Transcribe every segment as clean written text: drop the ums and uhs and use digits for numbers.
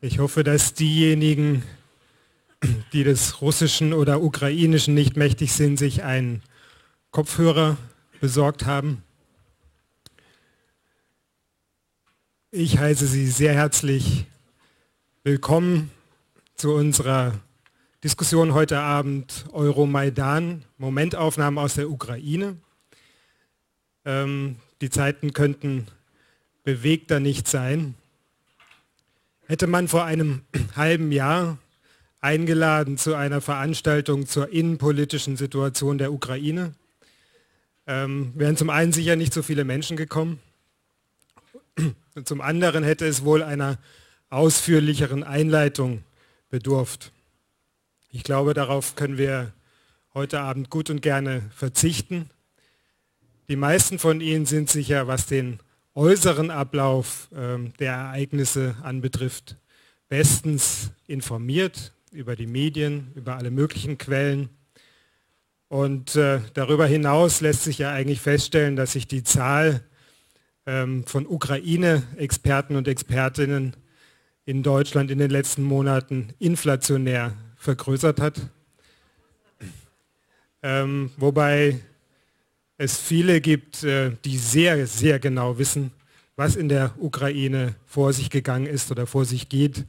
Ich hoffe, dass diejenigen, die des Russischen oder Ukrainischen nicht mächtig sind, sich einen Kopfhörer besorgt haben. Ich heiße Sie sehr herzlich willkommen zu unserer Diskussion heute Abend Euromaidan, Momentaufnahmen aus der Ukraine. Die Zeiten könnten bewegter nicht sein. Hätte man vor einem halben Jahr eingeladen zu einer Veranstaltung zur innenpolitischen Situation der Ukraine, wären zum einen sicher nicht so viele Menschen gekommen und zum anderen hätte es wohl einer ausführlicheren Einleitung bedurft. Ich glaube, darauf können wir heute Abend gut und gerne verzichten. Die meisten von Ihnen sind sicher, was den äußeren Ablauf der Ereignisse anbetrifft, bestens informiert über die Medien, über alle möglichen Quellen. Und darüber hinaus lässt sich ja eigentlich feststellen, dass sich die Zahl von Ukraine-Experten und Expertinnen in Deutschland in den letzten Monaten inflationär vergrößert hat. Wobei es viele gibt, die sehr, sehr genau wissen, was in der Ukraine vor sich gegangen ist oder vor sich geht.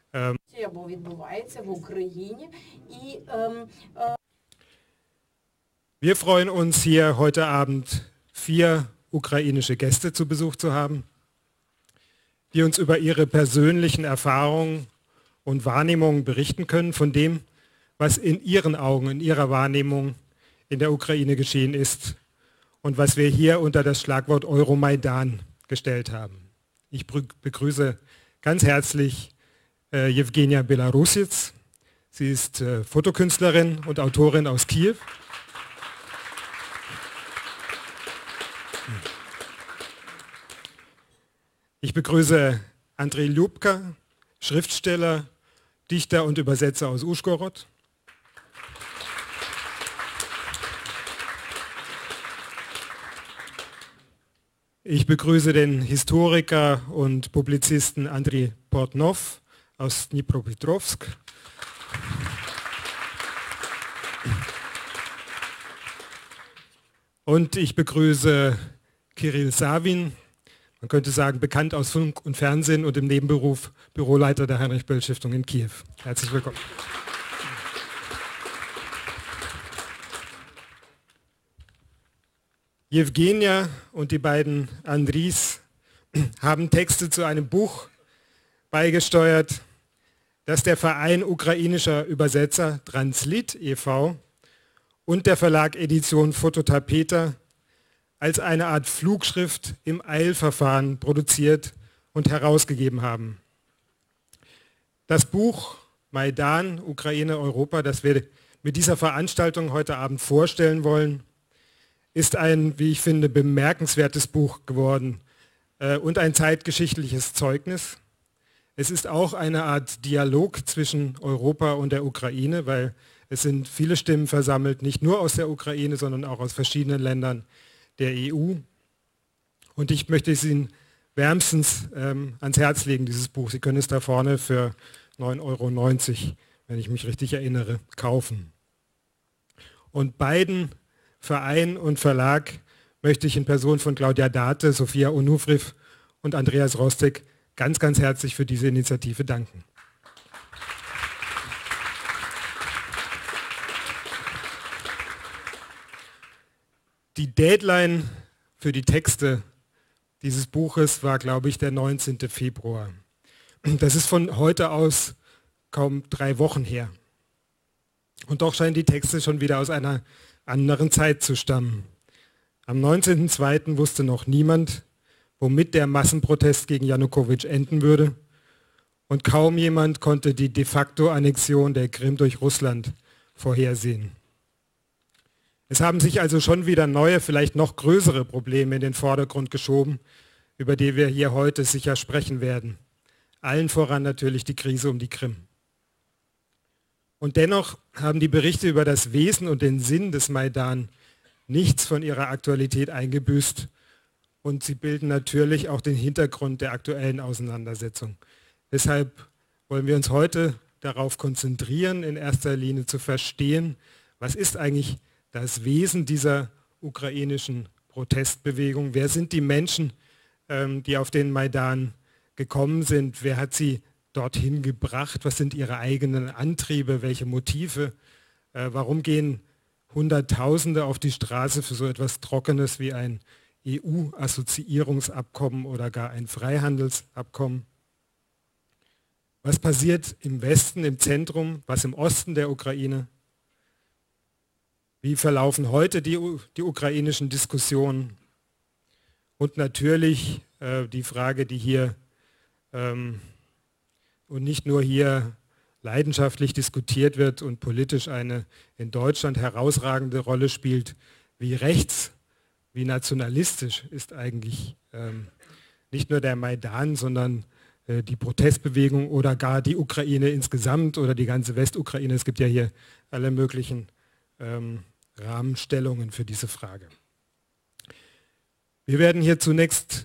Wir freuen uns hier heute Abend 4 ukrainische Gäste zu Besuch zu haben, die uns über ihre persönlichen Erfahrungen und Wahrnehmungen berichten können von dem, was in ihren Augen, in ihrer Wahrnehmung in der Ukraine geschehen ist und was wir hier unter das Schlagwort Euromaidan gestellt haben. Ich begrüße ganz herzlich Jewgenia Belarusits. Sie ist Fotokünstlerin und Autorin aus Kiew. Ich begrüße Andrei Ljubka, Schriftsteller, Dichter und Übersetzer aus Uschgorod. Ich begrüße den Historiker und Publizisten Andrei Portnov aus Dnipropetrovsk. Und ich begrüße Kirill Savin, man könnte sagen, bekannt aus Funk und Fernsehen und im Nebenberuf Büroleiter der Heinrich-Böll-Stiftung in Kiew. Herzlich willkommen. Jewgenia und die beiden Andris haben Texte zu einem Buch beigesteuert, das der Verein ukrainischer Übersetzer Translit e.V. und der Verlag Edition Phototapeta als eine Art Flugschrift im Eilverfahren produziert und herausgegeben haben. Das Buch Maidan, Ukraine, Europa, das wir mit dieser Veranstaltung heute Abend vorstellen wollen, ist ein, wie ich finde, bemerkenswertes Buch geworden und ein zeitgeschichtliches Zeugnis. Es ist auch eine Art Dialog zwischen Europa und der Ukraine, weil es sind viele Stimmen versammelt, nicht nur aus der Ukraine, sondern auch aus verschiedenen Ländern der EU. Und ich möchte es Ihnen wärmstens ans Herz legen, dieses Buch. Sie können es da vorne für 9,90 €, wenn ich mich richtig erinnere, kaufen. Und beiden, Verein und Verlag, möchte ich in Person von Claudia Date, Sophia Onufriv und Andreas Rostek ganz, ganz herzlich für diese Initiative danken. Die Deadline für die Texte dieses Buches war, glaube ich, der 19. Februar. Das ist von heute aus kaum 3 Wochen her. Und doch scheinen die Texte schon wieder aus einer anderen Zeit zu stammen. Am 19.02. wusste noch niemand, womit der Massenprotest gegen Janukowitsch enden würde. Und kaum jemand konnte die de facto Annexion der Krim durch Russland vorhersehen. Es haben sich also schon wieder neue, vielleicht noch größere Probleme in den Vordergrund geschoben, über die wir hier heute sicher sprechen werden. Allen voran natürlich die Krise um die Krim. Und dennoch haben die Berichte über das Wesen und den Sinn des Maidan nichts von ihrer Aktualität eingebüßt und sie bilden natürlich auch den Hintergrund der aktuellen Auseinandersetzung. Deshalb wollen wir uns heute darauf konzentrieren, in erster Linie zu verstehen, was ist eigentlich das Wesen dieser ukrainischen Protestbewegung, wer sind die Menschen, die auf den Maidan gekommen sind, wer hat sie dorthin gebracht, was sind ihre eigenen Antriebe, welche Motive, warum gehen Hunderttausende auf die Straße für so etwas Trockenes wie ein EU-Assoziierungsabkommen oder gar ein Freihandelsabkommen. Was passiert im Westen, im Zentrum, was im Osten der Ukraine? Wie verlaufen heute die ukrainischen Diskussionen? Und natürlich die Frage, die hier und nicht nur hier leidenschaftlich diskutiert wird und politisch eine in Deutschland herausragende Rolle spielt, wie rechts, wie nationalistisch ist eigentlich nicht nur der Maidan, sondern die Protestbewegung oder gar die Ukraine insgesamt oder die ganze Westukraine. Es gibt ja hier alle möglichen Rahmenstellungen für diese Frage. Wir werden hier zunächst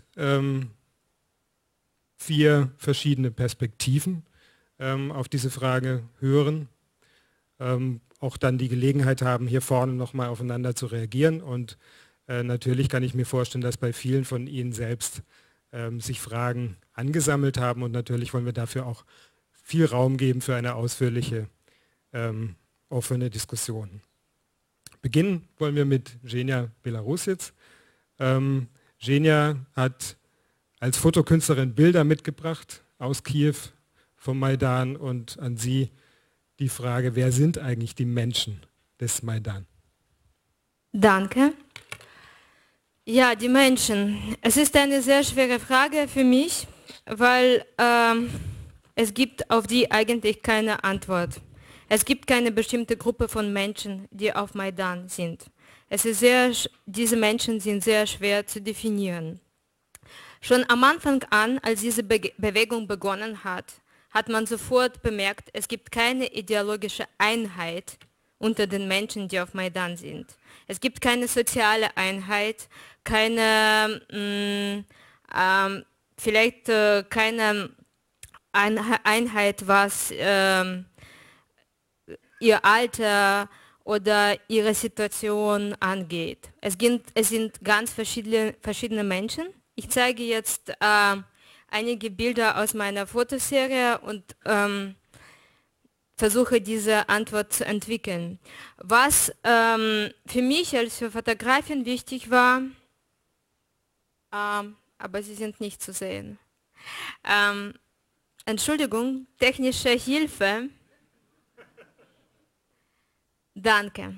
4 verschiedene Perspektiven auf diese Frage hören, auch dann die Gelegenheit haben, hier vorne nochmal aufeinander zu reagieren und natürlich kann ich mir vorstellen, dass bei vielen von Ihnen selbst sich Fragen angesammelt haben und natürlich wollen wir dafür auch viel Raum geben für eine ausführliche, offene Diskussion. Beginnen wollen wir mit Zhenya Belarusits. Zhenya hat als Fotokünstlerin Bilder mitgebracht aus Kiew vom Maidan und an Sie die Frage, wer sind eigentlich die Menschen des Maidan? Danke. Ja, die Menschen. Es ist eine sehr schwere Frage für mich, weil es gibt auf die eigentlich keine Antwort. Es gibt keine bestimmte Gruppe von Menschen, die auf Maidan sind. Diese Menschen sind sehr schwer zu definieren. Schon am Anfang an, als diese Bewegung begonnen hat, hat man sofort bemerkt, es gibt keine ideologische Einheit unter den Menschen, die auf Maidan sind. Es gibt keine soziale Einheit, keine keine Einheit, was ihr Alter oder ihre Situation angeht. Es sind ganz verschiedene Menschen. Ich zeige jetzt einige Bilder aus meiner Fotoserie und versuche diese Antwort zu entwickeln. Was für mich als für Fotografin wichtig war, aber sie sind nicht zu sehen. Entschuldigung, technische Hilfe. Danke.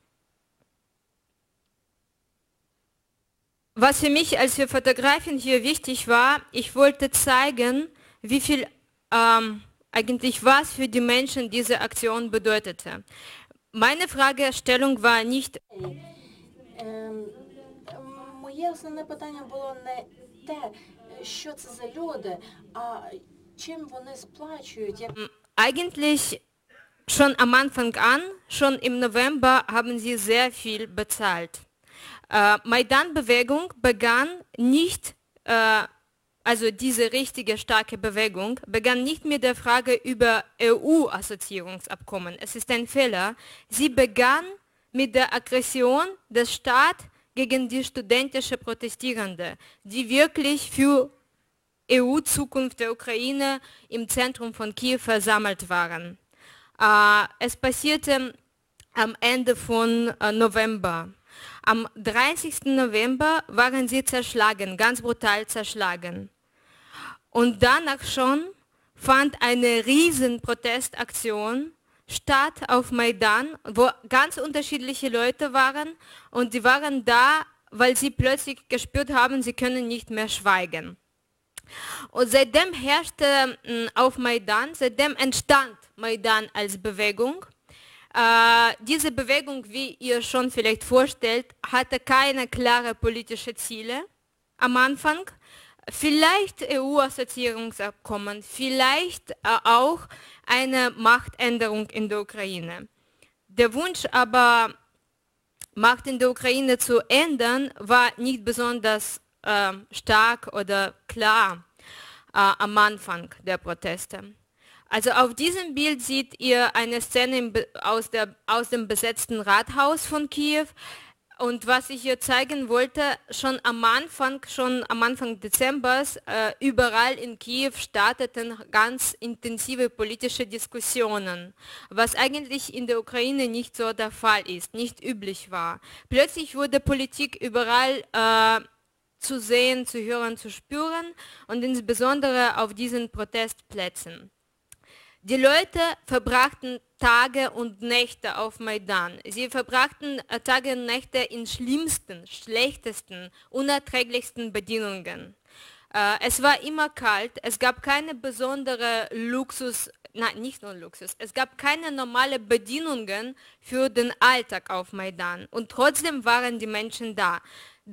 Was für mich als für Fotografin hier wichtig war, ich wollte zeigen, wie viel eigentlich was für die Menschen diese Aktion bedeutete. Meine Fragestellung war nicht... Моє основне питання було не те, що це за люди, а чим вони сплачують. Eigentlich schon am Anfang an, schon im November haben sie sehr viel bezahlt. Maidan-Bewegung begann nicht, also diese richtige starke Bewegung, begann nicht mit der Frage über EU-Assoziierungsabkommen. Es ist ein Fehler. Sie begann mit der Aggression des Staates gegen die studentische Protestierende, die wirklich für EU-Zukunft der Ukraine im Zentrum von Kiew versammelt waren. Es passierte am Ende von November. Am 30. November waren sie zerschlagen, ganz brutal zerschlagen. Und danach schon fand eine riesen Protestaktion statt auf Maidan, wo ganz unterschiedliche Leute waren und die waren da, weil sie plötzlich gespürt haben, sie können nicht mehr schweigen. Und seitdem herrschte auf Maidan, seitdem entstand Maidan als Bewegung. Diese Bewegung, wie ihr schon vielleicht vorstellt, hatte keine klaren politischen Ziele am Anfang. Vielleicht EU-Assoziierungsabkommen, vielleicht auch eine Machtänderung in der Ukraine. Der Wunsch aber, Macht in der Ukraine zu ändern, war nicht besonders stark oder klar am Anfang der Proteste. Also auf diesem Bild seht ihr eine Szene aus dem besetzten Rathaus von Kiew. Und was ich hier zeigen wollte, schon am Anfang Dezember, überall in Kiew starteten ganz intensive politische Diskussionen, was eigentlich in der Ukraine nicht so der Fall ist, nicht üblich war. Plötzlich wurde Politik überall zu sehen, zu hören, zu spüren und insbesondere auf diesen Protestplätzen. Die Leute verbrachten Tage und Nächte auf Maidan. Sie verbrachten Tage und Nächte in schlimmsten, schlechtesten, unerträglichsten Bedingungen. Es war immer kalt, es gab keine besondere Luxus, nein, nicht nur Luxus, es gab keine normale Bedingungen für den Alltag auf Maidan. Und trotzdem waren die Menschen da.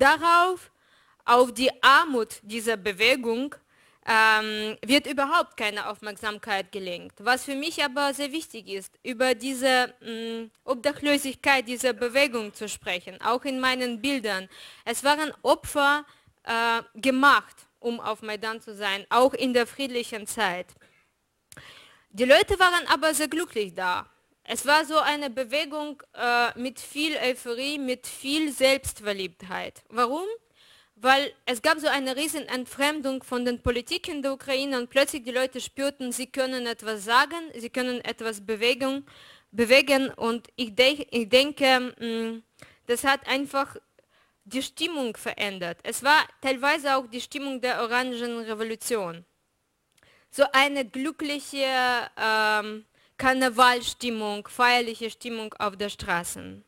Auf die Armut dieser Bewegung wird überhaupt keine Aufmerksamkeit gelenkt. Was für mich aber sehr wichtig ist, über diese Obdachlosigkeit dieser Bewegung zu sprechen, auch in meinen Bildern. Es waren Opfer gemacht, um auf Maidan zu sein, auch in der friedlichen Zeit. Die Leute waren aber sehr glücklich da. Es war so eine Bewegung mit viel Euphorie, mit viel Selbstverliebtheit. Warum? Weil es gab so eine riesen Entfremdung von der Politik in der Ukraine und plötzlich die Leute spürten, sie können etwas sagen, sie können etwas bewegen und ich denke, das hat einfach die Stimmung verändert. Es war teilweise auch die Stimmung der Orangen Revolution. So eine glückliche Karnevalstimmung, feierliche Stimmung auf der Straße.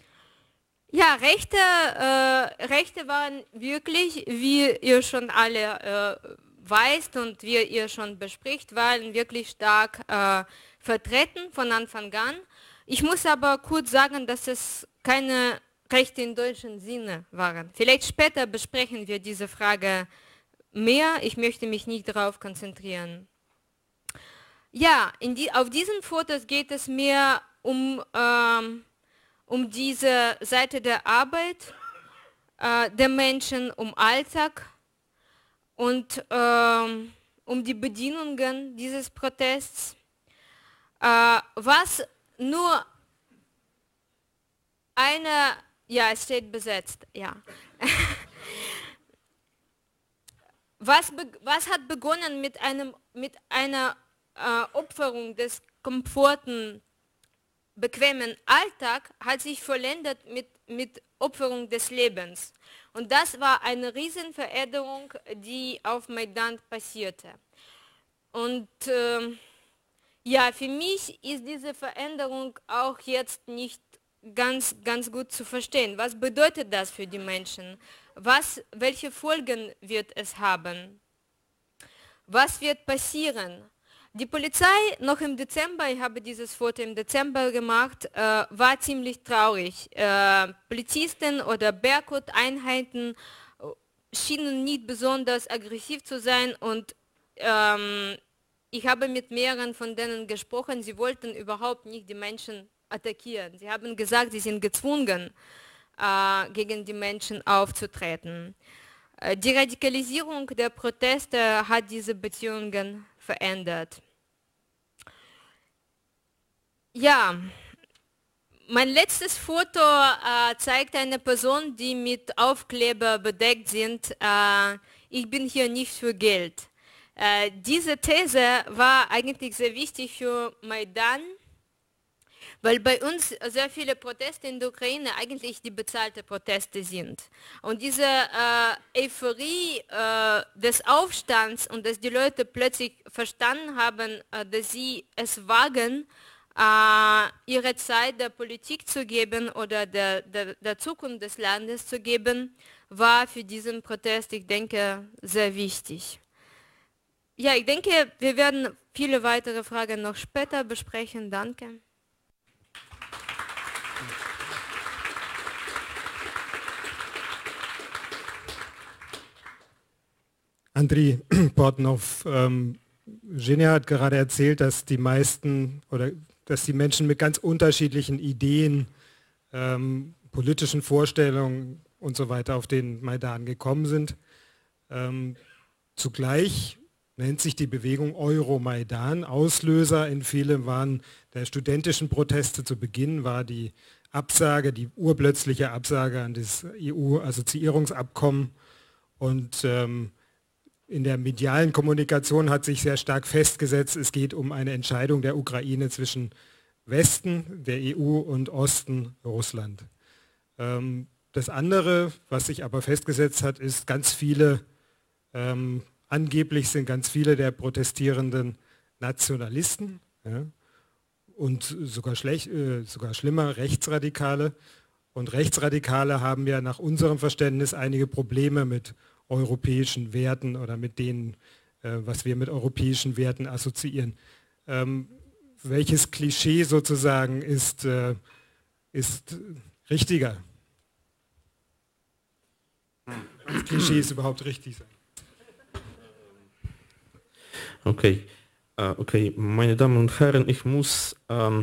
Ja, Rechte waren wirklich, wie ihr schon alle weißt und wie ihr schon bespricht, waren wirklich stark vertreten von Anfang an. Ich muss aber kurz sagen, dass es keine Rechte im deutschen Sinne waren. Vielleicht später besprechen wir diese Frage mehr. Ich möchte mich nicht darauf konzentrieren. Ja, auf diesen Fotos geht es mehr um diese Seite der Arbeit der Menschen, um Alltag und um die Bedingungen dieses Protests, was nur es steht besetzt, ja. Was hat begonnen mit einer Opferung des komforten, bequemen Alltag, hat sich vollendet mit Opferung des Lebens. Und das war eine Riesenveränderung, die auf Maidan passierte. Und ja, für mich ist diese Veränderung auch jetzt nicht ganz gut zu verstehen. Was bedeutet das für die Menschen? Welche Folgen wird es haben? Was wird passieren? Die Polizei noch im Dezember, ich habe dieses Foto im Dezember gemacht, war ziemlich traurig. Polizisten oder Berkut-Einheiten schienen nicht besonders aggressiv zu sein und ich habe mit mehreren von denen gesprochen, sie wollten überhaupt nicht die Menschen attackieren. Sie haben gesagt, sie sind gezwungen, gegen die Menschen aufzutreten. Die Radikalisierung der Proteste hat diese Beziehungen verändert. Ja, mein letztes Foto zeigt eine Person, die mit Aufkleber bedeckt sind. Ich bin hier nicht für Geld. Diese These war eigentlich sehr wichtig für Maidan, weil bei uns sehr viele Proteste in der Ukraine eigentlich die bezahlte Proteste sind. Und diese Euphorie des Aufstands und dass die Leute plötzlich verstanden haben, dass sie es wagen, ihre Zeit der Politik zu geben oder der Zukunft des Landes zu geben, war für diesen Protest, ich denke, sehr wichtig. Ja, ich denke, wir werden viele weitere Fragen noch später besprechen. Danke. Andriy Portnov, Zhenya hat gerade erzählt, dass die Menschen mit ganz unterschiedlichen Ideen, politischen Vorstellungen und so weiter auf den Maidan gekommen sind. Zugleich nennt sich die Bewegung Euromaidan. Auslöser in vielen waren der studentischen Proteste zu Beginn, war die Absage, die urplötzliche Absage an das EU-Assoziierungsabkommen. Und in der medialen Kommunikation hat sich sehr stark festgesetzt, es geht um eine Entscheidung der Ukraine zwischen Westen, der EU und Osten, Russland. Das andere, was sich aber festgesetzt hat, ist, ganz viele, angeblich sind ganz viele der Protestierenden Nationalisten, ja, und sogar schlimmer, Rechtsradikale. Und Rechtsradikale haben ja nach unserem Verständnis einige Probleme mit europäischen Werten oder mit denen, was wir mit europäischen Werten assoziieren. Welches Klischee sozusagen ist richtiger? Welches Klischee ist überhaupt richtig sein? Okay. Okay, meine Damen und Herren, ich muss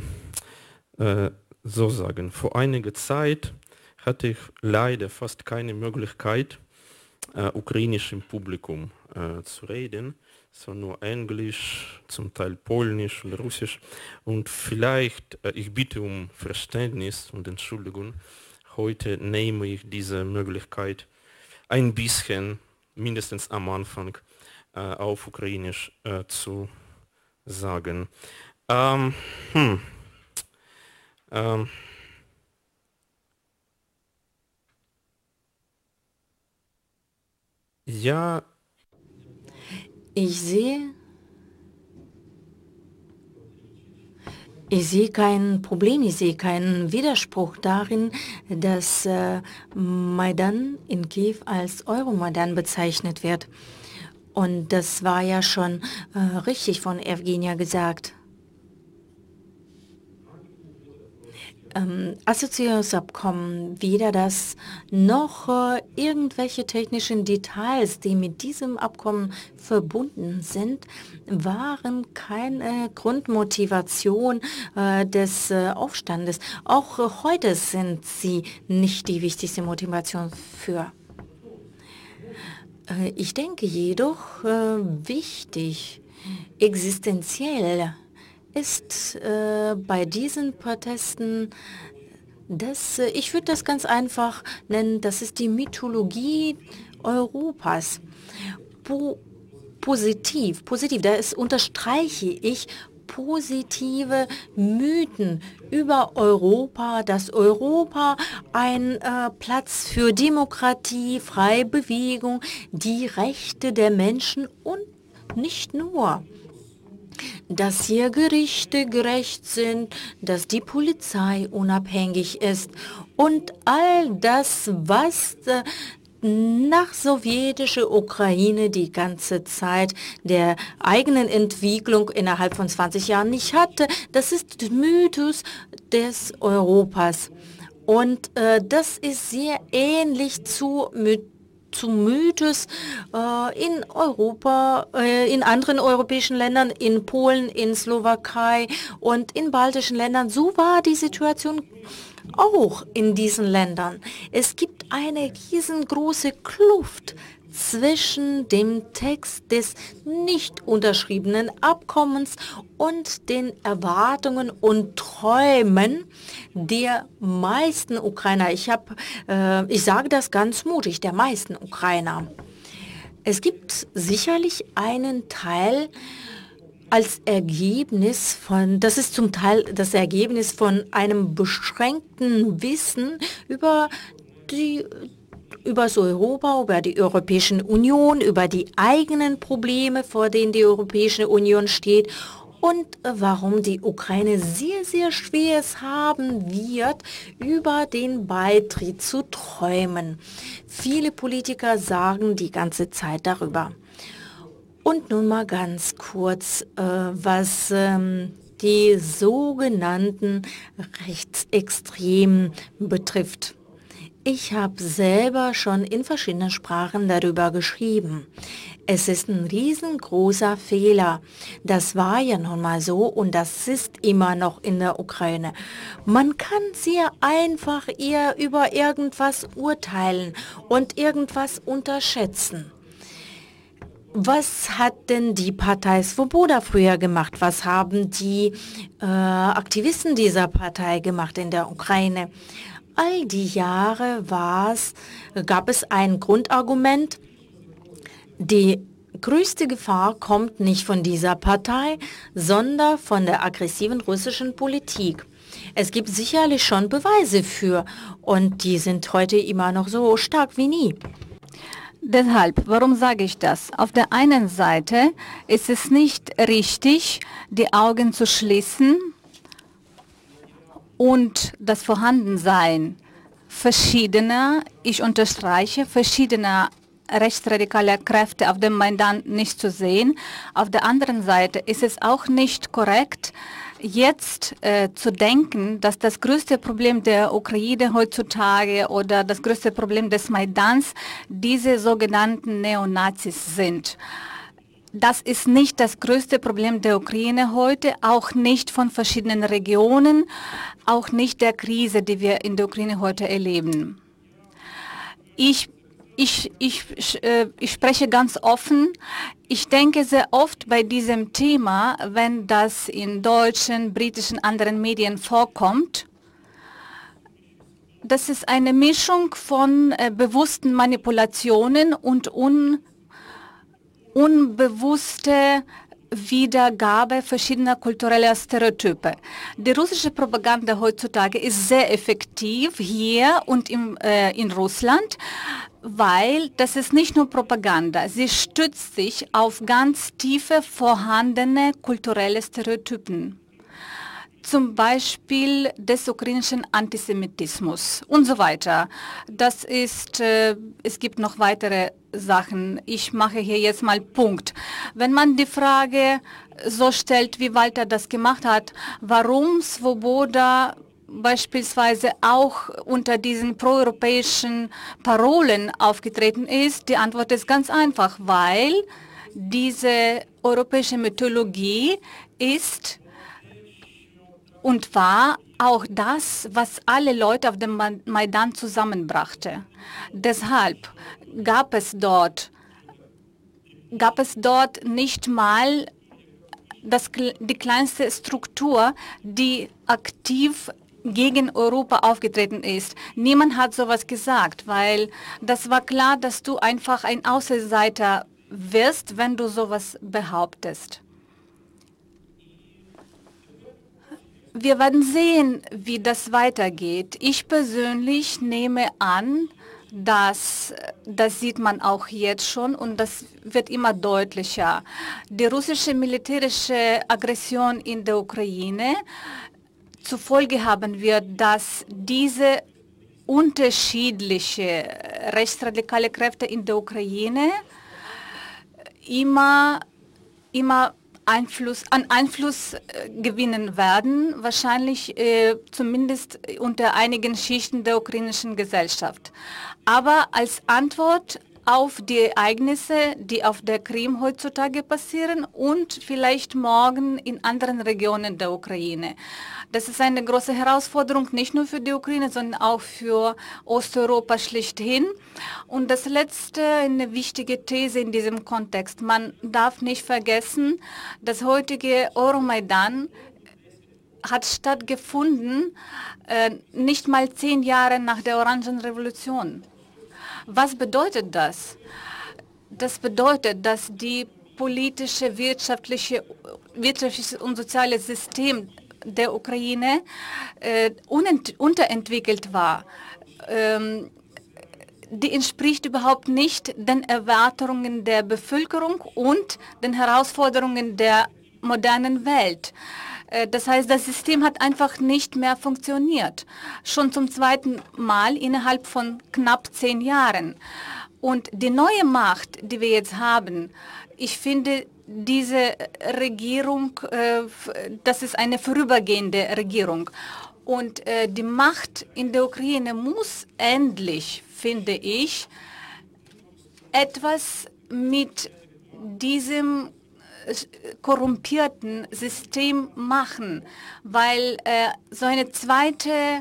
so sagen, vor einiger Zeit hatte ich leider fast keine Möglichkeit, ukrainisch im Publikum zu reden, so nur Englisch, zum Teil Polnisch und Russisch. Und vielleicht, ich bitte um Verständnis und Entschuldigung, heute nehme ich diese Möglichkeit ein bisschen, mindestens am Anfang, auf Ukrainisch zu sagen. Ja. Ich sehe kein Problem, ich sehe keinen Widerspruch darin, dass Maidan in Kiew als Euromaidan bezeichnet wird. Und das war ja schon richtig von Evgenia gesagt. Assoziierungsabkommen, weder das noch irgendwelche technischen Details, die mit diesem Abkommen verbunden sind, waren keine Grundmotivation des Aufstandes. Auch heute sind sie nicht die wichtigste Motivation für. Ich denke jedoch, wichtig, existenziell ist bei diesen Protesten, ich würde das ganz einfach nennen, das ist die Mythologie Europas. Positiv, das unterstreiche ich, positive Mythen über Europa, dass Europa ein Platz für Demokratie, freie Bewegung, die Rechte der Menschen und nicht nur, dass hier Gerichte gerecht sind, dass die Polizei unabhängig ist und all das, was nach sowjetischer Ukraine die ganze Zeit der eigenen Entwicklung innerhalb von 20 Jahren nicht hatte. Das ist der Mythos des Europas. Und das ist sehr ähnlich zu Mythos in Europa, in anderen europäischen Ländern, in Polen, in Slowakei und in baltischen Ländern. So war die Situation auch in diesen Ländern. Es gibt eine riesengroße Kluft zwischen dem Text des nicht unterschriebenen Abkommens und den Erwartungen und Träumen der meisten Ukrainer. Ich sage das ganz mutig, der meisten Ukrainer. Es gibt sicherlich einen Teil als Ergebnis das ist zum Teil das Ergebnis von einem beschränkten Wissen über das Europa, über die Europäische Union, über die eigenen Probleme, vor denen die Europäische Union steht und warum die Ukraine sehr, sehr schwer es haben wird, über den Beitritt zu träumen. Viele Politiker sagen die ganze Zeit darüber. Und nun mal ganz kurz, was die sogenannten Rechtsextremen betrifft. Ich habe selber schon in verschiedenen Sprachen darüber geschrieben. Es ist ein riesengroßer Fehler. Das war ja nun mal so und das ist immer noch in der Ukraine. Man kann sehr einfach über irgendwas urteilen und irgendwas unterschätzen. Was hat denn die Partei Svoboda früher gemacht? Was haben die Aktivisten dieser Partei gemacht in der Ukraine? All die Jahre gab es ein Grundargument, die größte Gefahr kommt nicht von dieser Partei, sondern von der aggressiven russischen Politik. Es gibt sicherlich schon Beweise für und die sind heute immer noch so stark wie nie. Deshalb, warum sage ich das? Auf der einen Seite ist es nicht richtig, die Augen zu schließen und das Vorhandensein verschiedener, ich unterstreiche, verschiedener rechtsradikaler Kräfte auf dem Maidan nicht zu sehen. Auf der anderen Seite ist es auch nicht korrekt, jetzt zu denken, dass das größte Problem der Ukraine heutzutage oder das größte Problem des Maidans diese sogenannten Neonazis sind. Das ist nicht das größte Problem der Ukraine heute, auch nicht von verschiedenen Regionen, auch nicht der Krise, die wir in der Ukraine heute erleben. Ich spreche ganz offen. Ich denke sehr oft bei diesem Thema, wenn das in deutschen, britischen, anderen Medien vorkommt, das ist eine Mischung von bewussten Manipulationen und unbewusste Wiedergabe verschiedener kultureller Stereotype. Die russische Propaganda heutzutage ist sehr effektiv hier und in Russland, weil das ist nicht nur Propaganda, sie stützt sich auf ganz tiefe vorhandene kulturelle Stereotypen. Zum Beispiel des ukrainischen Antisemitismus und so weiter. Das ist, es gibt noch weitere Sachen. Ich mache hier jetzt mal Punkt. Wenn man die Frage so stellt, wie Walter das gemacht hat, warum Svoboda beispielsweise auch unter diesen proeuropäischen Parolen aufgetreten ist, die Antwort ist ganz einfach, weil diese europäische Mythologie ist und war auch das, was alle Leute auf dem Maidan zusammenbrachte. Deshalb gab es dort nicht mal die kleinste Struktur, die aktiv gegen Europa aufgetreten ist. Niemand hat sowas gesagt, weil das war klar, dass du einfach ein Außenseiter wirst, wenn du sowas behauptest. Wir werden sehen, wie das weitergeht. Ich persönlich nehme an, das sieht man auch jetzt schon und das wird immer deutlicher. Die russische militärische Aggression in der Ukraine zur Folge haben wird, dass diese unterschiedliche rechtsradikale Kräfte in der Ukraine immer Einfluss gewinnen werden, wahrscheinlich zumindest unter einigen Schichten der ukrainischen Gesellschaft. Aber als Antwort auf die Ereignisse, die auf der Krim heutzutage passieren und vielleicht morgen in anderen Regionen der Ukraine. Das ist eine große Herausforderung, nicht nur für die Ukraine, sondern auch für Osteuropa schlichthin. Und das Letzte, eine wichtige These in diesem Kontext. Man darf nicht vergessen, das heutige Euromaidan hat stattgefunden, nicht mal 10 Jahre nach der Orangenrevolution. Was bedeutet das? Das bedeutet, dass die politische, wirtschaftliche und soziale System der Ukraine unterentwickelt war. Die entspricht überhaupt nicht den Erwartungen der Bevölkerung und den Herausforderungen der modernen Welt. Das heißt, das System hat einfach nicht mehr funktioniert. Schon zum zweiten Mal innerhalb von knapp 10 Jahren. Und die neue Macht, die wir jetzt haben, ich finde, diese Regierung, das ist eine vorübergehende Regierung. Und die Macht in der Ukraine muss endlich, finde ich, etwas mit diesem korrumpierten System machen, weil so eine zweite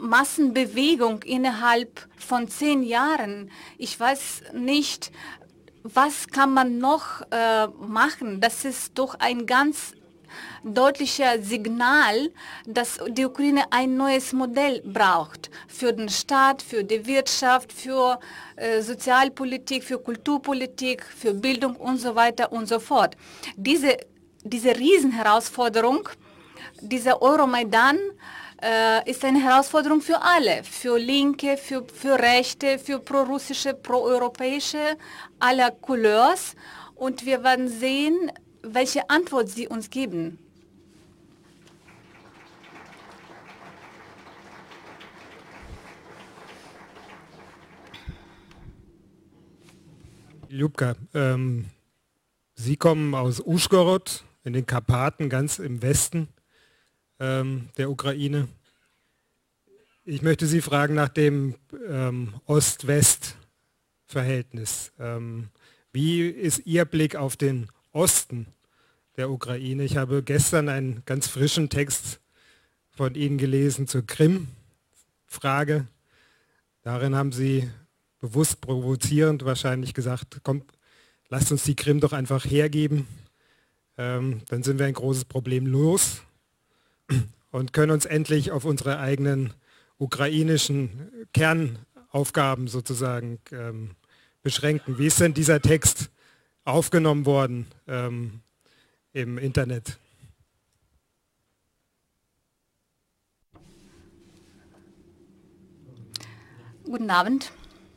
Massenbewegung innerhalb von 10 Jahren, ich weiß nicht, was kann man noch machen? Das ist doch ein ganz deutlicher Signal, dass die Ukraine ein neues Modell braucht für den Staat, für die Wirtschaft, für Sozialpolitik, für Kulturpolitik, für Bildung und so weiter und so fort. Diese Riesenherausforderung, dieser Euromaidan, ist eine Herausforderung für alle, für Linke, für Rechte, für prorussische, proeuropäische, aller Couleurs. Und wir werden sehen, welche Antwort sie uns geben. Ljubka, Sie kommen aus Uschgorod in den Karpaten, ganz im Westen der Ukraine. Ich möchte Sie fragen nach dem Ost-West-Verhältnis. Wie ist Ihr Blick auf den Osten der Ukraine? Ich habe gestern einen ganz frischen Text von Ihnen gelesen zur Krim-Frage. Darin haben Sie bewusst provozierend wahrscheinlich gesagt, komm, lasst uns die Krim doch einfach hergeben. Dann sind wir ein großes Problem los und können uns endlich auf unsere eigenen ukrainischen Kernaufgaben sozusagen beschränken. Wie ist denn dieser Text aufgenommen worden im Internet? Guten Abend.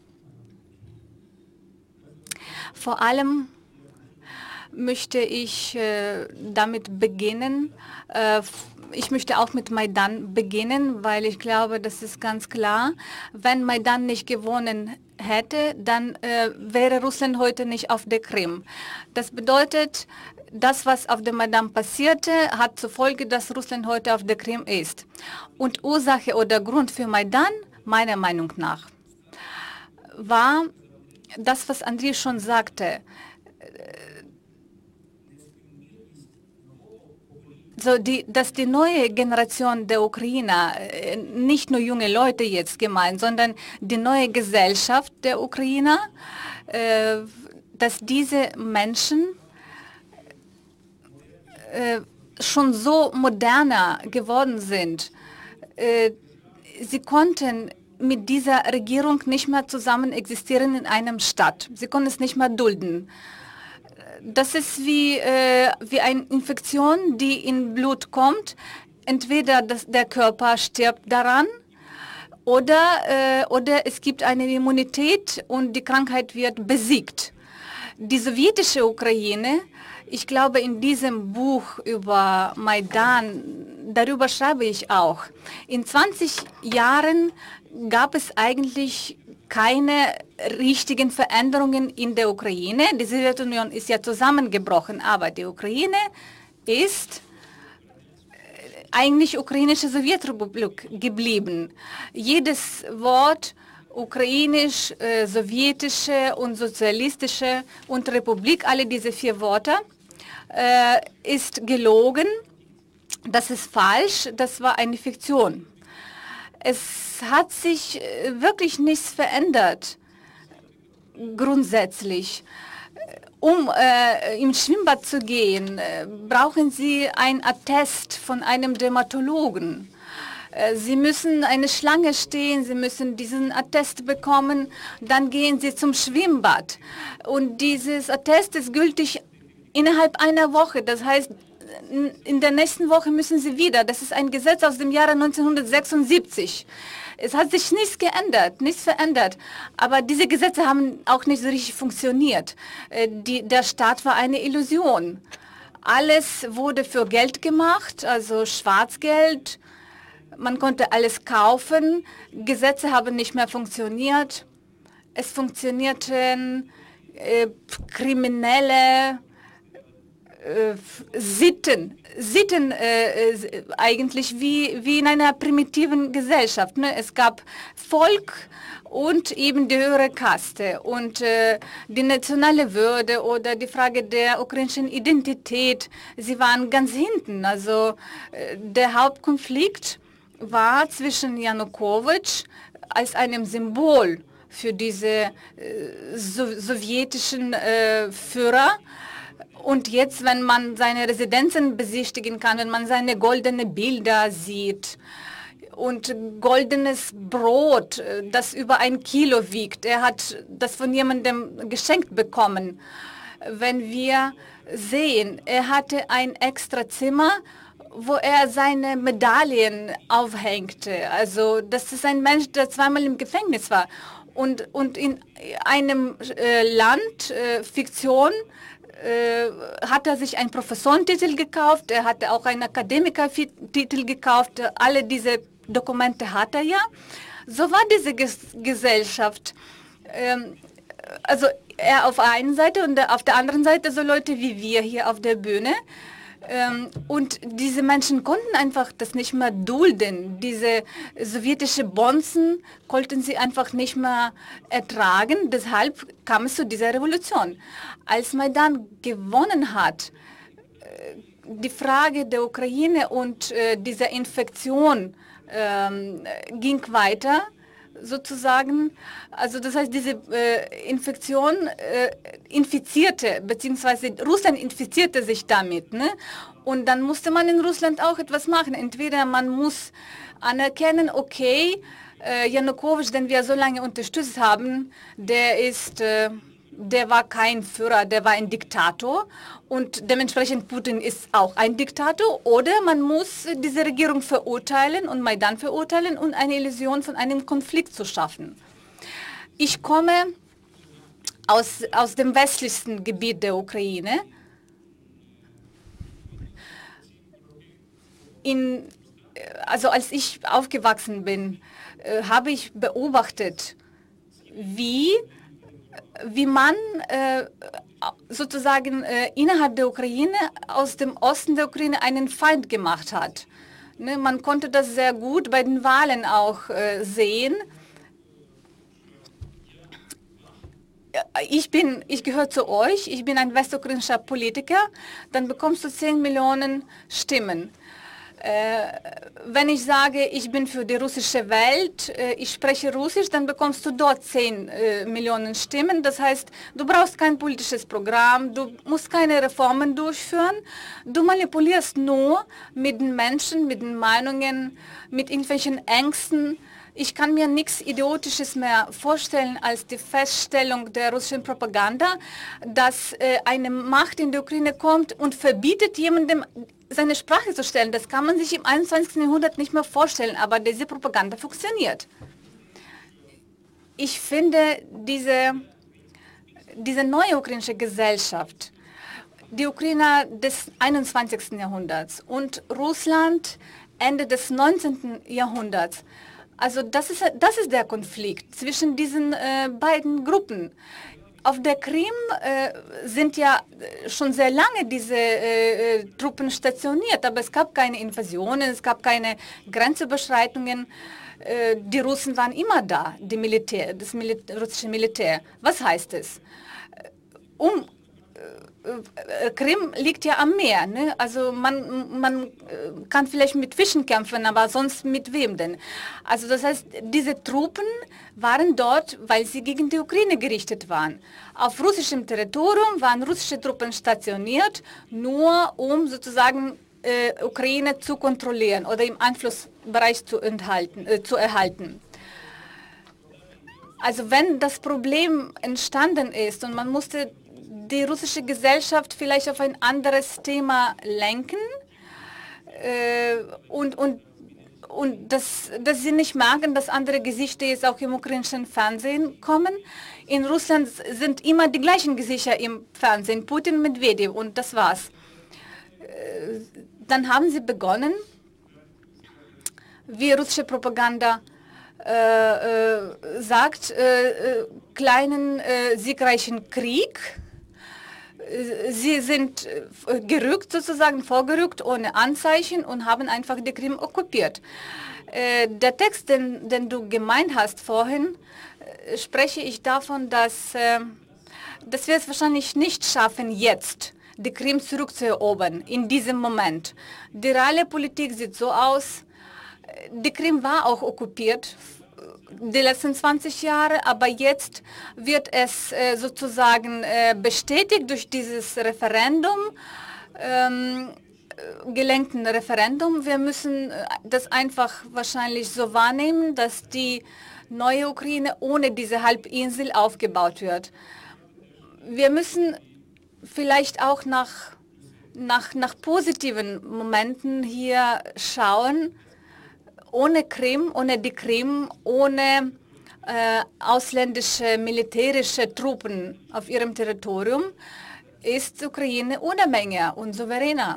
Vor allem möchte ich damit beginnen. Ich möchte auch mit Maidan beginnen, weil ich glaube, das ist ganz klar. Wenn Maidan nicht gewonnen hätte, dann wäre Russland heute nicht auf der Krim. Das bedeutet, das, was auf dem Maidan passierte, hat zur Folge, dass Russland heute auf der Krim ist. Und Ursache oder Grund für Maidan, meiner Meinung nach, war das, was Andriy schon sagte. Dass die neue Generation der Ukrainer, nicht nur junge Leute jetzt gemeint, sondern die neue Gesellschaft der Ukrainer, dass diese Menschen schon so moderner geworden sind. Sie konnten mit dieser Regierung nicht mehr zusammen existieren in einem Staat. Sie konnten es nicht mehr dulden. Das ist wie eine Infektion, die in Blut kommt. Entweder der Körper stirbt daran oder es gibt eine Immunität und die Krankheit wird besiegt. Die sowjetische Ukraine, ich glaube, in diesem Buch über Maidan, darüber schreibe ich auch. In 20 Jahren gab es eigentlich keine richtigen Veränderungen in der Ukraine. Die Sowjetunion ist ja zusammengebrochen, aber die Ukraine ist eigentlich ukrainische Sowjetrepublik geblieben. Jedes Wort ukrainisch, sowjetische und sozialistische und Republik, alle diese 4 Wörter, ist gelogen. Das ist falsch, das war eine Fiktion. Es hat sich wirklich nichts verändert, grundsätzlich. Um ins Schwimmbad zu gehen, brauchen Sie ein Attest von einem Dermatologen. Sie müssen eine Schlange stehen, Sie müssen diesen Attest bekommen, dann gehen Sie zum Schwimmbad. Und dieses Attest ist gültig innerhalb einer Woche, das heißt, in der nächsten Woche müssen Sie wieder. Das ist ein Gesetz aus dem Jahre 1976. Es hat sich nichts geändert, nichts verändert. Aber diese Gesetze haben auch nicht so richtig funktioniert. Der Staat war eine Illusion. Alles wurde für Geld gemacht, also Schwarzgeld. Man konnte alles kaufen. Gesetze haben nicht mehr funktioniert. Es funktionierten kriminelle Sitten eigentlich wie in einer primitiven Gesellschaft. Ne? Es gab Volk und eben die höhere Kaste und die nationale Würde oder die Frage der ukrainischen Identität, sie waren ganz hinten. Also der Hauptkonflikt war zwischen Janukowitsch als einem Symbol für diese sowjetischen Führer. Und jetzt, wenn man seine Residenzen besichtigen kann, wenn man seine goldenen Bilder sieht und goldenes Brot, das über 1 Kilo wiegt, er hat das von jemandem geschenkt bekommen. Wenn wir sehen, er hatte ein extra Zimmer, wo er seine Medaillen aufhängte. Also das ist ein Mensch, der zweimal im Gefängnis war. Und in einem Land, Fiktion, hat er sich einen Professorentitel gekauft, er hatte auch einen Akademikertitel gekauft, alle diese Dokumente hat er ja. So war diese Gesellschaft. Also er auf der einen Seite und auf der anderen Seite so Leute wie wir hier auf der Bühne. Und diese Menschen konnten einfach das nicht mehr dulden. Diese sowjetische Bonzen konnten sie einfach nicht mehr ertragen. Deshalb kam es zu dieser Revolution. Als Maidan gewonnen hat, die Frage der Ukraine und dieser Infektion ging weiter. Sozusagen, also das heißt, diese Infektion infizierte, beziehungsweise Russland infizierte sich damit. Ne? Und dann musste man in Russland auch etwas machen. Entweder man muss anerkennen, okay, Janukowitsch, den wir so lange unterstützt haben, der war kein Führer, der war ein Diktator und dementsprechend Putin ist auch ein Diktator. Oder man muss diese Regierung verurteilen und Maidan verurteilen und eine Illusion von einem Konflikt zu schaffen. Ich komme aus dem westlichsten Gebiet der Ukraine. Also als ich aufgewachsen bin, habe ich beobachtet, wie man sozusagen innerhalb der Ukraine, aus dem Osten der Ukraine einen Feind gemacht hat. Ne, man konnte das sehr gut bei den Wahlen auch sehen. Ich gehöre zu euch, ich bin ein westukrainischer Politiker, dann bekommst du 10 Millionen Stimmen. Wenn ich sage, ich bin für die russische Welt, ich spreche Russisch, dann bekommst du dort 10 Millionen Stimmen. Das heißt, du brauchst kein politisches Programm, du musst keine Reformen durchführen. Du manipulierst nur mit den Menschen, mit den Meinungen, mit irgendwelchen Ängsten. Ich kann mir nichts Idiotisches mehr vorstellen als die Feststellung der russischen Propaganda, dass eine Macht in die Ukraine kommt und verbietet jemandem, seine Sprache zu stellen. Das kann man sich im 21. Jahrhundert nicht mehr vorstellen, aber diese Propaganda funktioniert. Ich finde, diese neue ukrainische Gesellschaft, die Ukrainer des 21. Jahrhunderts und Russland Ende des 19. Jahrhunderts, also das ist der Konflikt zwischen diesen beiden Gruppen. Auf der Krim sind ja schon sehr lange diese Truppen stationiert, aber es gab keine Invasionen, es gab keine Grenzüberschreitungen. Die Russen waren immer da, das russische Militär. Was heißt es? Krim liegt ja am Meer, ne? Also man kann vielleicht mit Fischen kämpfen, aber sonst mit wem denn? Also das heißt, diese Truppen waren dort, weil sie gegen die Ukraine gerichtet waren. Auf russischem Territorium waren russische Truppen stationiert, nur um sozusagen Ukraine zu kontrollieren oder im Einflussbereich zu erhalten. Also wenn das Problem entstanden ist und man musste die russische Gesellschaft vielleicht auf ein anderes Thema lenken und dass sie nicht merken, dass andere Gesichter jetzt auch im ukrainischen Fernsehen kommen. In Russland sind immer die gleichen Gesichter im Fernsehen, Putin, Medvedev und das war's. Dann haben sie begonnen, wie russische Propaganda sagt, kleinen siegreichen Krieg. Sie sind gerückt, sozusagen vorgerückt, ohne Anzeichen und haben einfach die Krim okkupiert. Der Text, den du gemeint hast vorhin, spreche ich davon, dass wir es wahrscheinlich nicht schaffen, jetzt die Krim zurückzuerobern, in diesem Moment. Die reale Politik sieht so aus, die Krim war auch okkupiert die letzten 20 Jahre, aber jetzt wird es sozusagen bestätigt durch dieses Referendum, gelenkten Referendum. Wir müssen das einfach wahrscheinlich so wahrnehmen, dass die neue Ukraine ohne diese Halbinsel aufgebaut wird. Wir müssen vielleicht auch nach positiven Momenten hier schauen. Ohne Krim, ohne die Krim, ohne ausländische militärische Truppen auf ihrem Territorium ist die Ukraine unabhängiger und souveräner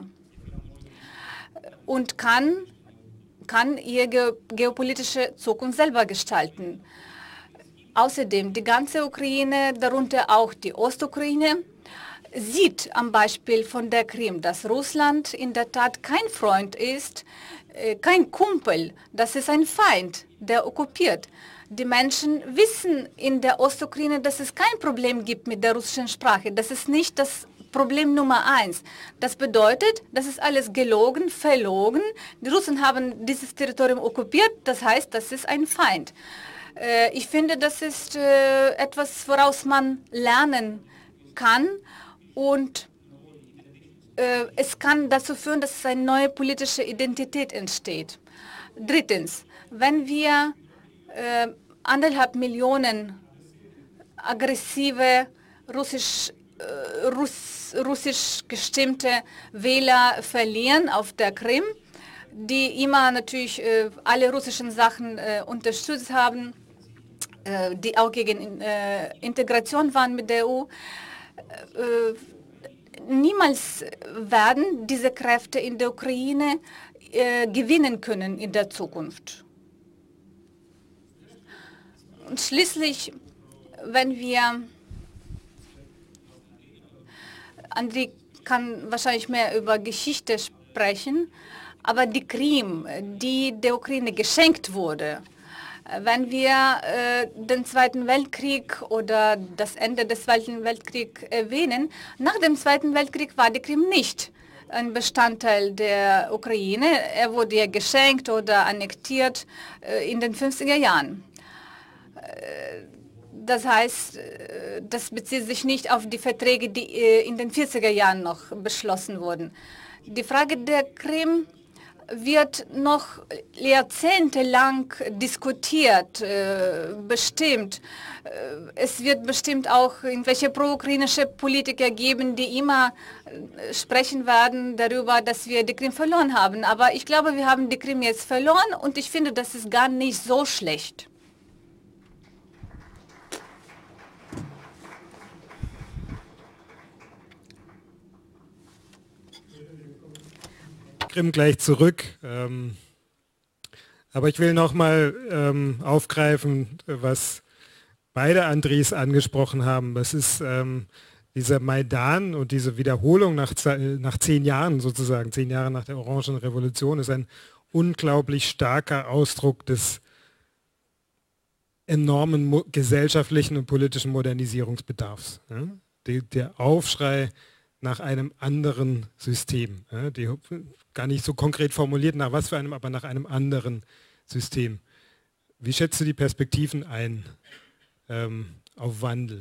und kann ihre geopolitische Zukunft selber gestalten. Außerdem die ganze Ukraine, darunter auch die Ostukraine, sieht am Beispiel von der Krim, dass Russland in der Tat kein Freund ist, kein Kumpel, das ist ein Feind, der okkupiert. Die Menschen wissen in der Ostukraine, dass es kein Problem gibt mit der russischen Sprache. Das ist nicht das Problem Nummer 1. Das bedeutet, das ist alles gelogen, verlogen. Die Russen haben dieses Territorium okkupiert, das heißt, das ist ein Feind. Ich finde, das ist etwas, woraus man lernen kann und es kann dazu führen, dass eine neue politische Identität entsteht. Drittens, wenn wir 1,5 Millionen aggressive russisch gestimmte Wähler verlieren auf der Krim, die immer natürlich alle russischen Sachen unterstützt haben, die auch gegen Integration waren mit der EU, niemals werden diese Kräfte in der Ukraine gewinnen können in der Zukunft. Und schließlich, wenn wir, Andrei kann wahrscheinlich mehr über Geschichte sprechen, aber die Krim, die der Ukraine geschenkt wurde, wenn wir den Zweiten Weltkrieg oder das Ende des Zweiten Weltkriegs erwähnen, nach dem Zweiten Weltkrieg war die Krim nicht ein Bestandteil der Ukraine. Er wurde ja geschenkt oder annektiert in den 50er Jahren. Das heißt, das bezieht sich nicht auf die Verträge, die in den 40er Jahren noch beschlossen wurden. Die Frage der Krim wird noch jahrzehntelang diskutiert, bestimmt. Es wird bestimmt auch irgendwelche pro-ukrainische Politiker geben, die immer sprechen werden darüber, dass wir die Krim verloren haben. Aber ich glaube, wir haben die Krim jetzt verloren und ich finde, das ist gar nicht so schlecht. Krim gleich zurück. Aber ich will noch mal aufgreifen, was beide Andries angesprochen haben. Das ist dieser Maidan und diese Wiederholung nach 10 Jahren sozusagen, 10 Jahre nach der Orangen Revolution, ist ein unglaublich starker Ausdruck des enormen gesellschaftlichen und politischen Modernisierungsbedarfs. Ja? Der Aufschrei nach einem anderen System. Ja? Gar nicht so konkret formuliert, nach was für einem, aber nach einem anderen System. Wie schätzt du die Perspektiven ein auf Wandel?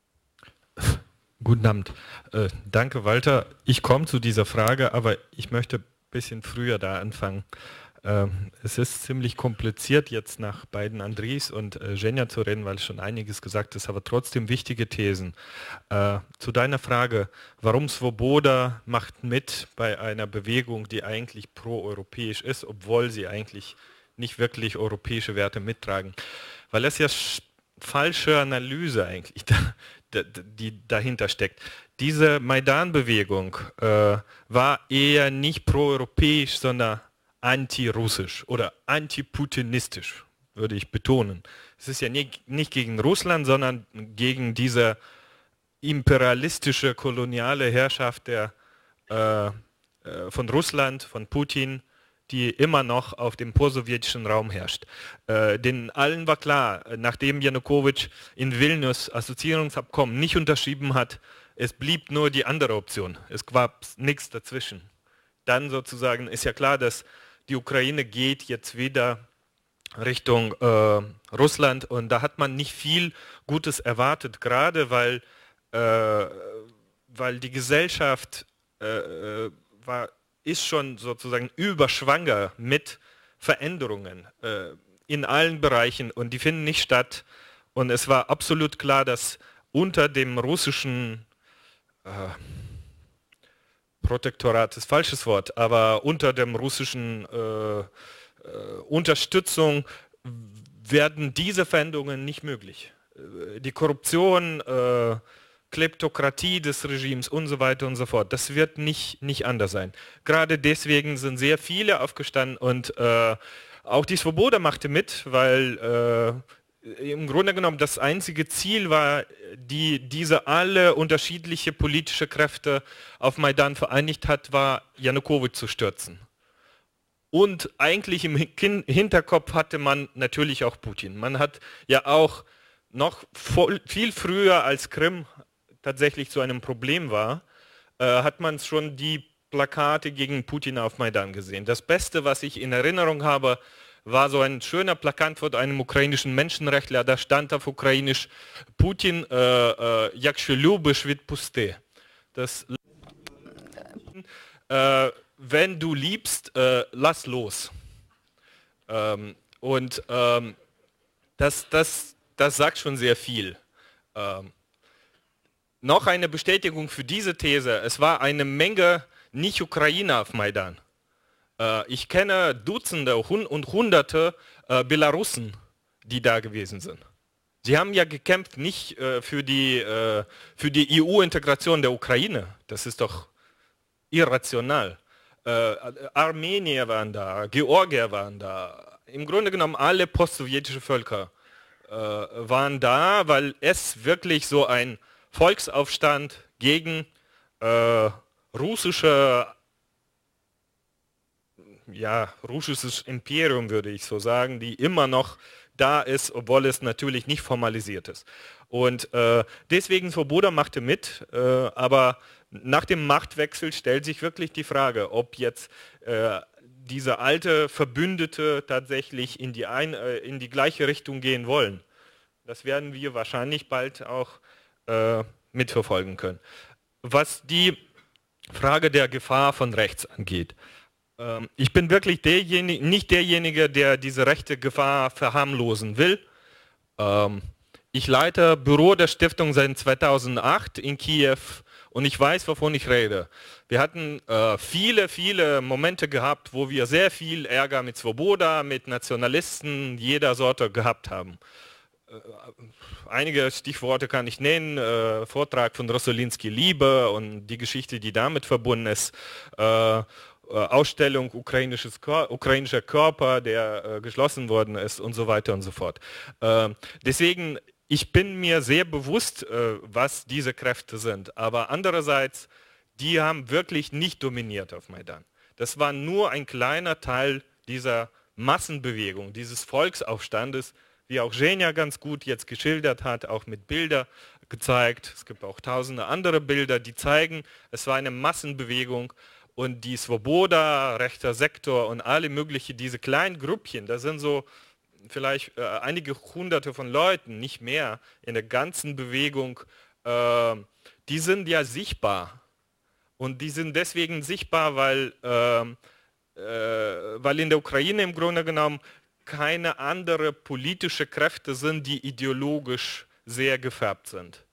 Guten Abend. Danke, Walter. Ich komme zu dieser Frage, aber ich möchte ein bisschen früher da anfangen. Es ist ziemlich kompliziert, jetzt nach beiden Andries und Zhenya zu reden, weil schon einiges gesagt ist, aber trotzdem wichtige Thesen. Zu deiner Frage, warum Svoboda macht mit bei einer Bewegung, die eigentlich pro-europäisch ist, obwohl sie eigentlich nicht wirklich europäische Werte mittragen. Weil es ja falsche Analyse eigentlich, die dahinter steckt. Diese Maidan-Bewegung war eher nicht pro-europäisch, sondern anti-russisch oder anti-putinistisch, würde ich betonen. Es ist ja nicht gegen Russland, sondern gegen diese imperialistische, koloniale Herrschaft von Russland, von Putin, die immer noch auf dem post-sowjetischen Raum herrscht. Denn allen war klar, nachdem Janukowitsch in Vilnius Assoziierungsabkommen nicht unterschrieben hat, es blieb nur die andere Option. Es gab nichts dazwischen. Dann sozusagen ist ja klar, dass die Ukraine geht jetzt wieder Richtung Russland, und da hat man nicht viel Gutes erwartet, gerade weil die Gesellschaft ist schon sozusagen überschwanger mit Veränderungen in allen Bereichen, und die finden nicht statt. Und es war absolut klar, dass unter dem russischen Protektorat ist falsches Wort, aber unter dem russischen Unterstützung werden diese Veränderungen nicht möglich. Die Korruption, Kleptokratie des Regimes und so weiter und so fort, das wird nicht anders sein. Gerade deswegen sind sehr viele aufgestanden, und auch die Svoboda machte mit, weil im Grunde genommen das einzige Ziel war, diese alle unterschiedliche politische Kräfte auf Maidan vereinigt hat, war Janukowitsch zu stürzen. Und eigentlich im Hinterkopf hatte man natürlich auch Putin. Man hat ja auch noch viel früher, als Krim tatsächlich zu einem Problem war, hat man schon die Plakate gegen Putin auf Maidan gesehen. Das Beste, was ich in Erinnerung habe, war so ein schöner Plakat von einem ukrainischen Menschenrechtler, da stand auf Ukrainisch: Putin, якщо любиш, відпусти. Das, wenn du liebst, lass los. Das sagt schon sehr viel. Noch eine Bestätigung für diese These: Es war eine Menge Nicht-Ukrainer auf Maidan. Ich kenne Dutzende und Hunderte Belarussen, die da gewesen sind. Sie haben ja gekämpft nicht für die EU-Integration der Ukraine. Das ist doch irrational. Armenier waren da, Georgier waren da. Im Grunde genommen alle post-sowjetische Völker waren da, weil es wirklich so ein Volksaufstand gegen russisches Imperium, würde ich so sagen, die immer noch da ist, obwohl es natürlich nicht formalisiert ist. Und deswegen Svoboda machte mit, aber nach dem Machtwechsel stellt sich wirklich die Frage, ob jetzt diese alte Verbündete tatsächlich in die gleiche Richtung gehen wollen. Das werden wir wahrscheinlich bald auch mitverfolgen können. Was die Frage der Gefahr von rechts angeht. Ich bin wirklich nicht derjenige, der diese rechte Gefahr verharmlosen will. Ich leite Büro der Stiftung seit 2008 in Kiew und ich weiß, wovon ich rede. Wir hatten viele Momente gehabt, wo wir sehr viel Ärger mit Svoboda, mit Nationalisten jeder Sorte gehabt haben. Einige Stichworte kann ich nennen: Vortrag von Rossolinski Liebe und die Geschichte, die damit verbunden ist. Ausstellung ukrainischer Körper, der geschlossen worden ist und so weiter und so fort. Deswegen, ich bin mir sehr bewusst, was diese Kräfte sind, aber andererseits, die haben wirklich nicht dominiert auf Maidan. Das war nur ein kleiner Teil dieser Massenbewegung, dieses Volksaufstandes, wie auch Zhenya ganz gut jetzt geschildert hat, auch mit Bildern gezeigt. Es gibt auch tausende andere Bilder, die zeigen, es war eine Massenbewegung. Und die Svoboda, rechter Sektor und alle möglichen, diese kleinen Grüppchen, da sind so vielleicht einige hunderte von Leuten, nicht mehr, in der ganzen Bewegung, die sind ja sichtbar. Und die sind deswegen sichtbar, weil in der Ukraine im Grunde genommen keine andere politische Kräfte sind, die ideologisch sehr gefärbt sind.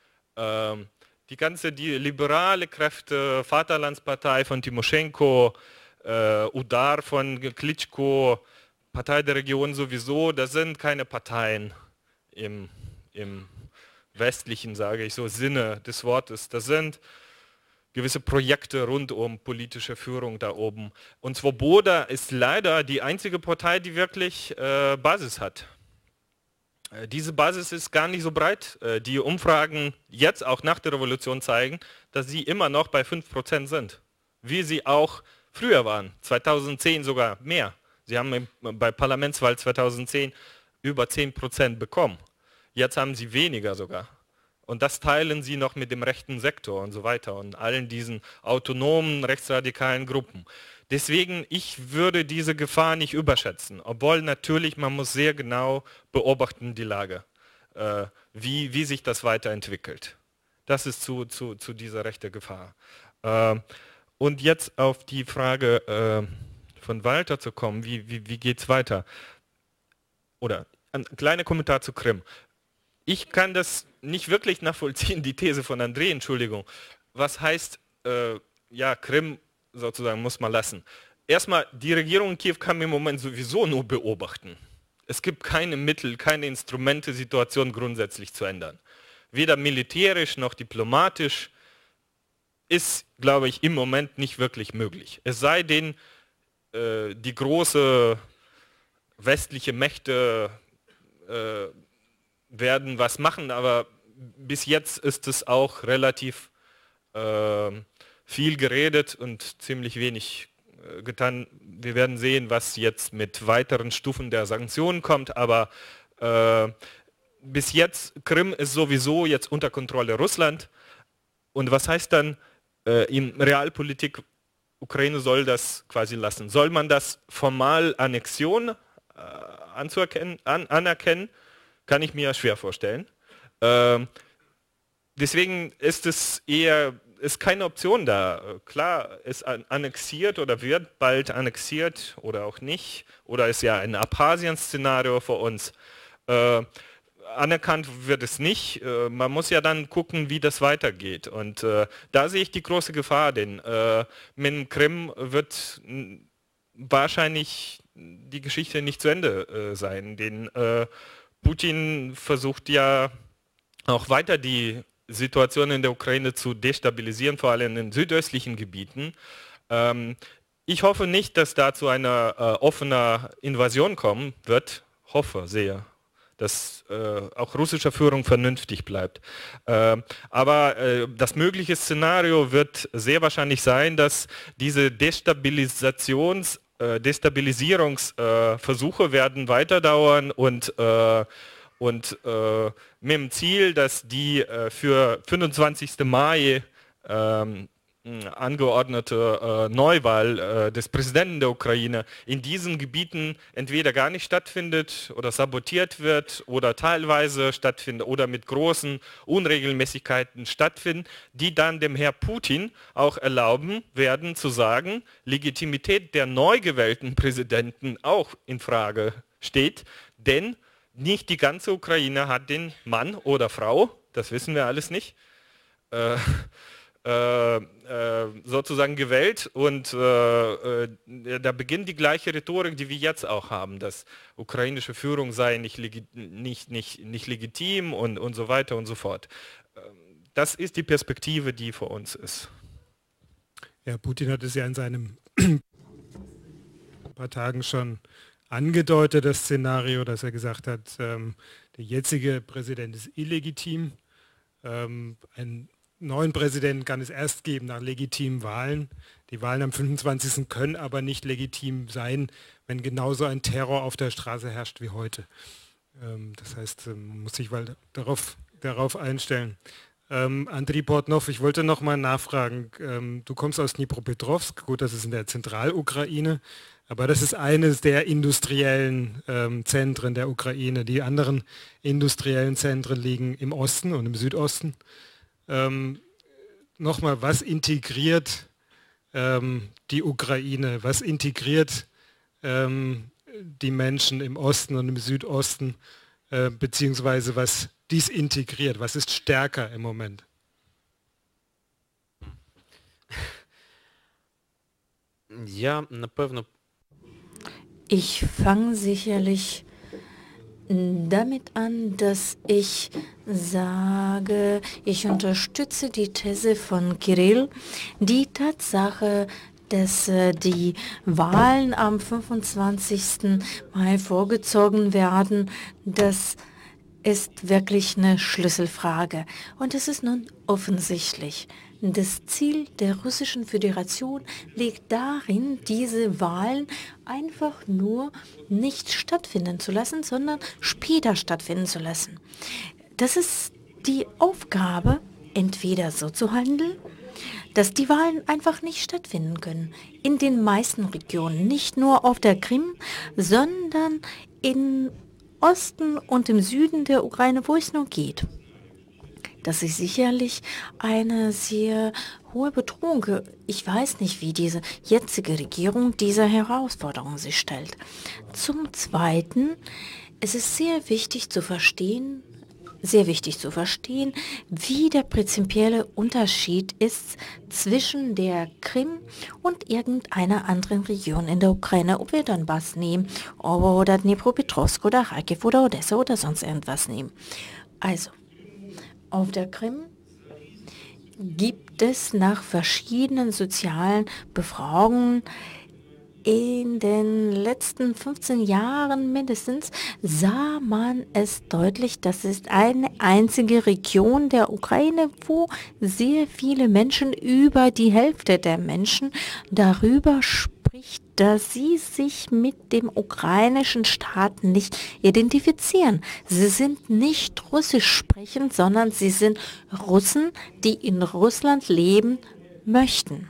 Die liberale Kräfte, Vaterlandspartei von Timoschenko, Udar von Klitschko, Partei der Region sowieso, das sind keine Parteien im westlichen, sage ich so, Sinne des Wortes. Das sind gewisse Projekte rund um politische Führung da oben. Und Svoboda ist leider die einzige Partei, die wirklich Basis hat. Diese Basis ist gar nicht so breit. Die Umfragen jetzt auch nach der Revolution zeigen, dass sie immer noch bei 5% sind. Wie sie auch früher waren, 2010 sogar mehr. Sie haben bei Parlamentswahl 2010 über 10% bekommen. Jetzt haben sie weniger sogar. Und das teilen sie noch mit dem rechten Sektor und so weiter und allen diesen autonomen, rechtsradikalen Gruppen. Deswegen, ich würde diese Gefahr nicht überschätzen, obwohl natürlich man muss sehr genau beobachten die Lage, wie sich das weiterentwickelt. Das ist zu dieser rechten Gefahr. Und jetzt auf die Frage von Walter zu kommen, wie geht es weiter? Oder ein kleiner Kommentar zu Krim. Ich kann das nicht wirklich nachvollziehen, die These von André, Entschuldigung. Was heißt, ja, Krim sozusagen muss man lassen. Erstmal, die Regierung in Kiew kann im Moment sowieso nur beobachten. Es gibt keine Mittel, keine Instrumente, die Situation grundsätzlich zu ändern. Weder militärisch noch diplomatisch ist, glaube ich, im Moment nicht wirklich möglich. Es sei denn, die große westliche Mächte werden was machen, aber bis jetzt ist es auch relativ viel geredet und ziemlich wenig getan. Wir werden sehen, was jetzt mit weiteren Stufen der Sanktionen kommt, aber bis jetzt, Krim ist sowieso jetzt unter Kontrolle Russland. Und was heißt dann in Realpolitik, Ukraine soll das quasi lassen? Soll man das formal Annexion anerkennen? Kann ich mir schwer vorstellen. Deswegen ist es eher, ist keine Option da. Klar, ist annexiert oder wird bald annexiert oder auch nicht. Oder ist ja ein Abchasien-Szenario für uns. Anerkannt wird es nicht. Man muss ja dann gucken, wie das weitergeht. Und da sehe ich die große Gefahr, denn mit Krim wird wahrscheinlich die Geschichte nicht zu Ende sein. Denn Putin versucht ja auch weiter die Situation in der Ukraine zu destabilisieren, vor allem in den südöstlichen Gebieten. Ich hoffe nicht, dass da zu einer offener Invasion kommen wird. Hoffe sehr, dass auch russische Führung vernünftig bleibt. Aber das mögliche Szenario wird sehr wahrscheinlich sein, dass diese Destabilisierungsversuche werden weiterdauern und mit dem Ziel, dass die für 25. Mai angeordnete Neuwahl des Präsidenten der Ukraine in diesen Gebieten entweder gar nicht stattfindet oder sabotiert wird oder teilweise stattfindet oder mit großen Unregelmäßigkeiten stattfinden, die dann dem Herrn Putin auch erlauben werden zu sagen, Legitimität der neu gewählten Präsidenten auch in Frage steht, denn nicht die ganze Ukraine hat den Mann oder Frau, das wissen wir alles nicht, sozusagen gewählt und da beginnt die gleiche Rhetorik, die wir jetzt auch haben, dass ukrainische Führung sei nicht legitim und so weiter und so fort. Das ist die Perspektive, die vor uns ist. Ja, Putin hat es ja in seinem paar Tagen schon angedeutet, das Szenario, dass er gesagt hat, der jetzige Präsident ist illegitim. Einen neuen Präsidenten kann es erst geben nach legitimen Wahlen. Die Wahlen am 25. können aber nicht legitim sein, wenn genauso ein Terror auf der Straße herrscht wie heute. Das heißt, man muss sich darauf einstellen. Andriy Portnov, ich wollte noch mal nachfragen, du kommst aus Dnipropetrovsk, gut, das ist in der Zentralukraine, aber das ist eines der industriellen Zentren der Ukraine. Die anderen industriellen Zentren liegen im Osten und im Südosten. Nochmal, was integriert die Ukraine? Was integriert die Menschen im Osten und im Südosten? Beziehungsweise was disintegriert? Was ist stärker im Moment? Ja, напевно. Ich fange sicherlich damit an, dass ich sage, ich unterstütze die These von Kirill, die Tatsache, dass die Wahlen am 25. Mai vorgezogen werden, das ist wirklich eine Schlüsselfrage. Und es ist nun offensichtlich. Das Ziel der Russischen Föderation liegt darin, diese Wahlen einfach nur nicht stattfinden zu lassen, sondern später stattfinden zu lassen. Das ist die Aufgabe, entweder so zu handeln, dass die Wahlen einfach nicht stattfinden können. In den meisten Regionen, nicht nur auf der Krim, sondern im Osten und im Süden der Ukraine, wo es nur geht. Das ist sicherlich eine sehr hohe Bedrohung. Ich weiß nicht, wie diese jetzige Regierung dieser Herausforderung sich stellt. Zum Zweiten, es ist sehr wichtig zu verstehen, wie der prinzipielle Unterschied ist zwischen der Krim und irgendeiner anderen Region in der Ukraine, ob wir Donbass nehmen oder Dnipropetrovsk oder Kharkiv oder Odessa oder sonst irgendwas nehmen. Also, auf der Krim gibt es nach verschiedenen sozialen Befragungen in den letzten 15 Jahren mindestens sah man es deutlich, das ist eine einzige Region der Ukraine, wo sehr viele Menschen, über die Hälfte der Menschen, darüber spricht, dass sie sich mit dem ukrainischen Staat nicht identifizieren. Sie sind nicht russisch sprechend, sondern sie sind Russen, die in Russland leben möchten.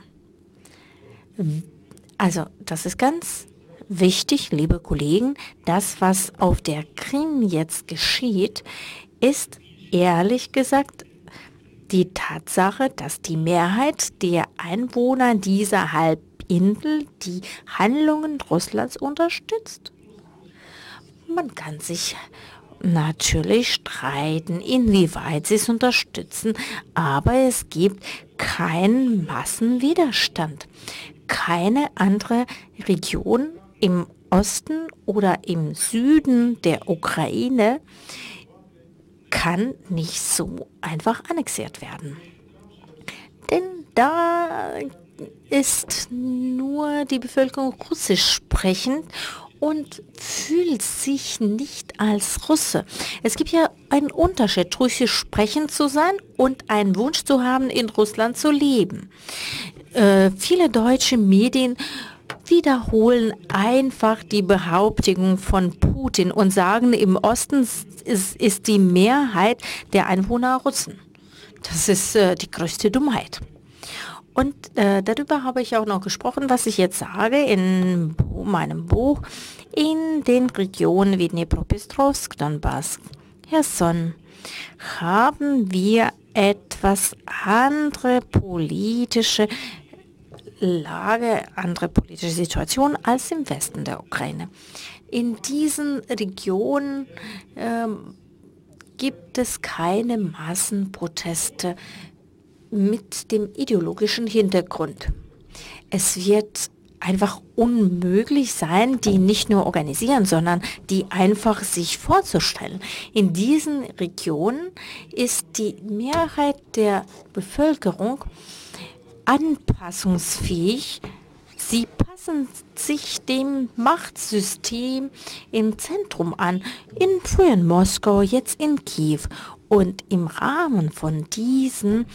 Also, das ist ganz wichtig, liebe Kollegen. Das, was auf der Krim jetzt geschieht, ist ehrlich gesagt die Tatsache, dass die Mehrheit der Einwohner dieser Halbinsel die Handlungen Russlands unterstützt. Man kann sich natürlich streiten, inwieweit sie es unterstützen, aber es gibt keinen Massenwiderstand. Keine andere Region im Osten oder im Süden der Ukraine kann nicht so einfach annexiert werden. Denn da ist nur die Bevölkerung russisch sprechend und fühlt sich nicht als Russe. Es gibt ja einen Unterschied, russisch sprechend zu sein und einen Wunsch zu haben, in Russland zu leben. Viele deutsche Medien wiederholen einfach die Behauptung von Putin und sagen, im Osten ist die Mehrheit der Einwohner Russen. Das ist die größte Dummheit. Und darüber habe ich auch noch gesprochen, was ich jetzt sage in meinem Buch. In den Regionen wie Dnipropetrovsk, Donbass, Cherson haben wir etwas andere politische Lage, andere politische Situation als im Westen der Ukraine. In diesen Regionen gibt es keine Massenproteste mit dem ideologischen Hintergrund. Es wird einfach unmöglich sein, die nicht nur organisieren, sondern die einfach sich vorzustellen. In diesen Regionen ist die Mehrheit der Bevölkerung anpassungsfähig. Sie passen sich dem Machtsystem im Zentrum an, früher in Moskau, jetzt in Kiew. Und im Rahmen von diesen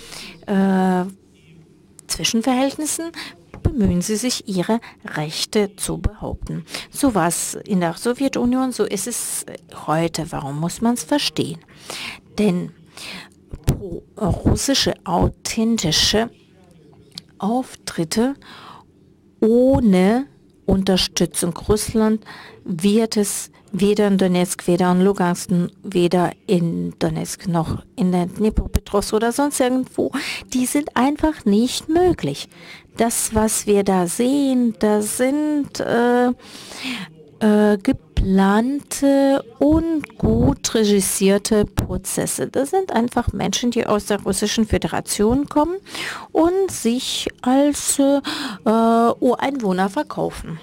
Zwischenverhältnissen bemühen sie sich, ihre Rechte zu behaupten. So war es in der Sowjetunion, so ist es heute. Warum muss man es verstehen? Denn russische authentische Auftritte ohne Unterstützung Russland wird es weder in Donetsk, weder in Lugansk, weder in Donetsk noch in der Dnipropetrovsk oder sonst irgendwo, die sind einfach nicht möglich. Das, was wir da sehen, das sind geplante und gut regissierte Prozesse. Das sind einfach Menschen, die aus der Russischen Föderation kommen und sich als Ureinwohner verkaufen.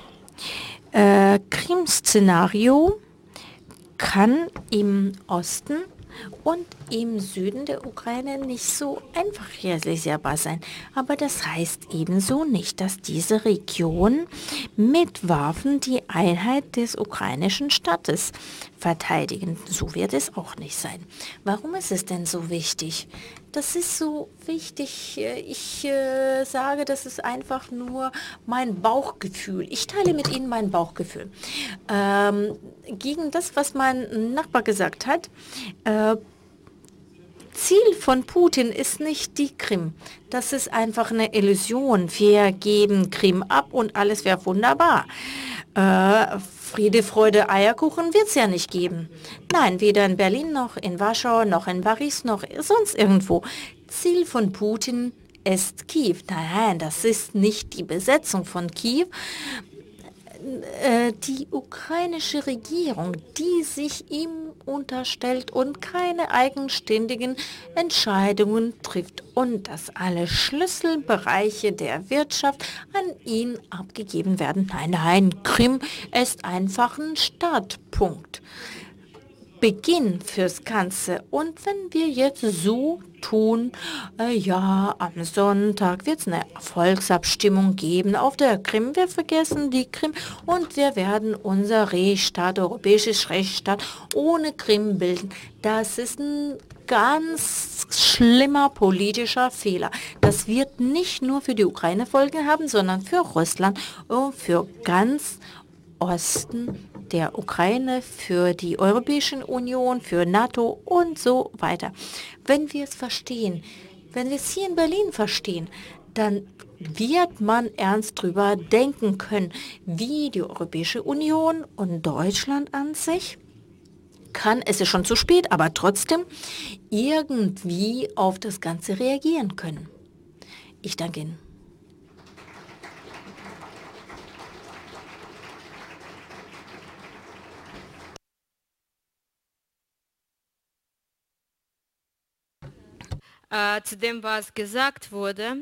Krim-Szenario kann im Osten und im Süden der Ukraine nicht so einfach realisierbar sein. Aber das heißt ebenso nicht, dass diese Region mit Waffen die Einheit des ukrainischen Staates verteidigen. So wird es auch nicht sein. Warum ist es denn so wichtig? Das ist so wichtig. Ich sage, das ist einfach nur mein Bauchgefühl. Ich teile mit Ihnen mein Bauchgefühl. Gegen das, was mein Nachbar gesagt hat, Ziel von Putin ist nicht die Krim. Das ist einfach eine Illusion. Wir geben Krim ab und alles wäre wunderbar. Friede, Freude, Eierkuchen wird es ja nicht geben. Nein, weder in Berlin noch in Warschau noch in Paris noch sonst irgendwo. Ziel von Putin ist Kiew. Nein, das ist nicht die Besetzung von Kiew. Die ukrainische Regierung, die sich ihm unterstellt und keine eigenständigen Entscheidungen trifft und dass alle Schlüsselbereiche der Wirtschaft an ihn abgegeben werden. Nein, nein, Krim ist einfach ein Startpunkt. Beginn fürs Ganze. Und wenn wir jetzt so tun, ja, am Sonntag wird es eine Volksabstimmung geben auf der Krim. Wir vergessen die Krim und wir werden unser Rechtsstaat, europäisches Rechtsstaat ohne Krim bilden. Das ist ein ganz schlimmer politischer Fehler. Das wird nicht nur für die Ukraine Folgen haben, sondern für Russland und für ganz Osten der Ukraine, für die Europäische Union, für NATO und so weiter. Wenn wir es verstehen, wenn wir es hier in Berlin verstehen, dann wird man ernst drüber denken können, wie die Europäische Union und Deutschland an sich kann, es ist schon zu spät, aber trotzdem irgendwie auf das Ganze reagieren können. Ich danke Ihnen. Zu dem, was gesagt wurde.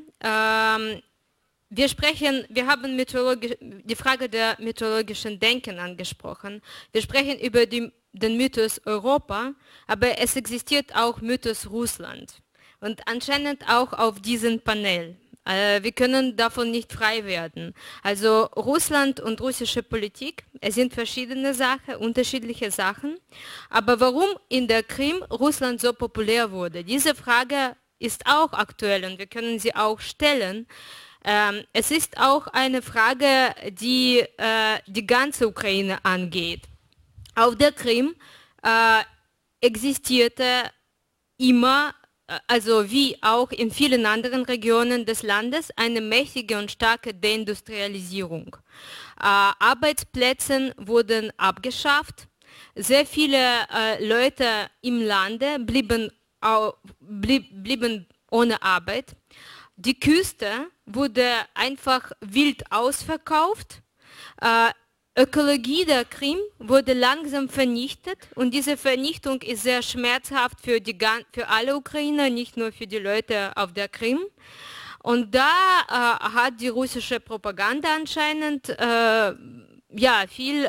Wir haben die Frage der mythologischen Denken angesprochen. Wir sprechen über den Mythos Europa, aber es existiert auch Mythos Russland. Und anscheinend auch auf diesem Panel. Wir können davon nicht frei werden. Also Russland und russische Politik, es sind verschiedene Sachen, unterschiedliche Sachen. Aber warum in der Krim Russland so populär wurde, diese Frage ist auch aktuell und wir können sie auch stellen. Es ist auch eine Frage, die die ganze Ukraine angeht. Auf der Krim existierte immer, also wie auch in vielen anderen Regionen des Landes, eine mächtige und starke Deindustrialisierung. Arbeitsplätze wurden abgeschafft. Sehr viele Leute im Lande blieben ohne Arbeit. Die Küste wurde einfach wild ausverkauft. Ökologie der Krim wurde langsam vernichtet und diese Vernichtung ist sehr schmerzhaft für alle Ukrainer, nicht nur für die Leute auf der Krim. Und da hat die russische Propaganda anscheinend viel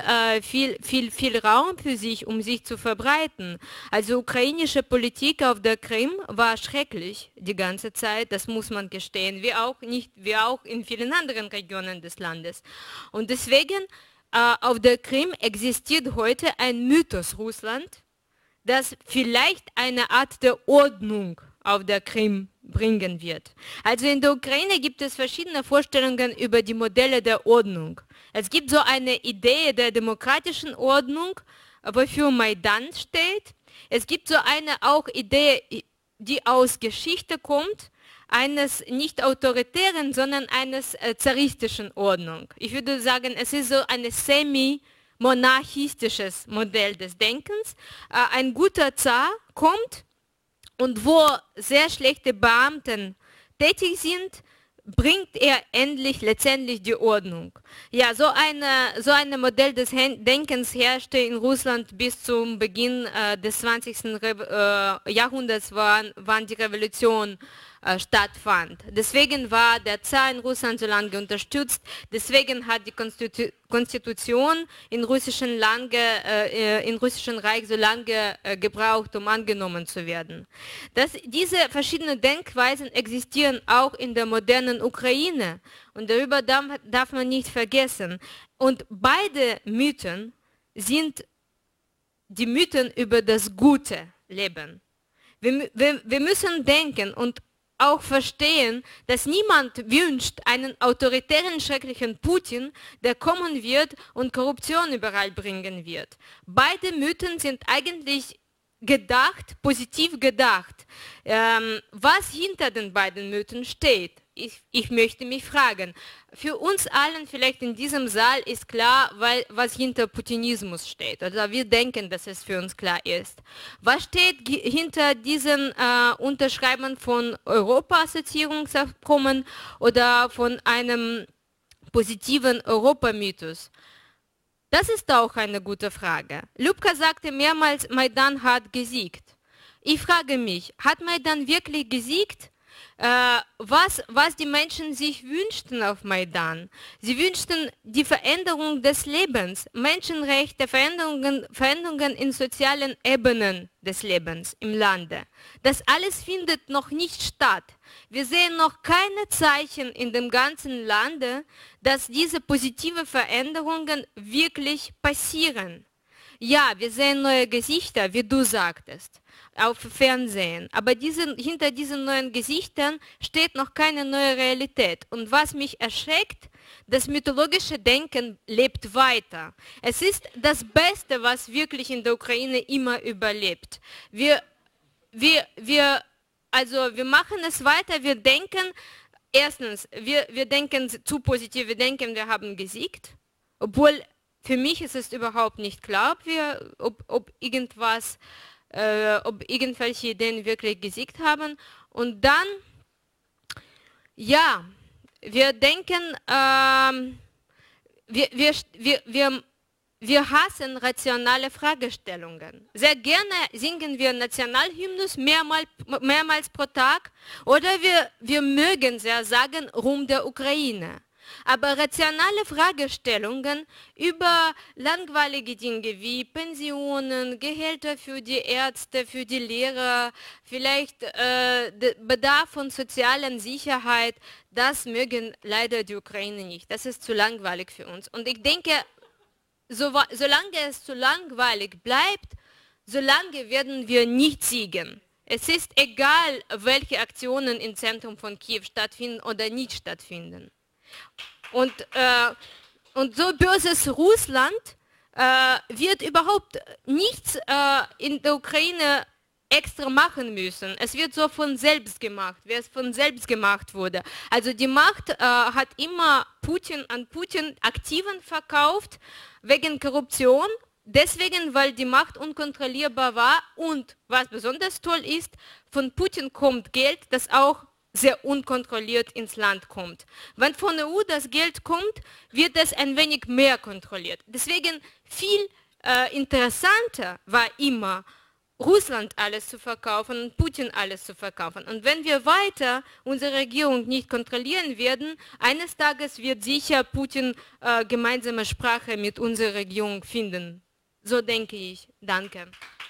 Raum für sich, um sich zu verbreiten. Also ukrainische Politik auf der Krim war schrecklich die ganze Zeit, das muss man gestehen, wie auch in vielen anderen Regionen des Landes. Und deswegen auf der Krim existiert heute ein Mythos Russland, das vielleicht eine Art der Ordnung auf der Krim bringen wird. Also in der Ukraine gibt es verschiedene Vorstellungen über die Modelle der Ordnung. Es gibt so eine Idee der demokratischen Ordnung, wofür Maidan steht. Es gibt so eine auch Idee, die aus Geschichte kommt, eines nicht autoritären, sondern eines zaristischen Ordnung. Ich würde sagen, es ist so ein semi-monarchistisches Modell des Denkens. Ein guter Zar kommt und wo sehr schlechte Beamten tätig sind, bringt er endlich letztendlich die Ordnung. Ja, so ein Modell des Denkens herrschte in Russland bis zum Beginn des 20. Jahrhunderts, wann die Revolution stattfand. Deswegen war der Zar in Russland so lange unterstützt, deswegen hat die Konstitution im russischen Reich so lange gebraucht, um angenommen zu werden. Diese verschiedenen Denkweisen existieren auch in der modernen Ukraine und darüber darf man nicht vergessen. Und beide Mythen sind die Mythen über das gute Leben. Wir müssen denken und auch verstehen, dass niemand wünscht einen autoritären, schrecklichen Putin, der kommen wird und Korruption überall bringen wird. Beide Mythen sind eigentlich gedacht, positiv gedacht. Was hinter den beiden Mythen steht, ich möchte mich fragen. Für uns allen vielleicht in diesem Saal ist klar, was hinter Putinismus steht. Also wir denken, dass es für uns klar ist. Was steht hinter diesen Unterschreiben von Europa-Assoziierungsabkommen oder von einem positiven Europamythos? Das ist auch eine gute Frage. Ljubka sagte mehrmals, Maidan hat gesiegt. Ich frage mich, hat Maidan wirklich gesiegt? Was die Menschen sich wünschten auf Maidan. Sie wünschten die Veränderung des Lebens, Menschenrechte, Veränderungen in sozialen Ebenen des Lebens im Lande. Das alles findet noch nicht statt. Wir sehen noch keine Zeichen in dem ganzen Lande, dass diese positive Veränderungen wirklich passieren. Ja, wir sehen neue Gesichter, wie du sagtest, auf Fernsehen. Aber hinter diesen neuen Gesichtern steht noch keine neue Realität. Und was mich erschreckt, das mythologische Denken lebt weiter. Es ist das Beste, was wirklich in der Ukraine immer überlebt. Wir machen es weiter, wir denken, erstens, wir denken zu positiv, wir denken, wir haben gesiegt, obwohl für mich ist es überhaupt nicht klar, ob irgendwelche Ideen wirklich gesiegt haben. Und dann, ja, wir denken, wir hassen rationale Fragestellungen. Sehr gerne singen wir Nationalhymnus mehrmals pro Tag oder wir mögen sehr sagen, Ruhm der Ukraine. Aber rationale Fragestellungen über langweilige Dinge wie Pensionen, Gehälter für die Ärzte, für die Lehrer, vielleicht Bedarf von sozialer Sicherheit, das mögen leider die Ukraine nicht. Das ist zu langweilig für uns. Und ich denke, solange es zu langweilig bleibt, solange werden wir nicht siegen. Es ist egal, welche Aktionen im Zentrum von Kiew stattfinden oder nicht stattfinden. Und so böses Russland wird überhaupt nichts in der Ukraine extra machen müssen. Es wird so von selbst gemacht, wie es von selbst gemacht wurde. Also die Macht hat immer an Putin Aktiven verkauft wegen Korruption, deswegen, weil die Macht unkontrollierbar war und, was besonders toll ist, von Putin kommt Geld, das auch sehr unkontrolliert ins Land kommt. Wenn von der EU das Geld kommt, wird es ein wenig mehr kontrolliert. Deswegen viel interessanter war immer, Russland alles zu verkaufen und Putin alles zu verkaufen. Und wenn wir weiter unsere Regierung nicht kontrollieren werden, eines Tages wird sicher Putin gemeinsame Sprache mit unserer Regierung finden. So denke ich. Danke.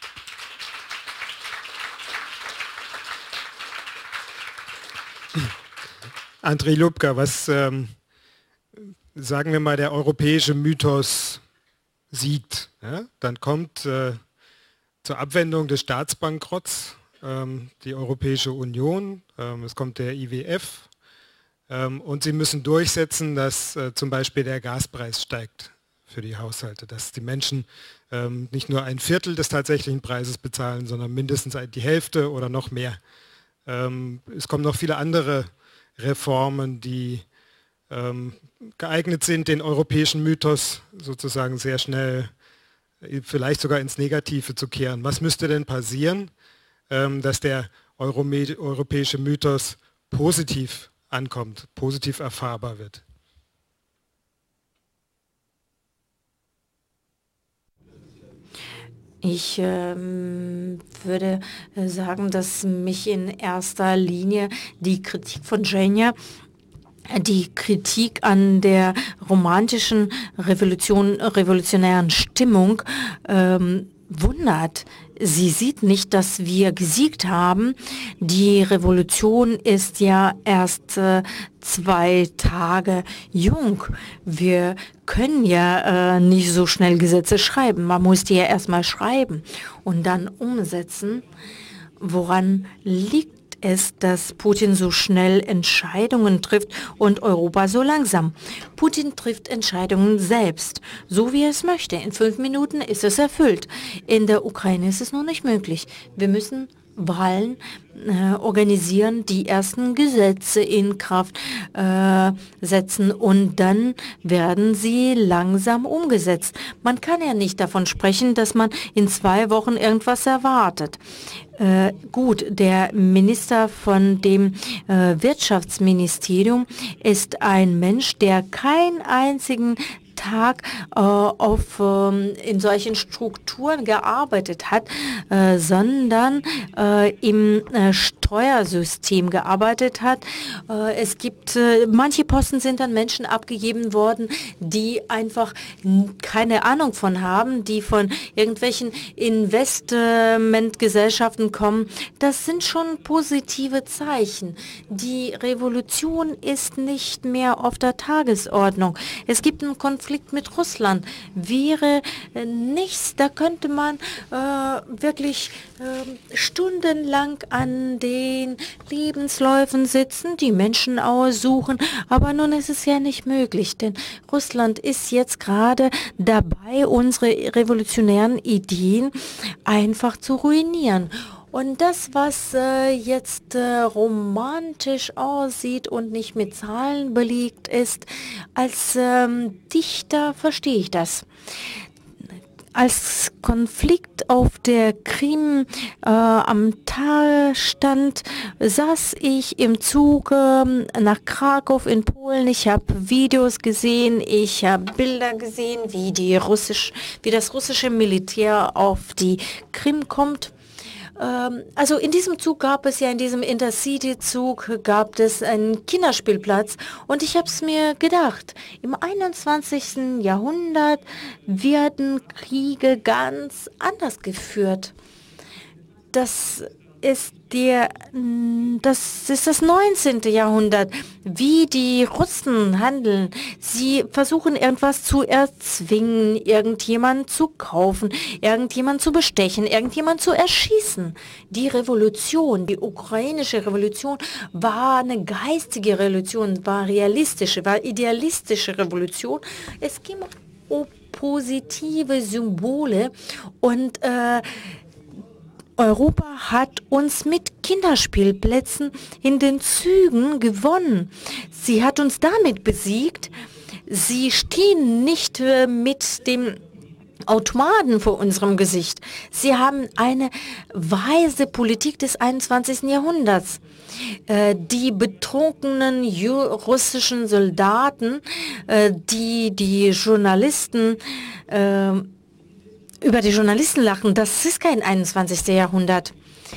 Andrei Ljubka, was, sagen wir mal, der europäische Mythos siegt, ja? Dann kommt zur Abwendung des Staatsbankrotts die Europäische Union, es kommt der IWF und sie müssen durchsetzen, dass zum Beispiel der Gaspreis steigt für die Haushalte, dass die Menschen nicht nur ein Viertel des tatsächlichen Preises bezahlen, sondern mindestens die Hälfte oder noch mehr. Es kommen noch viele andere Reformen, die geeignet sind, den europäischen Mythos sozusagen sehr schnell, vielleicht sogar ins Negative zu kehren. Was müsste denn passieren, dass der europäische Mythos positiv ankommt, positiv erfahrbar wird? Ich würde sagen, dass mich in erster Linie die Kritik von Zhenya, die Kritik an der romantischen revolutionären Stimmung wundert. Sie sieht nicht, dass wir gesiegt haben. Die Revolution ist ja erst 2 Tage jung. Wir können ja nicht so schnell Gesetze schreiben. Man muss die ja erstmal schreiben und dann umsetzen. Woran liegt es, dass Putin so schnell Entscheidungen trifft und Europa so langsam? Putin trifft Entscheidungen selbst, so wie er es möchte. In 5 Minuten ist es erfüllt. In der Ukraine ist es noch nicht möglich. Wir müssen Wahlen organisieren, die ersten Gesetze in Kraft setzen und dann werden sie langsam umgesetzt. Man kann ja nicht davon sprechen, dass man in 2 Wochen irgendwas erwartet. Gut, der Minister von dem Wirtschaftsministerium ist ein Mensch, der keinen einzigen Tag in solchen Strukturen gearbeitet hat, sondern im Steuersystem gearbeitet hat. Es gibt, manche Posten sind an Menschen abgegeben worden, die einfach keine Ahnung von haben, die von irgendwelchen Investmentgesellschaften kommen. Das sind schon positive Zeichen. Die Revolution ist nicht mehr auf der Tagesordnung. Es gibt einen Konflikt mit Russland. Wäre nichts, da könnte man wirklich stundenlang an den Lebensläufen sitzen, die Menschen aussuchen, aber nun ist es ja nicht möglich, denn Russland ist jetzt gerade dabei, unsere revolutionären Ideen einfach zu ruinieren. Und das, was jetzt romantisch aussieht und nicht mit Zahlen belegt ist, als Dichter verstehe ich das. Als Konflikt auf der Krim am Tage stand, saß ich im Zug nach Krakow in Polen. Ich habe Videos gesehen, ich habe Bilder gesehen, wie das russische Militär auf die Krim kommt. Also in diesem Zug in diesem Intercity-Zug gab es einen Kinderspielplatz und ich habe es mir gedacht, im 21. Jahrhundert werden Kriege ganz anders geführt. Das ist das 19. Jahrhundert, wie die Russen handeln. Sie versuchen irgendwas zu erzwingen, irgendjemanden zu kaufen, irgendjemanden zu bestechen, irgendjemanden zu erschießen. Die Revolution, die ukrainische Revolution war eine geistige Revolution, war realistische, war idealistische Revolution. Es ging um positive Symbole und Europa hat uns mit Kinderspielplätzen in den Zügen gewonnen. Sie hat uns damit besiegt. Sie stehen nicht mit dem Automaten vor unserem Gesicht. Sie haben eine weise Politik des 21. Jahrhunderts. Die betrunkenen russischen Soldaten, die Journalisten über die Journalisten lachen, das ist kein 21. Jahrhundert.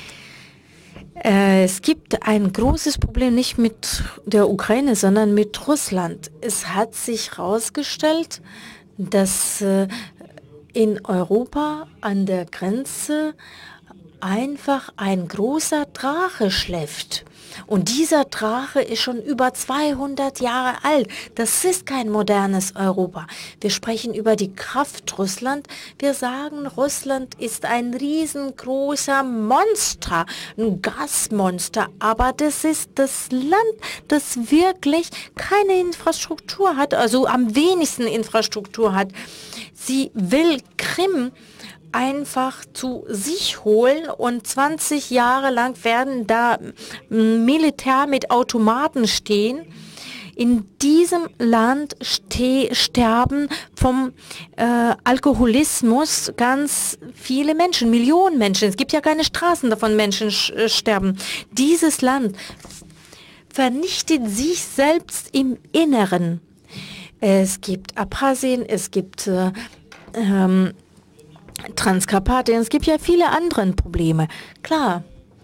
Es gibt ein großes Problem nicht mit der Ukraine, sondern mit Russland. Es hat sich herausgestellt, dass in Europa an der Grenze einfach ein großer Drache schläft. Und dieser Drache ist schon über 200 Jahre alt. Das ist kein modernes Europa. Wir sprechen über die Kraft Russland. Wir sagen, Russland ist ein riesengroßer Monster, ein Gasmonster. Aber das ist das Land, das wirklich keine Infrastruktur hat, also am wenigsten Infrastruktur hat. Sie will Krim einfach zu sich holen und 20 Jahre lang werden da Militär mit Automaten stehen. In diesem Land sterben vom Alkoholismus ganz viele Menschen, Millionen Menschen. Es gibt ja keine Straßen, davon Menschen sterben. Dieses Land vernichtet sich selbst im Inneren. Es gibt Abchasien, es gibt Transkarpatien, es gibt ja viele andere Probleme, klar.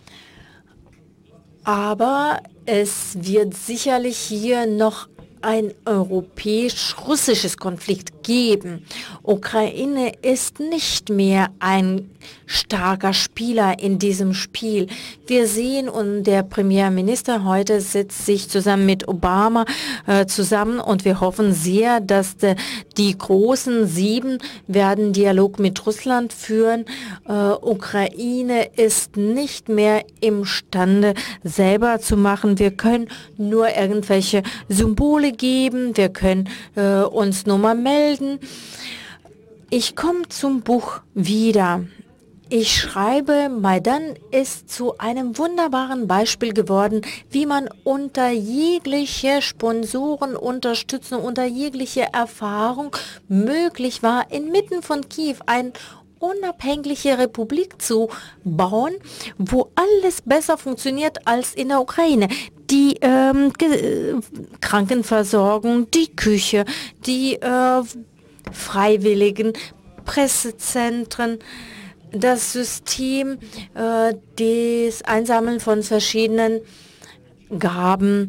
Aber es wird sicherlich hier noch ein europäisch-russisches Konflikt geben. Ukraine ist nicht mehr ein starker Spieler in diesem Spiel. Wir sehen, und der Premierminister heute setzt sich zusammen mit Obama zusammen und wir hoffen sehr, dass die großen 7 werden Dialog mit Russland führen. Ukraine ist nicht mehr imstande, selber zu machen. Wir können nur irgendwelche Symbole geben, wir können uns nur mal melden. Ich komme zum Buch wieder. Ich schreibe, Maidan ist zu einem wunderbaren Beispiel geworden, wie man unter jegliche Sponsoren unterstützen, unter jegliche Erfahrung möglich war, inmitten von Kiew eine unabhängige Republik zu bauen, wo alles besser funktioniert als in der Ukraine. Die Krankenversorgung, die Küche, die Freiwilligen, Pressezentren, das System des Einsammeln von verschiedenen Gaben,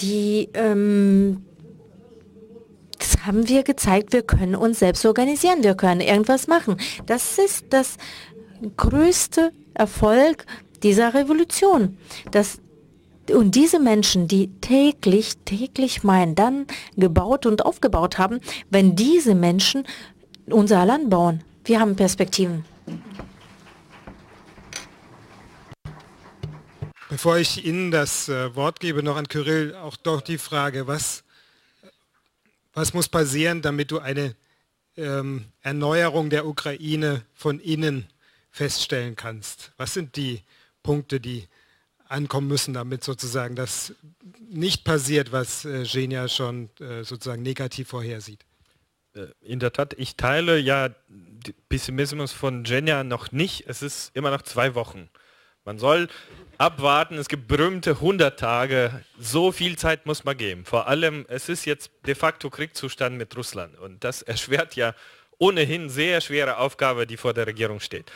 das haben wir gezeigt, wir können uns selbst organisieren, wir können irgendwas machen. Das ist das größte Erfolg dieser Revolution. Und diese Menschen, die täglich Maidan gebaut und aufgebaut haben, wenn diese Menschen unser Land bauen, wir haben Perspektiven. Bevor ich Ihnen das Wort gebe, noch an Kyrill, auch doch die Frage, was muss passieren, damit du eine Erneuerung der Ukraine von innen feststellen kannst? Was sind die Punkte, die ankommen müssen, damit sozusagen das nicht passiert, was Zhenya schon sozusagen negativ vorhersieht? In der Tat, ich teile ja den Pessimismus von Zhenya noch nicht. Es ist immer noch 2 Wochen. Man soll abwarten, es gibt berühmte 100 Tage, so viel Zeit muss man geben. Vor allem, es ist jetzt de facto Kriegszustand mit Russland und das erschwert ja ohnehin sehr schwere Aufgabe, die vor der Regierung steht.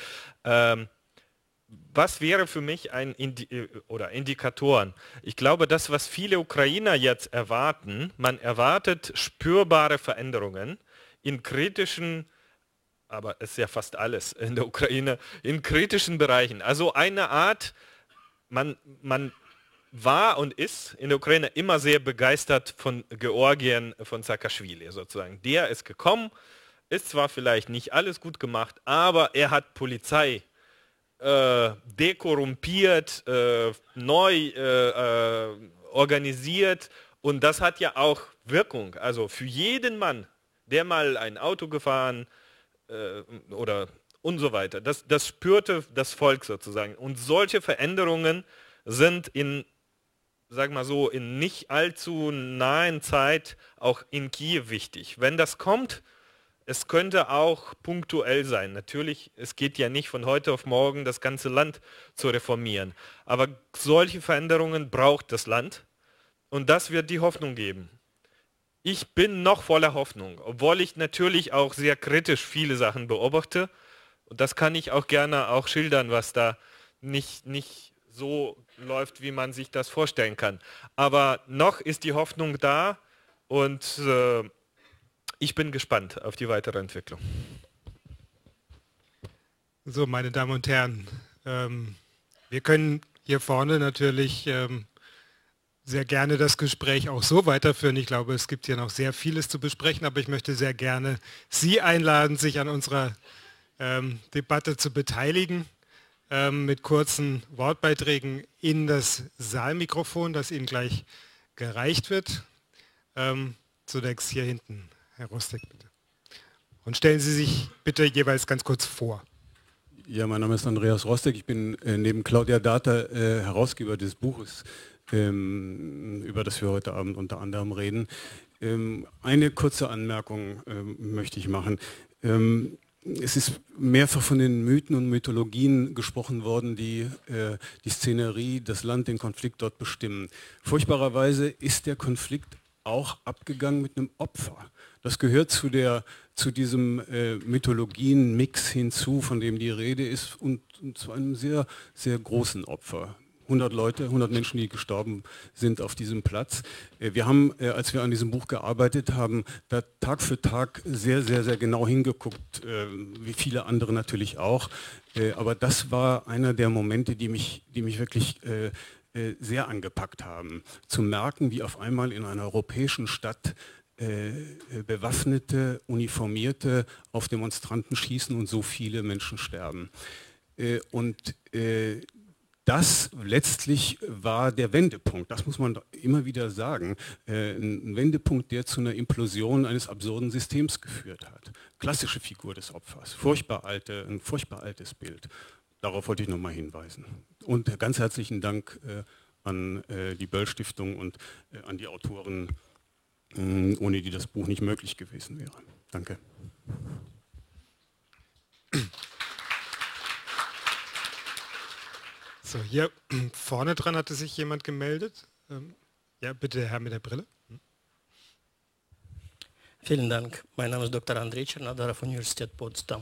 Was wäre für mich Indikatoren? Ich glaube, das, was viele Ukrainer jetzt erwarten, man erwartet spürbare Veränderungen in kritischen, aber es ist ja fast alles in der Ukraine, in kritischen Bereichen. Also eine Art, man war und ist in der Ukraine immer sehr begeistert von Georgien, von Saakaschwili sozusagen. Der ist gekommen, ist zwar vielleicht nicht alles gut gemacht, aber er hat Polizei dekorrumpiert, neu organisiert und das hat ja auch Wirkung. Also für jeden Mann, der mal ein Auto gefahren oder und so weiter, das spürte das Volk sozusagen. Und solche Veränderungen sind in, sag mal so, in nicht allzu nahen Zeit auch in Kiew wichtig. Wenn das kommt, es könnte auch punktuell sein. Natürlich, es geht ja nicht von heute auf morgen, das ganze Land zu reformieren. Aber solche Veränderungen braucht das Land und das wird die Hoffnung geben. Ich bin noch voller Hoffnung, obwohl ich natürlich auch sehr kritisch viele Sachen beobachte. Und das kann ich auch gerne auch schildern, was da nicht so läuft, wie man sich das vorstellen kann. Aber noch ist die Hoffnung da und ich bin gespannt auf die weitere Entwicklung. So, meine Damen und Herren, wir können hier vorne natürlich sehr gerne das Gespräch auch so weiterführen. Ich glaube, es gibt hier noch sehr vieles zu besprechen, aber ich möchte sehr gerne Sie einladen, sich an unserer Debatte zu beteiligen, mit kurzen Wortbeiträgen in das Saalmikrofon, das Ihnen gleich gereicht wird. Zunächst hier hinten. Herr Rostek, bitte. Und stellen Sie sich bitte jeweils ganz kurz vor. Ja, mein Name ist Andreas Rostek. Ich bin neben Claudia Data Herausgeber des Buches, über das wir heute Abend unter anderem reden. Eine kurze Anmerkung möchte ich machen. Es ist mehrfach von den Mythen und Mythologien gesprochen worden, die die Szenerie, das Land, den Konflikt dort bestimmen. Furchtbarerweise ist der Konflikt auch abgegangen mit einem Opfer. Das gehört zu diesem Mythologien-Mix hinzu, von dem die Rede ist, und zu einem sehr, sehr großen Opfer. 100 Menschen, die gestorben sind auf diesem Platz. Wir haben, als wir an diesem Buch gearbeitet haben, da Tag für Tag sehr, sehr, sehr genau hingeguckt, wie viele andere natürlich auch. Aber das war einer der Momente, die mich wirklich sehr angepackt haben. Zu merken, wie auf einmal in einer europäischen Stadt bewaffnete, uniformierte auf Demonstranten schießen und so viele Menschen sterben. Das letztlich war der Wendepunkt, das muss man immer wieder sagen, ein Wendepunkt, der zu einer Implosion eines absurden Systems geführt hat. Klassische Figur des Opfers, ein furchtbar altes Bild. Darauf wollte ich nochmal hinweisen. Und ganz herzlichen Dank an die Böll-Stiftung und an die Autoren, ohne die das Buch nicht möglich gewesen wäre. Danke. So, hier vorne dran hatte sich jemand gemeldet. Ja, bitte, der Herr mit der Brille. Vielen Dank. Mein Name ist Dr. Andrei Czernadara von der Universität Potsdam.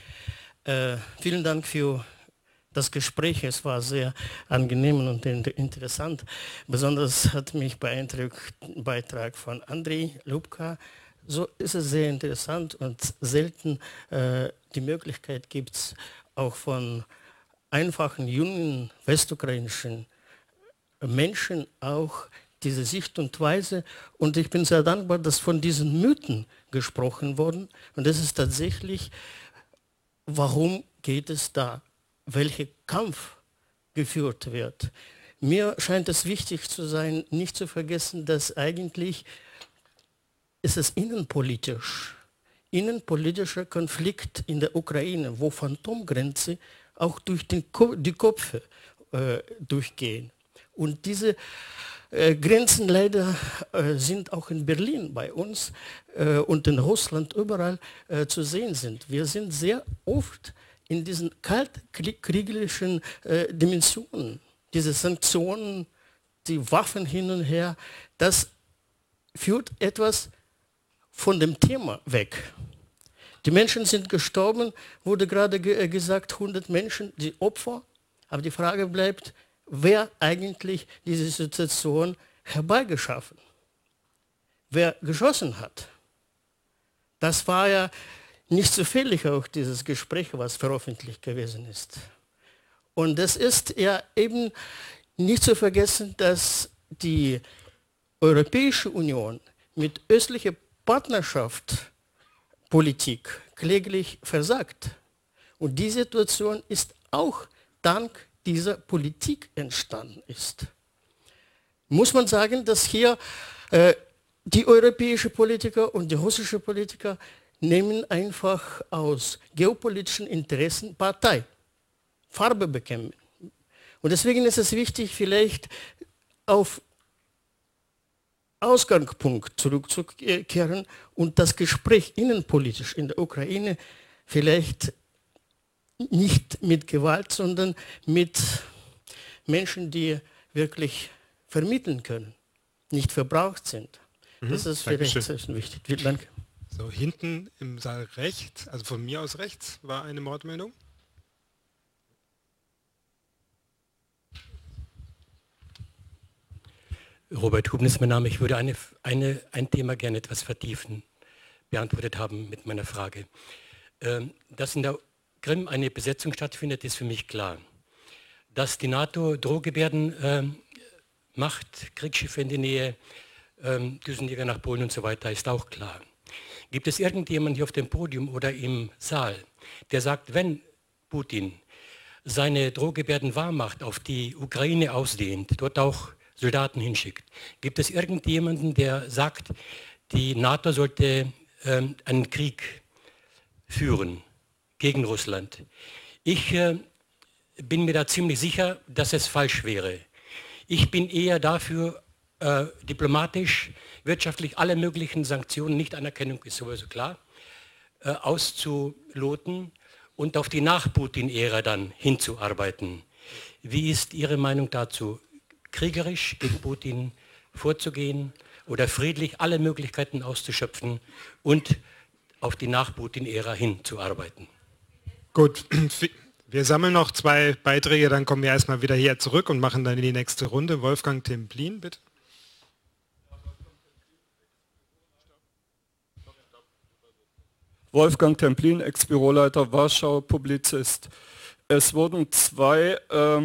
Vielen Dank für das Gespräch. Es war sehr angenehm und interessant. Besonders hat mich beeindruckt der Beitrag von Andrei Lubka. So ist es sehr interessant und selten die Möglichkeit gibt es auch von einfachen, jungen westukrainischen Menschen auch diese Sicht und Weise. Und ich bin sehr dankbar, dass von diesen Mythen gesprochen worden. Und das ist tatsächlich, warum geht es da? Welcher Kampf geführt wird? Mir scheint es wichtig zu sein, nicht zu vergessen, dass eigentlich ist es innenpolitischer Konflikt in der Ukraine, wo Phantomgrenzen auch durch die Köpfe durchgehen. Und diese Grenzen leider sind auch in Berlin bei uns und in Russland überall zu sehen sind. Wir sind sehr oft in diesen kaltkriegerischen Dimensionen, diese Sanktionen, die Waffen hin und her, das führt etwas von dem Thema weg. Die Menschen sind gestorben, wurde gerade gesagt, 100 Menschen, die Opfer. Aber die Frage bleibt, wer eigentlich diese Situation herbeigeschaffen? Wer geschossen hat? Das war ja nicht zufällig auch dieses Gespräch, was veröffentlicht gewesen ist. Und es ist ja eben nicht zu vergessen, dass die Europäische Union mit östlicher Partnerschaft Politik kläglich versagt. Und die Situation ist auch dank dieser Politik entstanden ist. Muss man sagen, dass hier die europäischen Politiker und die russischen Politiker nehmen einfach aus geopolitischen Interessen Partei, Farbe bekämpfen. Und deswegen ist es wichtig, vielleicht auf Ausgangspunkt zurückzukehren und das Gespräch innenpolitisch in der Ukraine vielleicht nicht mit Gewalt, sondern mit Menschen, die wirklich vermitteln können, nicht verbraucht sind. Das ist vielleicht sehr wichtig. Vielen Dank. So, hinten im Saal rechts, also von mir aus rechts, war eine Mordmeldung. Robert Huben ist mein Name. Ich würde ein Thema gerne etwas vertiefen, beantwortet haben mit meiner Frage. Dass in der Krim eine Besetzung stattfindet, ist für mich klar. Dass die NATO Drohgebärden macht, Kriegsschiffe in die Nähe, Düsenjäger nach Polen und so weiter, ist auch klar. Gibt es irgendjemanden hier auf dem Podium oder im Saal, der sagt, wenn Putin seine Drohgebärden wahrmacht, auf die Ukraine ausdehnt, dort auch Soldaten hinschickt, gibt es irgendjemanden, der sagt, die NATO sollte einen Krieg führen gegen Russland? Ich bin mir da ziemlich sicher, dass es falsch wäre. Ich bin eher dafür, diplomatisch, wirtschaftlich alle möglichen Sanktionen, Nichtanerkennung ist sowieso klar, auszuloten und auf die Nach-Putin-Ära dann hinzuarbeiten. Wie ist Ihre Meinung dazu? Kriegerisch gegen Putin vorzugehen oder friedlich alle Möglichkeiten auszuschöpfen und auf die Nach-Putin-Ära hinzuarbeiten? Gut, Wir sammeln noch 2 Beiträge, dann kommen wir erstmal wieder hier zurück und machen dann in die nächste Runde. Wolfgang Templin, bitte. Wolfgang Templin, Ex-Büroleiter Warschau, Publizist. Es wurden 2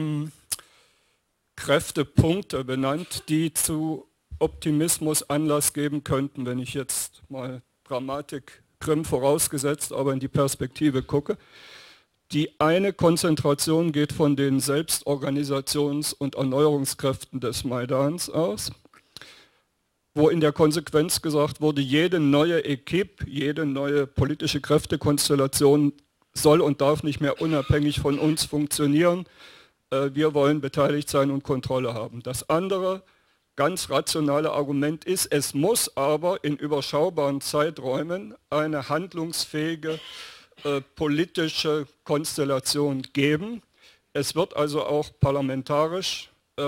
Kräftepunkte benannt, die zu Optimismus Anlass geben könnten, wenn ich jetzt mal Dramatik Krim vorausgesetzt, aber in die Perspektive gucke. Die eine Konzentration geht von den Selbstorganisations- und Erneuerungskräften des Maidans aus, wo in der Konsequenz gesagt wurde, jede neue Equipe, jede neue politische Kräftekonstellation soll und darf nicht mehr unabhängig von uns funktionieren. Wir wollen beteiligt sein und Kontrolle haben. Das andere, ganz rationale Argument ist, es muss aber in überschaubaren Zeiträumen eine handlungsfähige politische Konstellation geben. Es wird also auch parlamentarisch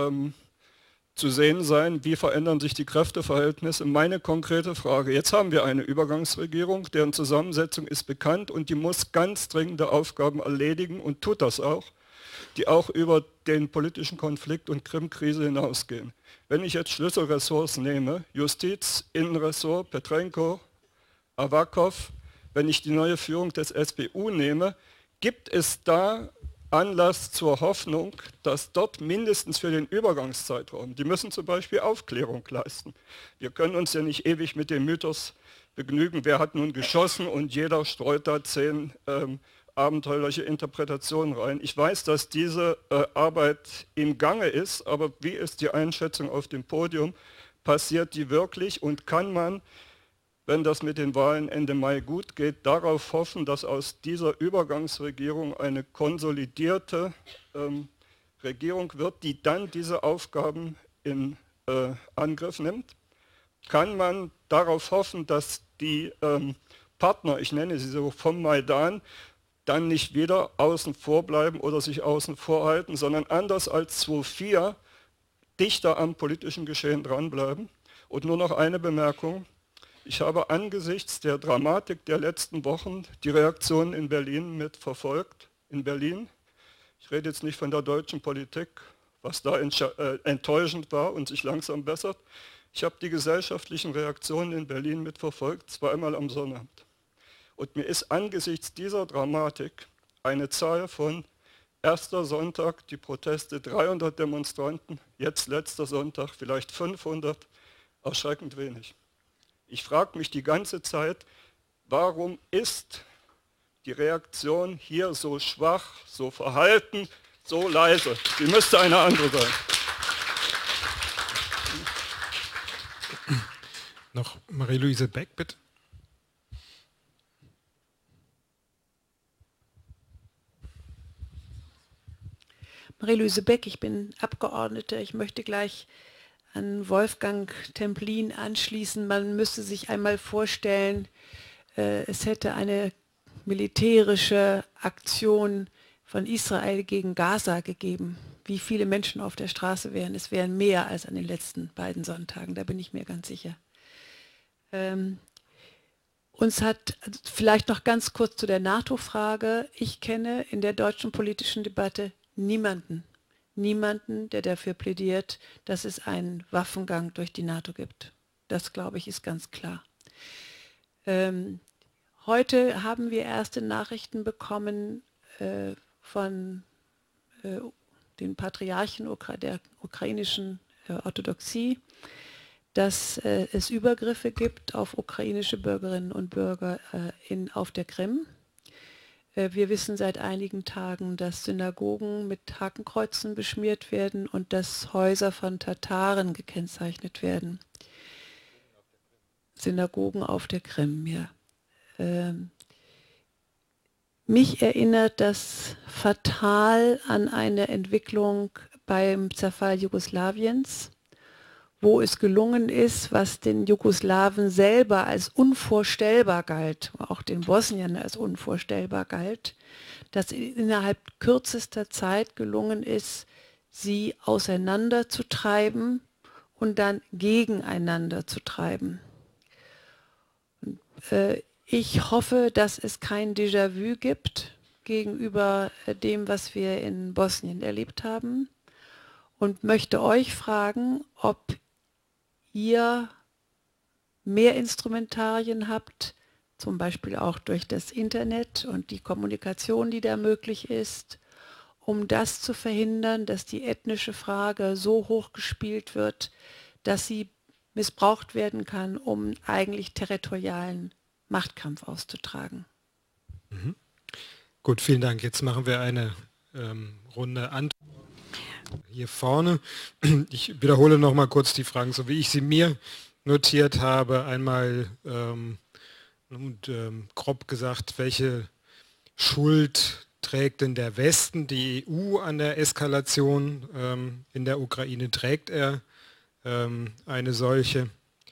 zu sehen sein, wie verändern sich die Kräfteverhältnisse. Meine konkrete Frage, jetzt haben wir eine Übergangsregierung, deren Zusammensetzung ist bekannt und die muss ganz dringende Aufgaben erledigen und tut das auch, die auch über den politischen Konflikt und Krim-Krise hinausgehen. Wenn ich jetzt Schlüsselressorts nehme, Justiz, Innenressort, Petrenko, Avakov, wenn ich die neue Führung des SBU nehme, gibt es da Anlass zur Hoffnung, dass dort mindestens für den Übergangszeitraum, die müssen zum Beispiel Aufklärung leisten. Wir können uns ja nicht ewig mit dem Mythos begnügen, wer hat nun geschossen und jeder streut da 10 abenteuerliche Interpretationen rein. Ich weiß, dass diese Arbeit im Gange ist, aber wie ist die Einschätzung auf dem Podium? Passiert die wirklich und kann man, wenn das mit den Wahlen Ende Mai gut geht, darauf hoffen, dass aus dieser Übergangsregierung eine konsolidierte Regierung wird, die dann diese Aufgaben in Angriff nimmt? Kann man darauf hoffen, dass die Partner, ich nenne sie so, vom Maidan, dann nicht wieder außen vor bleiben oder sich außen vor halten, sondern anders als 2004 dichter am politischen Geschehen dranbleiben? Und nur noch eine Bemerkung. Ich habe angesichts der Dramatik der letzten Wochen die Reaktionen in Berlin mitverfolgt. In Berlin, ich rede jetzt nicht von der deutschen Politik, was da enttäuschend war und sich langsam bessert. Ich habe die gesellschaftlichen Reaktionen in Berlin mitverfolgt, 2-mal am Sonnabend. Und mir ist angesichts dieser Dramatik eine Zahl von erster Sonntag, die Proteste 300 Demonstranten, jetzt letzter Sonntag vielleicht 500, erschreckend wenig. Ich frage mich die ganze Zeit, warum ist die Reaktion hier so schwach, so verhalten, so leise? Sie müsste eine andere sein. Noch Marie-Louise Beck, bitte. Marie-Louise Beck, ich bin Abgeordnete. Ich möchte gleich an Wolfgang Templin anschließen. Man müsste sich einmal vorstellen, es hätte eine militärische Aktion von Israel gegen Gaza gegeben. Wie viele Menschen auf der Straße wären? Es wären mehr als an den letzten beiden Sonntagen, da bin ich mir ganz sicher. Uns hat, vielleicht noch ganz kurz zu der NATO-Frage, ich kenne in der deutschen politischen Debatte niemanden, der dafür plädiert, dass es einen Waffengang durch die NATO gibt. Das, glaube ich, ist ganz klar. Heute haben wir erste Nachrichten bekommen von den Patriarchen der ukrainischen Orthodoxie, dass es Übergriffe gibt auf ukrainische Bürgerinnen und Bürger auf der Krim. Wir wissen seit einigen Tagen, dass Synagogen mit Hakenkreuzen beschmiert werden und dass Häuser von Tataren gekennzeichnet werden. Synagogen auf der Krim, ja. Mich erinnert das fatal an eine Entwicklung beim Zerfall Jugoslawiens, wo es gelungen ist, was den Jugoslawen selber als unvorstellbar galt, auch den Bosniern als unvorstellbar galt, dass innerhalb kürzester Zeit gelungen ist, sie auseinanderzutreiben und dann gegeneinander zu treiben. Ich hoffe, dass es kein Déjà-vu gibt, gegenüber dem, was wir in Bosnien erlebt haben und möchte euch fragen, ob ihr mehr Instrumentarien habt, zum Beispiel auch durch das Internet und die Kommunikation, die da möglich ist, um das zu verhindern, dass die ethnische Frage so hoch gespielt wird, dass sie missbraucht werden kann, um eigentlich territorialen Machtkampf auszutragen. Mhm. Gut, vielen Dank. Jetzt machen wir eine Runde Antwort hier vorne. Ich wiederhole noch mal kurz die Fragen, so wie ich sie mir notiert habe. Einmal grob gesagt, welche Schuld trägt denn der Westen, die EU an der Eskalation in der Ukraine? Trägt er eine solche?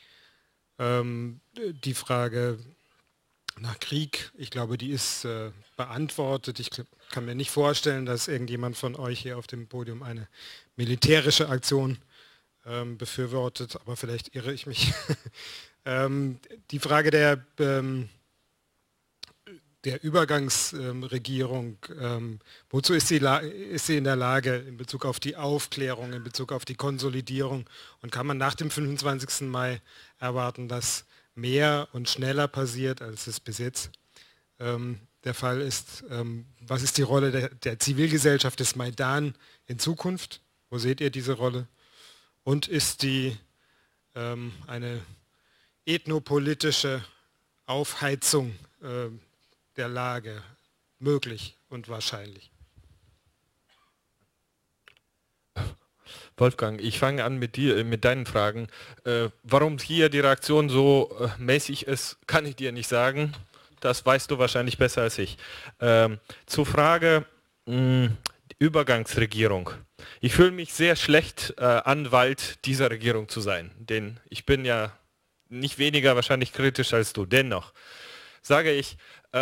Die Frage nach Krieg, ich glaube, die ist beantwortet. Ich kann mir nicht vorstellen, dass irgendjemand von euch hier auf dem Podium eine militärische Aktion befürwortet, aber vielleicht irre ich mich. Die Frage der Übergangsregierung, wozu ist sie in der Lage in Bezug auf die Aufklärung, in Bezug auf die Konsolidierung, und kann man nach dem 25. Mai erwarten, dass mehr und schneller passiert, als es bis jetzt der Fall ist? Was ist die Rolle der Zivilgesellschaft des Maidan in Zukunft? Wo seht ihr diese Rolle? Und ist die eine ethnopolitische Aufheizung der Lage möglich und wahrscheinlich? Wolfgang, ich fange an mit dir, mit deinen Fragen. Warum hier die Reaktion so mäßig ist, kann ich dir nicht sagen. Das weißt du wahrscheinlich besser als ich. Zur Frage Übergangsregierung. Ich fühle mich sehr schlecht, Anwalt dieser Regierung zu sein, denn ich bin ja nicht weniger wahrscheinlich kritisch als du. Dennoch sage ich,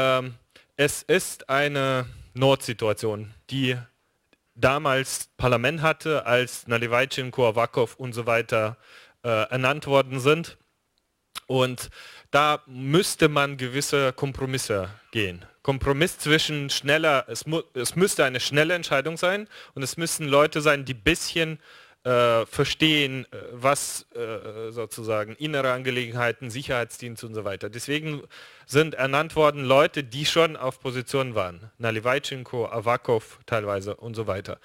es ist eine Notsituation, die damals Parlament hatte, als Nalivaychenko, Avakov und so weiter ernannt worden sind. Und da müsste man gewisse Kompromisse gehen. Kompromiss zwischen schneller, es müsste eine schnelle Entscheidung sein, und es müssen Leute sein, die ein bisschen verstehen, was sozusagen innere Angelegenheiten, Sicherheitsdienst und so weiter. Deswegen sind ernannt worden Leute, die schon auf Positionen waren. Nalivaychenko, Avakov teilweise und so weiter.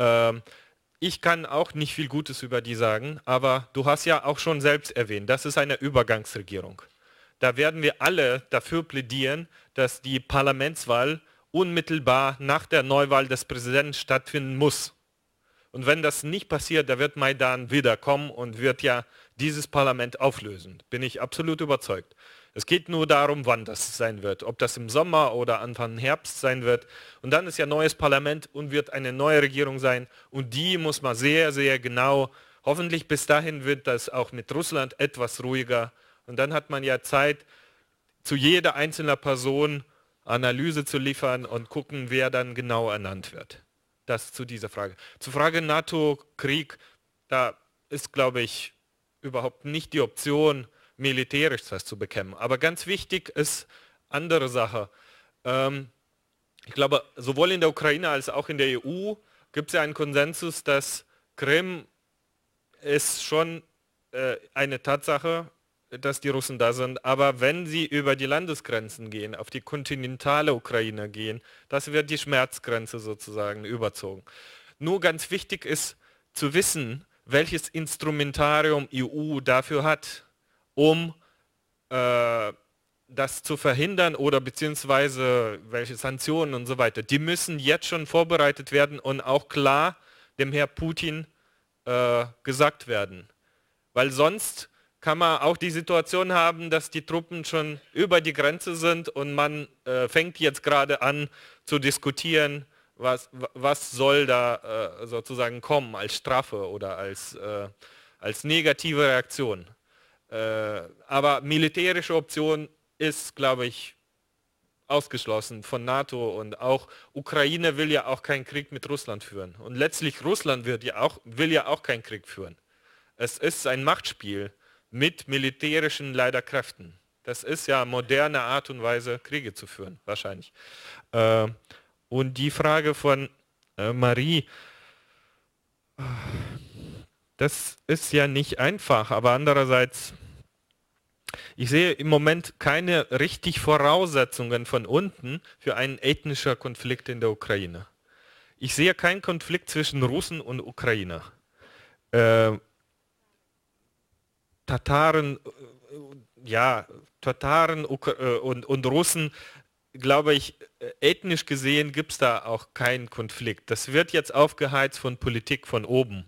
Ich kann auch nicht viel Gutes über die sagen, aber du hast ja auch schon selbst erwähnt, das ist eine Übergangsregierung. Da werden wir alle dafür plädieren, dass die Parlamentswahl unmittelbar nach der Neuwahl des Präsidenten stattfinden muss. Und wenn das nicht passiert, da wird Maidan wiederkommen und wird ja dieses Parlament auflösen. Bin ich absolut überzeugt. Es geht nur darum, wann das sein wird. Ob das im Sommer oder Anfang Herbst sein wird. Und dann ist ja neues Parlament und wird eine neue Regierung sein. Und die muss man sehr, sehr genau, hoffentlich bis dahin wird das auch mit Russland etwas ruhiger. Und dann hat man ja Zeit, zu jeder einzelnen Person Analyse zu liefern und gucken, wer dann genau ernannt wird. Das zu dieser Frage. Zur Frage NATO-Krieg, da ist, glaube ich, überhaupt nicht die Option, militärisch das zu bekämpfen. Aber ganz wichtig ist andere Sache. Ich glaube, sowohl in der Ukraine als auch in der EU gibt es ja einen Konsensus, dass Krim ist schon eine Tatsache, dass die Russen da sind, aber wenn sie über die Landesgrenzen gehen, auf die kontinentale Ukraine gehen, das wird die Schmerzgrenze sozusagen überzogen. Nur ganz wichtig ist zu wissen, welches Instrumentarium EU dafür hat, um das zu verhindern oder beziehungsweise welche Sanktionen und so weiter. Die müssen jetzt schon vorbereitet werden und auch klar dem Herrn Putin gesagt werden, weil sonst kann man auch die Situation haben, dass die Truppen schon über die Grenze sind und man fängt jetzt gerade an zu diskutieren, was soll da sozusagen kommen als Strafe oder als negative Reaktion. Aber militärische Option ist, glaube ich, ausgeschlossen von NATO, und auch Ukraine will ja auch keinen Krieg mit Russland führen. Und letztlich Russland will ja auch keinen Krieg führen. Es ist ein Machtspiel mit militärischen leider Kräften. Das ist ja moderne Art und Weise, Kriege zu führen, wahrscheinlich. Und die Frage von Marie, das ist ja nicht einfach, aber andererseits, ich sehe im Moment keine richtig Voraussetzungen von unten für einen ethnischen Konflikt in der Ukraine. Ich sehe keinen Konflikt zwischen Russen und Ukrainer. Tataren und Russen, glaube ich, ethnisch gesehen gibt es da auch keinen Konflikt. Das wird jetzt aufgeheizt von Politik von oben.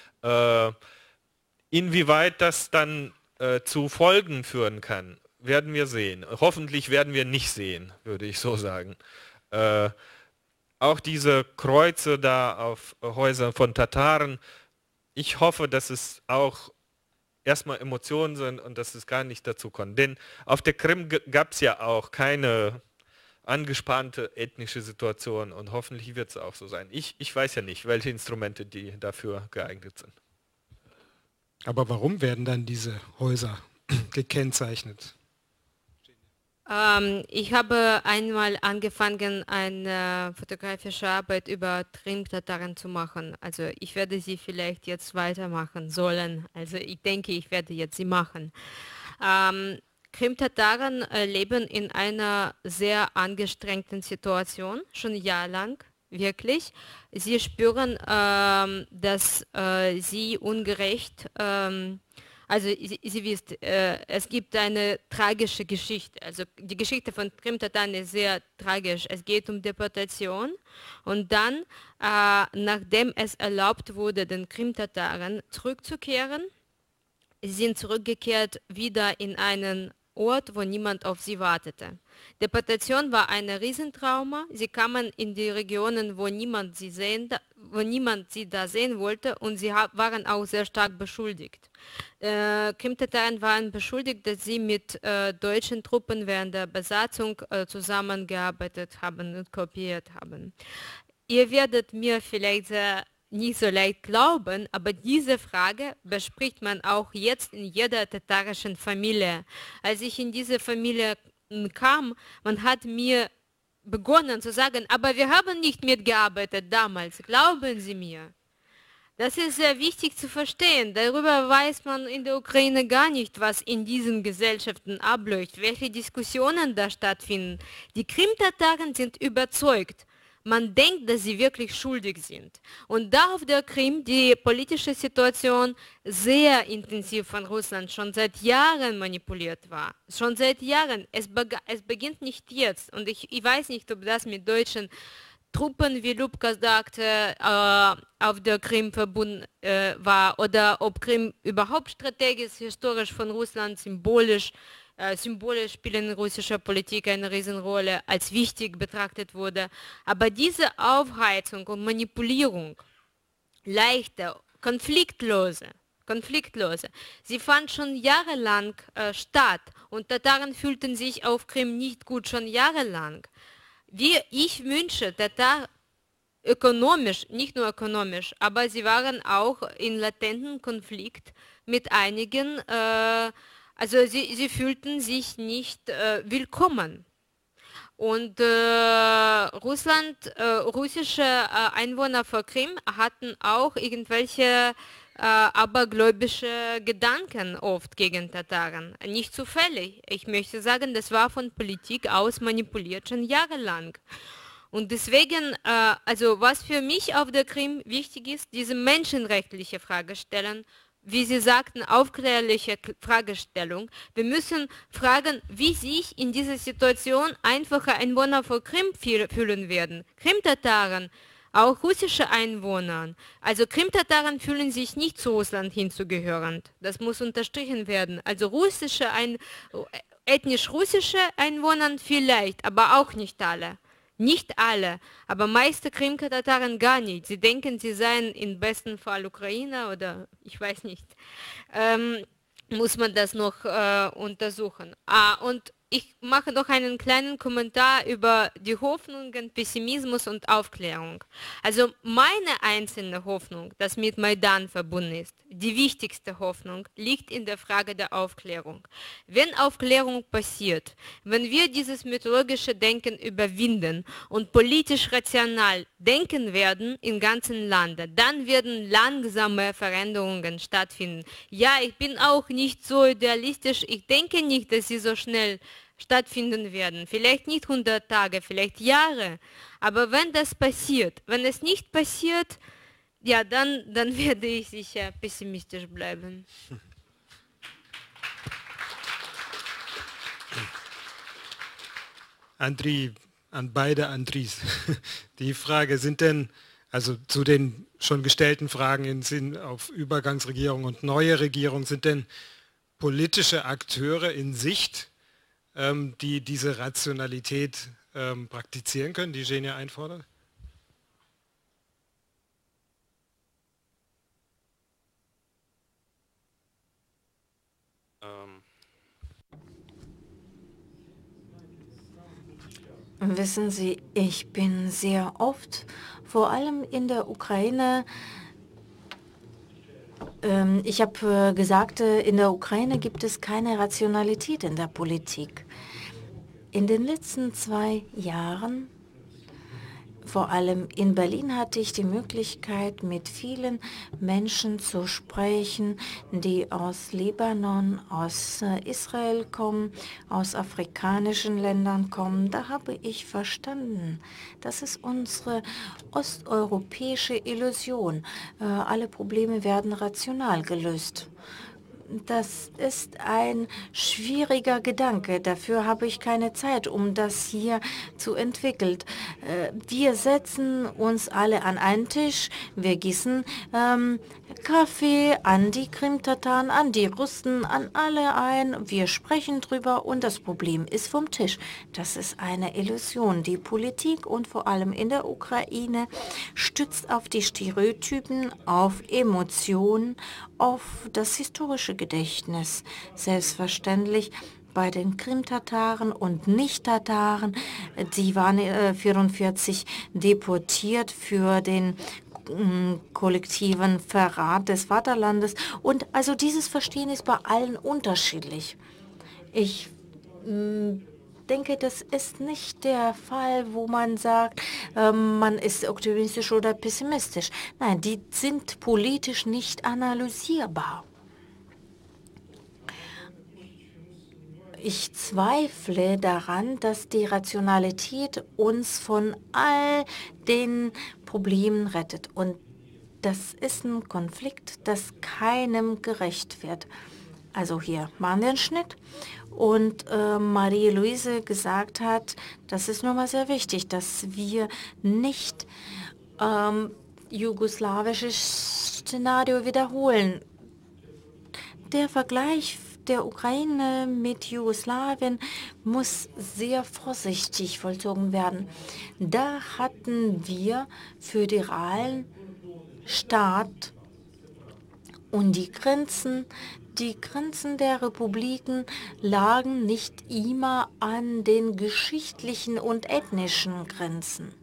Inwieweit das dann zu Folgen führen kann, werden wir sehen. Hoffentlich werden wir nicht sehen, würde ich so sagen. Auch diese Kreuze da auf Häusern von Tataren, ich hoffe, dass es auch erstmal Emotionen sind und dass es gar nicht dazu kommt. Denn auf der Krim gab es ja auch keine angespannte ethnische Situation und hoffentlich wird es auch so sein. Ich weiß ja nicht, welche Instrumente die dafür geeignet sind. Aber warum werden dann diese Häuser gekennzeichnet? Ich habe einmal angefangen, eine fotografische Arbeit über Krim-Tataren zu machen. Also ich werde sie vielleicht jetzt weitermachen sollen. Also ich denke, ich werde jetzt sie machen. Krim-Tataren leben in einer sehr angestrengten Situation, schon jahrelang, wirklich. Sie spüren, dass sie ungerecht, also Sie wisst, es gibt eine tragische Geschichte. Also die Geschichte von Krim-Tataren ist sehr tragisch. Es geht um Deportation und dann, nachdem es erlaubt wurde, den Krim-Tataren zurückzukehren, sind zurückgekehrt wieder in einen Ort, wo niemand auf sie wartete. Deportation war ein Riesentrauma. Sie kamen in die Regionen, wo niemand sie da sehen wollte und sie waren auch sehr stark beschuldigt. Krim-Tataren waren beschuldigt, dass sie mit deutschen Truppen während der Besatzung zusammengearbeitet haben und kooperiert haben. Ihr werdet mir vielleicht nicht so leicht glauben, aber diese Frage bespricht man auch jetzt in jeder tatarischen Familie. Als ich in diese Familie kam, man hat mir begonnen zu sagen, aber wir haben nicht mitgearbeitet damals, glauben Sie mir. Das ist sehr wichtig zu verstehen. Darüber weiß man in der Ukraine gar nicht, was in diesen Gesellschaften abläuft, welche Diskussionen da stattfinden. Die Krim-Tataren sind überzeugt. Man denkt, dass sie wirklich schuldig sind. Und da auf der Krim die politische Situation sehr intensiv von Russland schon seit Jahren manipuliert war. Schon seit Jahren. Es beginnt nicht jetzt. Und ich weiß nicht, ob das mit deutschen Truppen, wie Lubka sagte, auf der Krim verbunden war oder ob Krim überhaupt strategisch, historisch von Russland symbolisch spielen in russischer Politik eine Riesenrolle, als wichtig betrachtet wurde. Aber diese Aufheizung und Manipulierung, leichte, konfliktlose, sie fand schon jahrelang statt und Tataren fühlten sich auf Krim nicht gut, schon jahrelang. Ich wünsche Tatar ökonomisch, nicht nur ökonomisch, aber sie waren auch in latenten Konflikt mit einigen, also sie fühlten sich nicht willkommen. Und russische Einwohner vor Krim hatten auch irgendwelche abergläubische Gedanken oft gegen Tataren. Nicht zufällig. Ich möchte sagen, das war von Politik aus manipuliert schon jahrelang. Und deswegen, also was für mich auf der Krim wichtig ist, diese menschenrechtliche Frage stellen, wie Sie sagten, aufklärliche Fragestellung. Wir müssen fragen, wie sich in dieser Situation einfache Einwohner von Krim fühlen werden. Krim-Tataren, auch russische Einwohner. Also Krim-Tataren fühlen sich nicht zu Russland hinzugehörend. Das muss unterstrichen werden. Also ethnisch russische Einwohner vielleicht, aber auch nicht alle. Nicht alle, aber meiste Krim-Tataren gar nicht. Sie denken, sie seien im besten Fall Ukrainer oder ich weiß nicht. Muss man das noch untersuchen. Und ich mache doch einen kleinen Kommentar über die Hoffnungen, Pessimismus und Aufklärung. Also meine einzelne Hoffnung, das mit Maidan verbunden ist, die wichtigste Hoffnung, liegt in der Frage der Aufklärung. Wenn Aufklärung passiert, wenn wir dieses mythologische Denken überwinden und politisch rational denken werden im ganzen Lande, dann werden langsame Veränderungen stattfinden. Ja, ich bin auch nicht so idealistisch, ich denke nicht, dass sie so schnell stattfinden werden. Vielleicht nicht 100 Tage, vielleicht Jahre. Aber wenn das passiert, wenn es nicht passiert, ja, dann werde ich sicher pessimistisch bleiben. Andri, an beide Andris. Die Frage, sind denn, also zu den schon gestellten Fragen in Sinn auf Übergangsregierung und neue Regierung, sind denn politische Akteure in Sicht, die diese Rationalität praktizieren können, die Genia einfordert? Wissen Sie, ich bin sehr oft, vor allem in der Ukraine, ich habe gesagt, in der Ukraine gibt es keine Rationalität in der Politik. In den letzten 2 Jahren, vor allem in Berlin, hatte ich die Möglichkeit, mit vielen Menschen zu sprechen, die aus Libanon, aus Israel kommen, aus afrikanischen Ländern kommen. Da habe ich verstanden, das ist unsere osteuropäische Illusion. Alle Probleme werden rational gelöst. Das ist ein schwieriger Gedanke. Dafür habe ich keine Zeit, um das hier zu entwickeln. Wir setzen uns alle an einen Tisch, wir gießen Kaffee an die Krimtataren, an die Russen, an alle ein. Wir sprechen drüber und das Problem ist vom Tisch. Das ist eine Illusion. Die Politik und vor allem in der Ukraine stützt auf die Stereotypen, auf Emotionen, auf das historische Gedächtnis. Selbstverständlich bei den Krimtataren und Nicht-Tataren, die waren 1944 deportiert für den kollektiven Verrat des Vaterlandes. Und also dieses Verstehen ist bei allen unterschiedlich. Ich denke, das ist nicht der Fall, wo man sagt, man ist optimistisch oder pessimistisch. Nein, die sind politisch nicht analysierbar. Ich zweifle daran, dass die Rationalität uns von all den Problemen rettet. Und das ist ein Konflikt, das keinem gerecht wird. Also hier machen wir einen Schnitt. Und Marie-Louise gesagt hat, das ist nochmal sehr wichtig, dass wir nicht jugoslawisches Szenario wiederholen. Der Vergleich der Ukraine mit Jugoslawien muss sehr vorsichtig vollzogen werden. Da hatten wir föderalen Staat und die Grenzen der Republiken lagen nicht immer an den geschichtlichen und ethnischen Grenzen.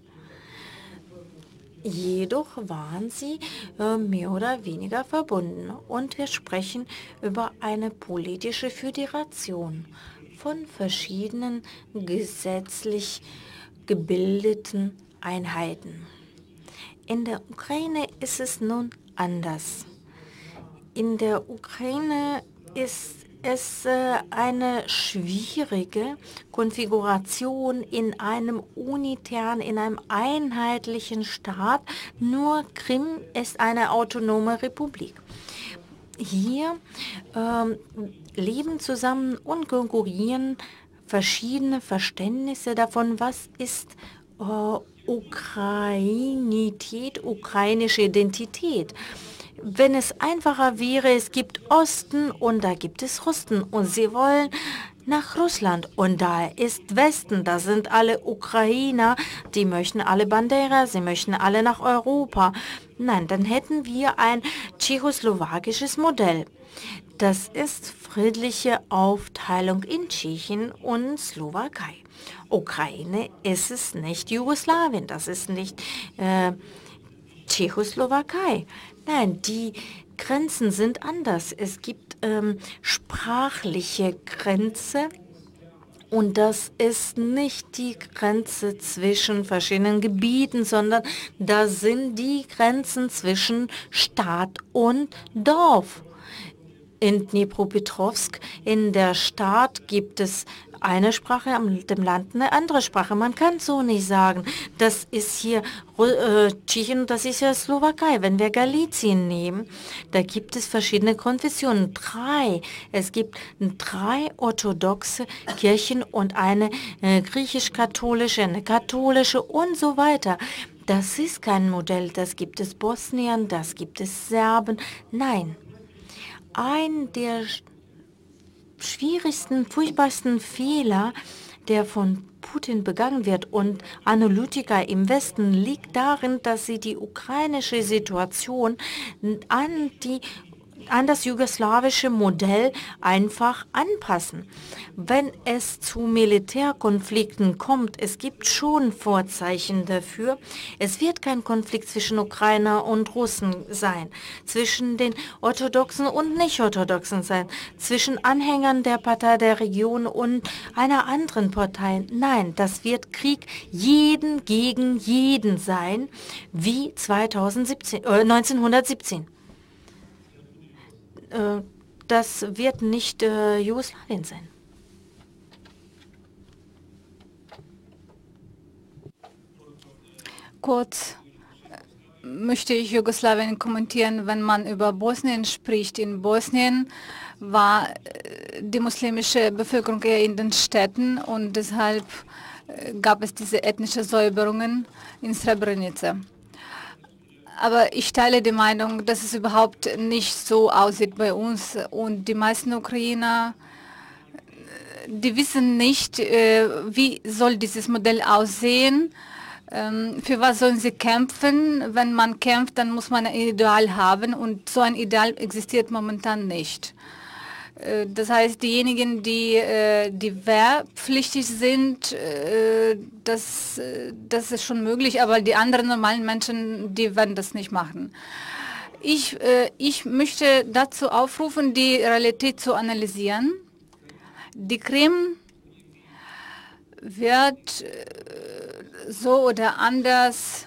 Jedoch waren sie mehr oder weniger verbunden. Und wir sprechen über eine politische Föderation von verschiedenen gesetzlich gebildeten Einheiten. In der Ukraine ist es nun anders. In der Ukraine ist es eine schwierige Konfiguration in einem unitären, in einem einheitlichen Staat. Nur Krim ist eine autonome Republik. Hier leben zusammen und konkurrieren verschiedene Verständnisse davon, was ist Ukrainität, ukrainische Identität. Wenn es einfacher wäre, es gibt Osten und da gibt es Russen und sie wollen nach Russland. Und da ist Westen, da sind alle Ukrainer, die möchten alle Bandera, sie möchten alle nach Europa. Nein, dann hätten wir ein tschechoslowakisches Modell. Das ist friedliche Aufteilung in Tschechien und Slowakei. Ukraine ist es nicht Jugoslawien, das ist nicht Tschechoslowakei. Nein, die Grenzen sind anders. Es gibt sprachliche Grenze und das ist nicht die Grenze zwischen verschiedenen Gebieten, sondern das sind die Grenzen zwischen Stadt und Dorf. In Dnipropetrovsk, in der Stadt, gibt es eine Sprache, im Land eine andere Sprache. Man kann so nicht sagen, das ist hier Tschechien und das ist ja Slowakei. Wenn wir Galizien nehmen, da gibt es verschiedene Konfessionen. Es gibt 3 orthodoxe Kirchen und eine griechisch-katholische, eine katholische und so weiter. Das ist kein Modell, das gibt es Bosnien, das gibt es Serben. Nein. Ein der schwierigsten, furchtbarsten Fehler, der von Putin begangen wird und Analytiker im Westen, liegt darin, dass sie die ukrainische Situation an das jugoslawische Modell einfach anpassen. Wenn es zu Militärkonflikten kommt, es gibt schon Vorzeichen dafür, es wird kein Konflikt zwischen Ukrainer und Russen sein, zwischen den Orthodoxen und Nicht-Orthodoxen sein, zwischen Anhängern der Partei der Region und einer anderen Partei. Nein, das wird Krieg jeden gegen jeden sein, wie 1917. Das wird nicht Jugoslawien sein. Kurz möchte ich Jugoslawien kommentieren, wenn man über Bosnien spricht. In Bosnien war die muslimische Bevölkerung eher in den Städten und deshalb gab es diese ethnischen Säuberungen in Srebrenica. Aber ich teile die Meinung, dass es überhaupt nicht so aussieht bei uns und die meisten Ukrainer, die wissen nicht, wie soll dieses Modell aussehen, für was sollen sie kämpfen. Wenn man kämpft, dann muss man ein Ideal haben und so ein Ideal existiert momentan nicht. Das heißt, diejenigen, die wehrpflichtig sind, das ist schon möglich, aber die anderen normalen Menschen, die werden das nicht machen. Ich möchte dazu aufrufen, die Realität zu analysieren. Die Krim wird so oder anders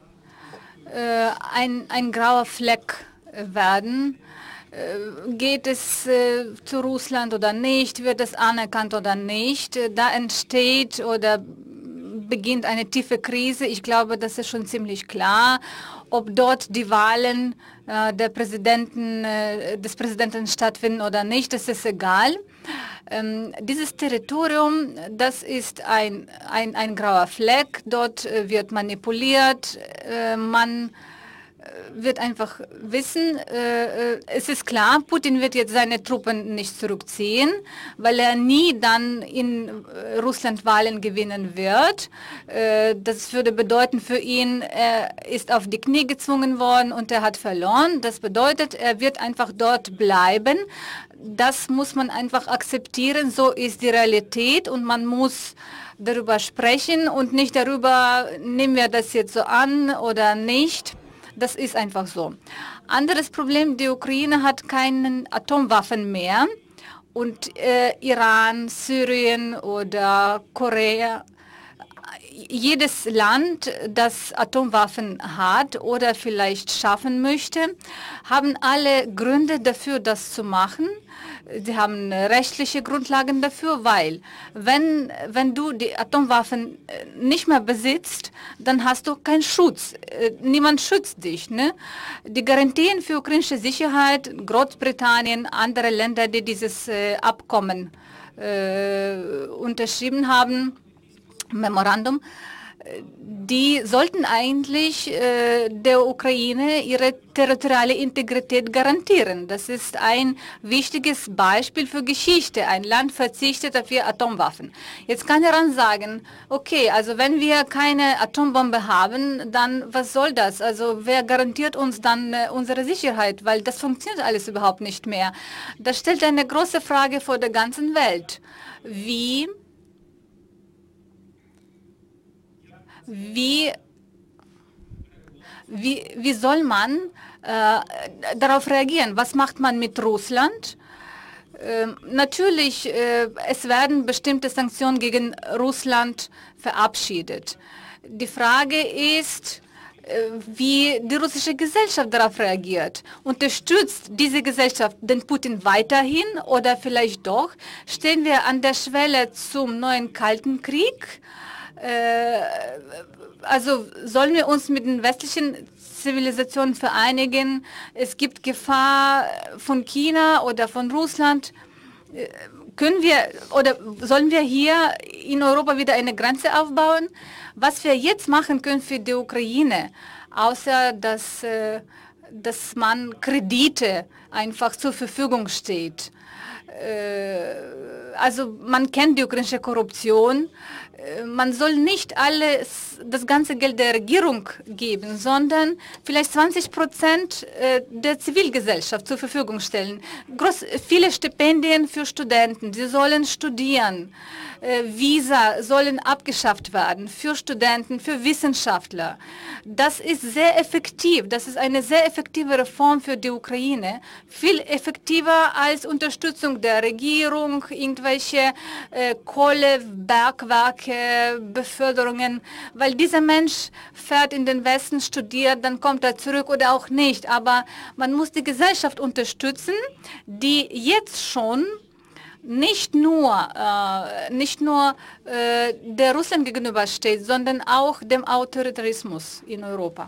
ein grauer Fleck werden. Geht es zu Russland oder nicht, wird es anerkannt oder nicht, da entsteht oder beginnt eine tiefe Krise. Ich glaube, das ist schon ziemlich klar. Ob dort die Wahlen des Präsidenten stattfinden oder nicht, das ist egal. Dieses Territorium, das ist ein grauer Fleck, dort wird manipuliert, man wird einfach wissen, es ist klar, Putin wird jetzt seine Truppen nicht zurückziehen, weil er nie dann in Russland Wahlen gewinnen wird. Das würde bedeuten für ihn, er ist auf die Knie gezwungen worden und er hat verloren. Das bedeutet, er wird einfach dort bleiben. Das muss man einfach akzeptieren, so ist die Realität und man muss darüber sprechen und nicht darüber, nehmen wir das jetzt so an oder nicht. Das ist einfach so. Anderes Problem, die Ukraine hat keine Atomwaffen mehr und Iran, Syrien oder Korea, jedes Land, das Atomwaffen hat oder vielleicht schaffen möchte, haben alle Gründe dafür, das zu machen. Sie haben rechtliche Grundlagen dafür, weil wenn du die Atomwaffen nicht mehr besitzt, dann hast du keinen Schutz. Niemand schützt dich. Ne? Die Garantien für ukrainische Sicherheit, Großbritannien, andere Länder, die dieses Abkommen unterschrieben haben, Memorandum, die sollten eigentlich der Ukraine ihre territoriale Integrität garantieren. Das ist ein wichtiges Beispiel für Geschichte. Ein Land verzichtet auf ihre Atomwaffen. Jetzt kann Iran sagen, okay, also wenn wir keine Atombombe haben, dann was soll das? Also wer garantiert uns dann unsere Sicherheit? Weil das funktioniert alles überhaupt nicht mehr. Das stellt eine große Frage vor der ganzen Welt. Wie soll man darauf reagieren? Was macht man mit Russland? Natürlich, es werden bestimmte Sanktionen gegen Russland verabschiedet. Die Frage ist, wie die russische Gesellschaft darauf reagiert. Unterstützt diese Gesellschaft den Putin weiterhin oder vielleicht doch? Stehen wir an der Schwelle zum neuen Kalten Krieg? Also sollen wir uns mit den westlichen Zivilisationen vereinigen? Es gibt Gefahr von China oder von Russland. Können wir oder sollen wir hier in Europa wieder eine Grenze aufbauen? Was wir jetzt machen können für die Ukraine, außer dass man Kredite einfach zur Verfügung steht. Also man kennt die ukrainische Korruption. Man soll nicht das ganze Geld der Regierung geben, sondern vielleicht 20% der Zivilgesellschaft zur Verfügung stellen. Viele Stipendien für Studenten, sie sollen studieren. Visa sollen abgeschafft werden für Studenten, für Wissenschaftler. Das ist sehr effektiv. Das ist eine sehr effektive Reform für die Ukraine. Viel effektiver als Unterstützung der Regierung, irgendwelche Kohlebergwerke, Beförderungen. Weil dieser Mensch fährt in den Westen, studiert, dann kommt er zurück oder auch nicht. Aber man muss die Gesellschaft unterstützen, die jetzt schon nicht nur der Russland gegenübersteht, sondern auch dem Autoritarismus in Europa.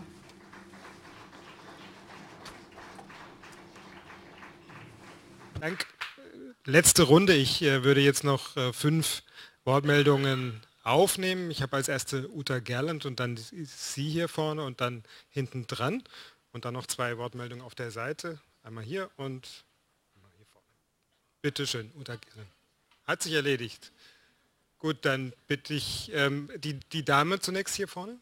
Danke. Letzte Runde. Ich würde jetzt noch 5 Wortmeldungen aufnehmen. Ich habe als erste Uta Gerland und dann Sie hier vorne und dann hinten dran. Und dann noch 2 Wortmeldungen auf der Seite. Einmal hier und bitte schön, Uta Gerland. Hat sich erledigt. Gut, dann bitte ich die Dame zunächst hier vorne.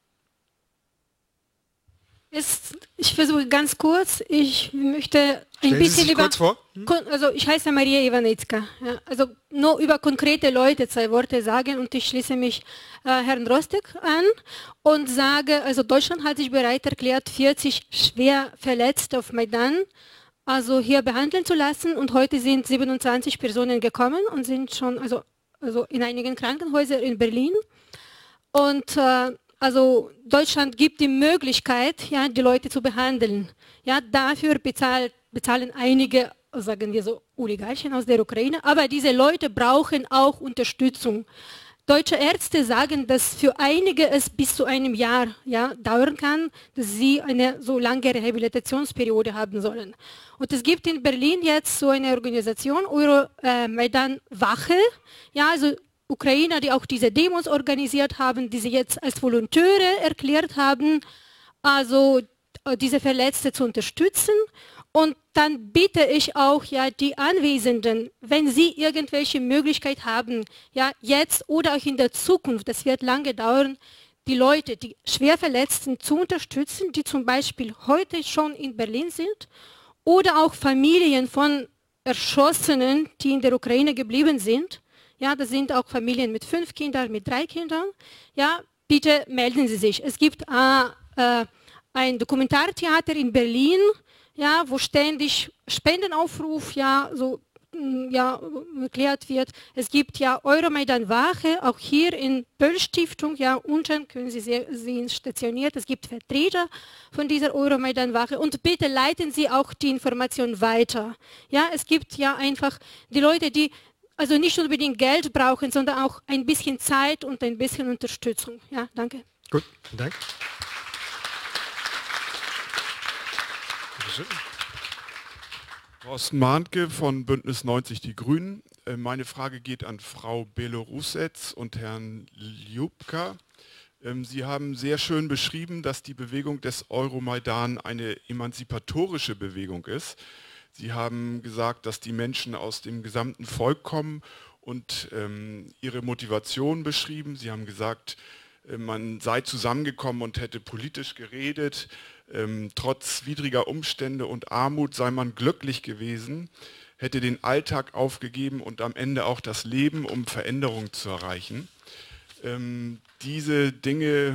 Ich versuche ganz kurz. Ich möchte ein bisschen über... Kurz vor. Also ich heiße Maria Ivanicka. Ja, also nur über konkrete Leute 2 Worte sagen und ich schließe mich Herrn Rostek an und sage, also Deutschland hat sich bereit erklärt, 40 schwer Verletzte auf Maidan also hier behandeln zu lassen und heute sind 27 Personen gekommen und sind schon also in einigen Krankenhäusern in Berlin und also Deutschland gibt die Möglichkeit, ja, die Leute zu behandeln. Ja, dafür bezahlen einige, sagen wir so, Oligarchen aus der Ukraine, aber diese Leute brauchen auch Unterstützung. Deutsche Ärzte sagen, dass für einige es bis zu einem Jahr dauern kann, dass sie eine so lange Rehabilitationsperiode haben sollen. Und es gibt in Berlin jetzt so eine Organisation, Euromaidan Wache, ja, also Ukrainer, die auch diese Demos organisiert haben, die sie jetzt als Volontäre erklärt haben, also diese Verletzte zu unterstützen. Und dann bitte ich auch die Anwesenden, wenn sie irgendwelche Möglichkeit haben, jetzt oder auch in der Zukunft, das wird lange dauern, die Leute, die schwer Verletzten zu unterstützen, die zum Beispiel heute schon in Berlin sind, oder auch Familien von Erschossenen, die in der Ukraine geblieben sind. Ja, das sind auch Familien mit 5 Kindern, mit 3 Kindern. Ja, bitte melden Sie sich. Es gibt ein Dokumentartheater in Berlin, ja, wo ständig Spendenaufruf erklärt wird. Es gibt Euromaidan Wache, auch hier in Böll-Stiftung, unten können Sie sehen, stationiert. Es gibt Vertreter von dieser Euromaidan Wache und bitte leiten Sie auch die Information weiter. Ja, es gibt einfach die Leute, die also nicht unbedingt Geld brauchen, sondern auch ein bisschen Zeit und ein bisschen Unterstützung. Ja, danke. Gut, vielen Dank. Horst Mahnke von Bündnis 90 Die Grünen. Meine Frage geht an Frau Belorussetz und Herrn Ljubka. Sie haben sehr schön beschrieben, dass die Bewegung des Euromaidan eine emanzipatorische Bewegung ist. Sie haben gesagt, dass die Menschen aus dem gesamten Volk kommen und ihre Motivation beschrieben. Sie haben gesagt, man sei zusammengekommen und hätte politisch geredet. Trotz widriger Umstände und Armut sei man glücklich gewesen, hätte den Alltag aufgegeben und am Ende auch das Leben, um Veränderung zu erreichen. Diese Dinge,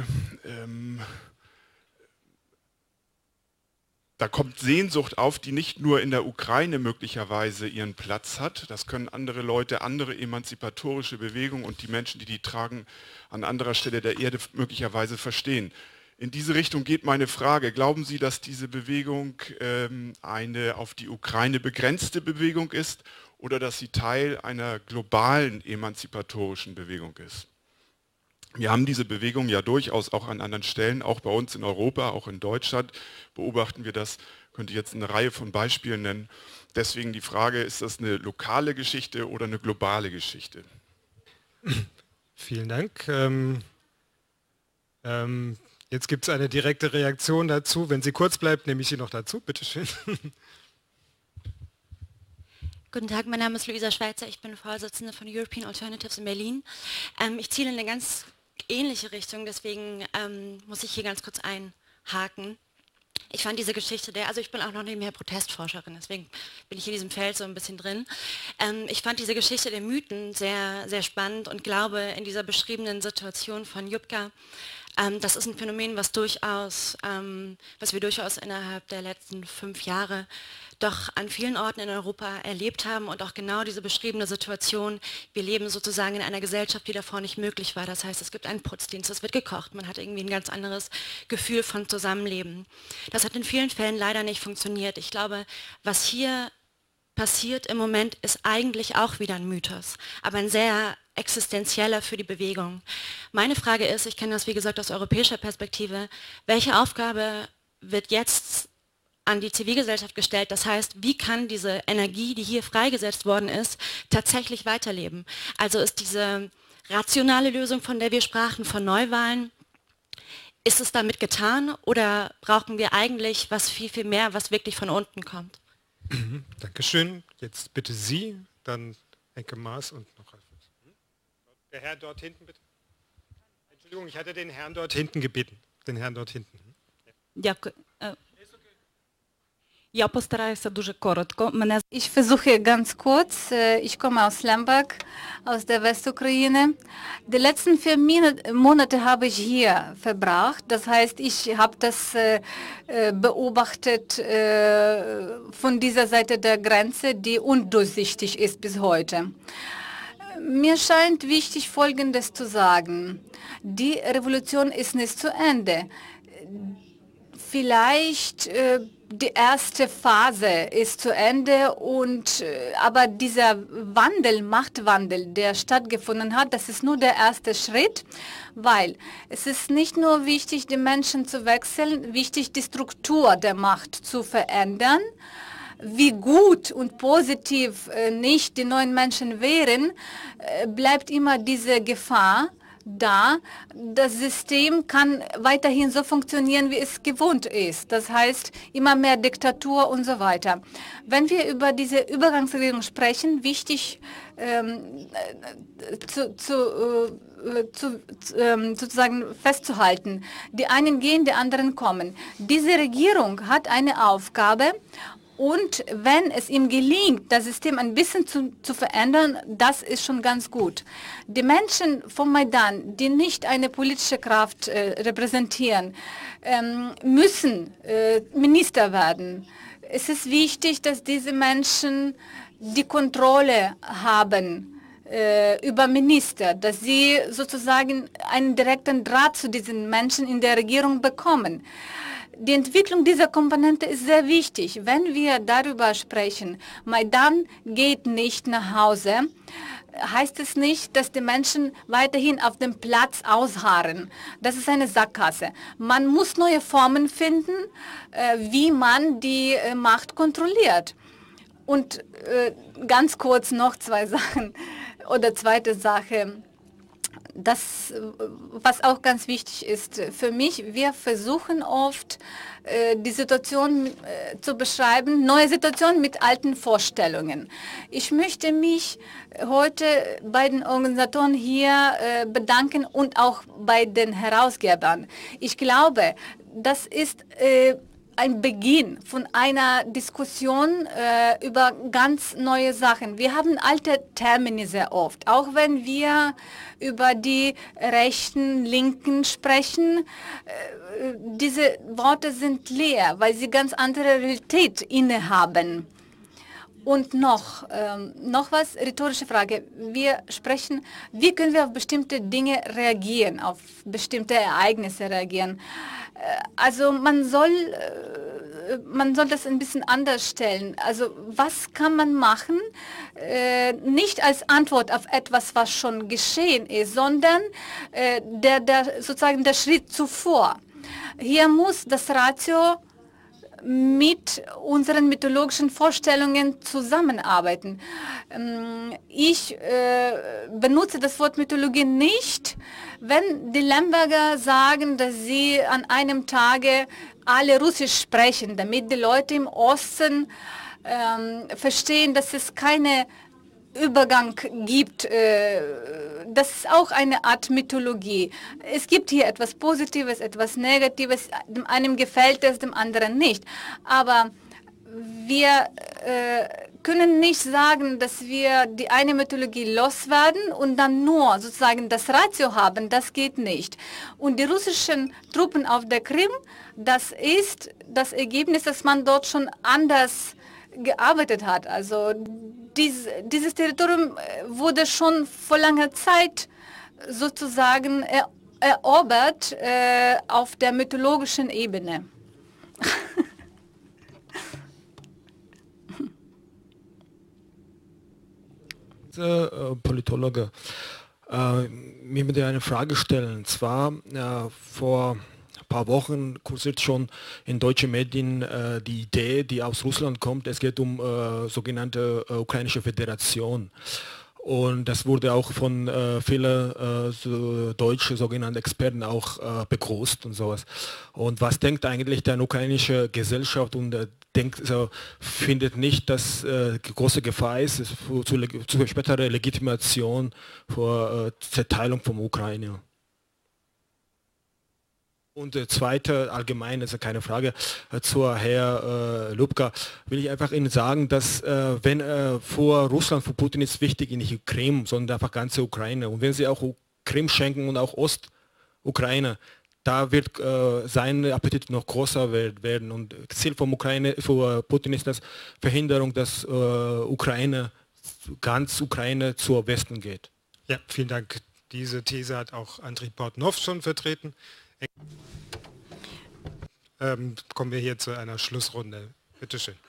da kommt Sehnsucht auf, die nicht nur in der Ukraine möglicherweise ihren Platz hat. Das können andere Leute, andere emanzipatorische Bewegungen und die Menschen, die die tragen, an anderer Stelle der Erde möglicherweise verstehen. In diese Richtung geht meine Frage. Glauben Sie, dass diese Bewegung eine auf die Ukraine begrenzte Bewegung ist oder dass sie Teil einer globalen emanzipatorischen Bewegung ist? Wir haben diese Bewegung ja durchaus auch an anderen Stellen, auch bei uns in Europa, auch in Deutschland beobachten wir das. Könnte ich jetzt eine Reihe von Beispielen nennen. Deswegen die Frage, ist das eine lokale Geschichte oder eine globale Geschichte? Vielen Dank. Jetzt gibt es eine direkte Reaktion dazu. Wenn sie kurz bleibt, nehme ich sie noch dazu. Bitte schön. Guten Tag, mein Name ist Luisa Schweizer, ich bin Vorsitzende von European Alternatives in Berlin. Ich ziele in eine ganz ähnliche Richtung, deswegen muss ich hier ganz kurz einhaken. Ich fand diese Geschichte also ich bin auch noch nebenher Protestforscherin, deswegen bin ich in diesem Feld so ein bisschen drin. Ich fand diese Geschichte der Mythen sehr, sehr spannend und glaube, in dieser beschriebenen Situation von Jupka, das ist ein Phänomen, was wir durchaus innerhalb der letzten 5 Jahre doch an vielen Orten in Europa erlebt haben und auch genau diese beschriebene Situation, wir leben sozusagen in einer Gesellschaft, die davor nicht möglich war. Das heißt, es gibt einen Putzdienst, es wird gekocht, man hat irgendwie ein ganz anderes Gefühl von Zusammenleben. Das hat in vielen Fällen leider nicht funktioniert. Ich glaube, was hier passiert im Moment, ist eigentlich auch wieder ein Mythos, aber ein sehr existenzieller für die Bewegung. Meine Frage ist, ich kenne das wie gesagt aus europäischer Perspektive, welche Aufgabe wird jetzt an die Zivilgesellschaft gestellt? Das heißt, wie kann diese Energie, die hier freigesetzt worden ist, tatsächlich weiterleben? Also ist diese rationale Lösung, von der wir sprachen, von Neuwahlen, ist es damit getan oder brauchen wir eigentlich was viel, viel mehr, was wirklich von unten kommt? Dankeschön. Jetzt bitte Sie, dann Enke Maas und noch Ralf. Der Herr dort hinten, bitte. Entschuldigung, ich hatte den Herrn dort hinten gebeten. Den Herrn dort hinten. Дякую. Я постараюся дуже коротко. Ich versuche ganz kurz. Ich komme aus Lemberg, aus der Westukraine. Die letzten 4 Monate habe ich hier verbracht. Das heißt, ich habe das beobachtet von dieser Seite der Grenze, die undurchsichtig ist bis heute. Mir scheint wichtig, Folgendes zu sagen. Die Revolution ist nicht zu Ende. Vielleicht die erste Phase ist zu Ende, aber dieser Machtwandel, der stattgefunden hat, das ist nur der erste Schritt, weil es ist nicht nur wichtig, die Menschen zu wechseln, wichtig, die Struktur der Macht zu verändern. Wie gut und positiv nicht die neuen Menschen wären, bleibt immer diese Gefahr da. Das System kann weiterhin so funktionieren, wie es gewohnt ist. Das heißt, immer mehr Diktatur und so weiter. Wenn wir über diese Übergangsregierung sprechen, wichtig sozusagen festzuhalten, die einen gehen, die anderen kommen. Diese Regierung hat eine Aufgabe. Und wenn es ihm gelingt, das System ein bisschen zu verändern, das ist schon ganz gut. Die Menschen vom Maidan, die nicht eine politische Kraft repräsentieren, müssen Minister werden. Es ist wichtig, dass diese Menschen die Kontrolle haben über Minister, dass sie sozusagen einen direkten Draht zu diesen Menschen in der Regierung bekommen. Die Entwicklung dieser Komponente ist sehr wichtig. Wenn wir darüber sprechen, Maidan geht nicht nach Hause, heißt es nicht, dass die Menschen weiterhin auf dem Platz ausharren. Das ist eine Sackgasse. Man muss neue Formen finden, wie man die Macht kontrolliert. Und ganz kurz noch 2 Sachen oder zweite Sache. das, was auch ganz wichtig ist für mich, wir versuchen oft, die Situation zu beschreiben, neue Situationen mit alten Vorstellungen. Ich möchte mich heute bei den Organisatoren hier bedanken und auch bei den Herausgebern. Ich glaube, das ist ein Beginn von einer Diskussion über ganz neue Sachen. Wir haben alte Termini sehr oft, auch wenn wir über die Rechten, Linken sprechen. Diese Worte sind leer, weil sie ganz andere Realität innehaben. Und noch was, rhetorische Frage. Wir sprechen, wie können wir auf bestimmte Dinge reagieren, auf bestimmte Ereignisse reagieren. Also man soll das ein bisschen anders stellen. Also was kann man machen, nicht als Antwort auf etwas, was schon geschehen ist, sondern sozusagen der Schritt zuvor. Hier muss das Ratio mit unseren mythologischen Vorstellungen zusammenarbeiten. Ich benutze das Wort Mythologie nicht, wenn die Lemberger sagen, dass sie an einem Tage alle Russisch sprechen, damit die Leute im Osten verstehen, dass es keine Übergang gibt. Das ist auch eine Art Mythologie. Es gibt hier etwas Positives, etwas Negatives. Dem einen gefällt es, dem anderen nicht. Aber wir können nicht sagen, dass wir die eine Mythologie loswerden und dann nur sozusagen das Ratio haben. Das geht nicht. Und die russischen Truppen auf der Krim, das ist das Ergebnis, dass man dort schon anders gearbeitet hat. Also dieses Territorium wurde schon vor langer Zeit sozusagen erobert auf der mythologischen Ebene. Politologe, mir würde eine Frage stellen. Zwar vor ein paar Wochen kursiert schon in deutschen Medien die Idee, die aus Russland kommt. Es geht um sogenannte ukrainische Föderation. Und das wurde auch von vielen deutschen sogenannten Experten auch begrüßt und sowas. Und was denkt eigentlich die ukrainische Gesellschaft und findet nicht, dass große Gefahr ist zu spätere Legitimation vor Zerteilung von Ukraine? Und zweite, allgemein, ist ja keine Frage, zur Herr Lubka, will ich einfach Ihnen sagen, dass wenn vor Russland, für Putin ist wichtig nicht die Krim, sondern einfach ganze Ukraine. Und wenn Sie auch Krim schenken und auch Ostukraine, da wird sein Appetit noch größer werden. Und Ziel von Ukraine, für Putin ist das Verhinderung, dass ganz Ukraine zur Westen geht. Ja, vielen Dank. Diese These hat auch Andriy Portnov schon vertreten. Kommen wir hier zu einer Schlussrunde. Bitte schön.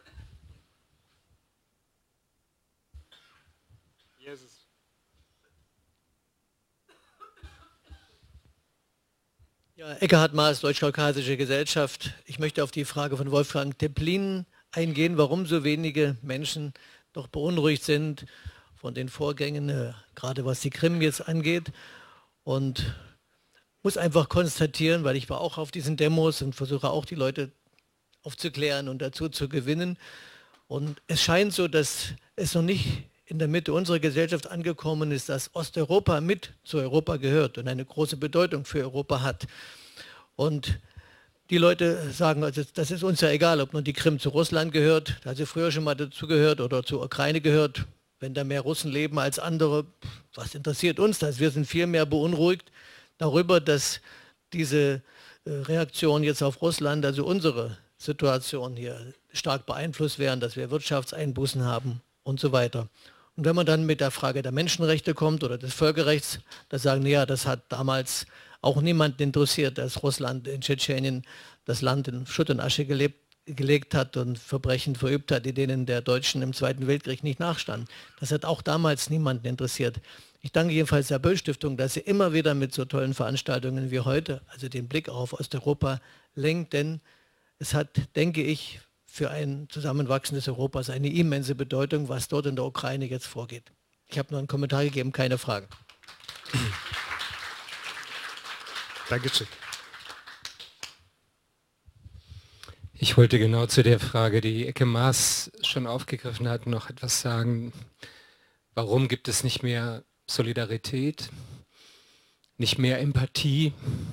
Ja, Eckhard Maas, Deutsch-Kaukasische Gesellschaft. Ich möchte auf die Frage von Wolfgang Teplin eingehen, warum so wenige Menschen doch beunruhigt sind von den Vorgängen, gerade was die Krim jetzt angeht. Und muss einfach konstatieren, weil ich war auch auf diesen Demos und versuche auch die Leute aufzuklären und dazu zu gewinnen. Und es scheint so, dass es noch nicht in der Mitte unserer Gesellschaft angekommen ist, dass Osteuropa mit zu Europa gehört und eine große Bedeutung für Europa hat. Und die Leute sagen, also das ist uns ja egal, ob nun die Krim zu Russland gehört, da hat sie früher schon mal dazu gehört, oder zur Ukraine gehört. Wenn da mehr Russen leben als andere, was interessiert uns das? Wir sind viel mehr beunruhigt darüber, dass diese Reaktionen jetzt auf Russland, also unsere Situation hier, stark beeinflusst werden, dass wir Wirtschaftseinbußen haben und so weiter. Und wenn man dann mit der Frage der Menschenrechte kommt oder des Völkerrechts, da sagen, ja, das hat damals auch niemanden interessiert, dass Russland in Tschetschenien das Land in Schutt und Asche gelegt hat und Verbrechen verübt hat, die denen der Deutschen im Zweiten Weltkrieg nicht nachstanden. Das hat auch damals niemanden interessiert. Ich danke jedenfalls der Böll-Stiftung, dass sie immer wieder mit so tollen Veranstaltungen wie heute, also den Blick auch auf Osteuropa lenkt, denn es hat, denke ich, für ein zusammenwachsendes Europas eine immense Bedeutung, was dort in der Ukraine jetzt vorgeht. Ich habe nur einen Kommentar gegeben, keine Frage. Dankeschön. Ich wollte genau zu der Frage, die Ecke Maas schon aufgegriffen hat, noch etwas sagen. Warum gibt es nicht mehr Solidarität, nicht mehr Empathie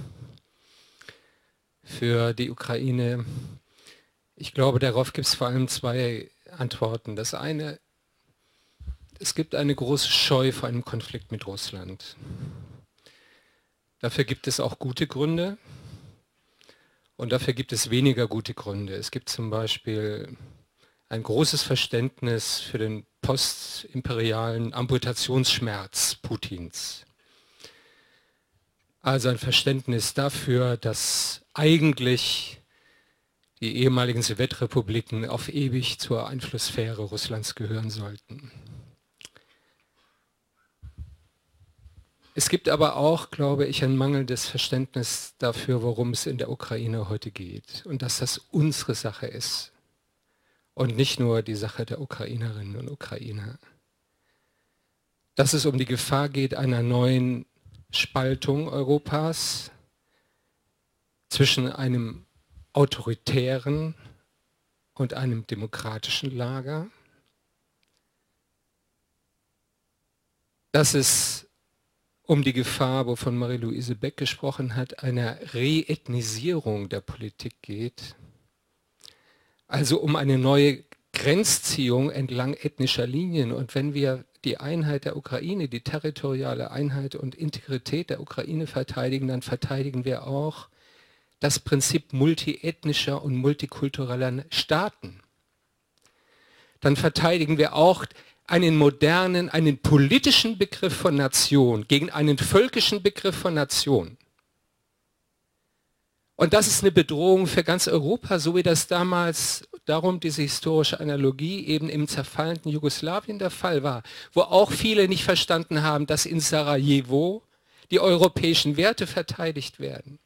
für die Ukraine? Ich glaube, darauf gibt es vor allem zwei Antworten. Das eine, es gibt eine große Scheu vor einem Konflikt mit Russland. Dafür gibt es auch gute Gründe. Und dafür gibt es weniger gute Gründe. Es gibt zum Beispiel ein großes Verständnis für den postimperialen Amputationsschmerz Putins. Also ein Verständnis dafür, dass eigentlich die ehemaligen Sowjetrepubliken auf ewig zur Einflusssphäre Russlands gehören sollten. Es gibt aber auch, glaube ich, ein mangelndes Verständnis dafür, worum es in der Ukraine heute geht und dass das unsere Sache ist und nicht nur die Sache der Ukrainerinnen und Ukrainer. Dass es um die Gefahr geht einer neuen Spaltung Europas zwischen einem autoritären und einem demokratischen Lager. Dass es um die Gefahr, wovon Marie-Louise Beck gesprochen hat, einer Reethnisierung der Politik geht. Also um eine neue Grenzziehung entlang ethnischer Linien. Und wenn wir die Einheit der Ukraine, die territoriale Einheit und Integrität der Ukraine verteidigen, dann verteidigen wir auch das Prinzip multiethnischer und multikultureller Staaten. Dann verteidigen wir auch einen modernen, einen politischen Begriff von Nation gegen einen völkischen Begriff von Nation. Und das ist eine Bedrohung für ganz Europa, so wie das damals, darum diese historische Analogie, eben im zerfallenden Jugoslawien der Fall war, wo auch viele nicht verstanden haben, dass in Sarajevo die europäischen Werte verteidigt werden.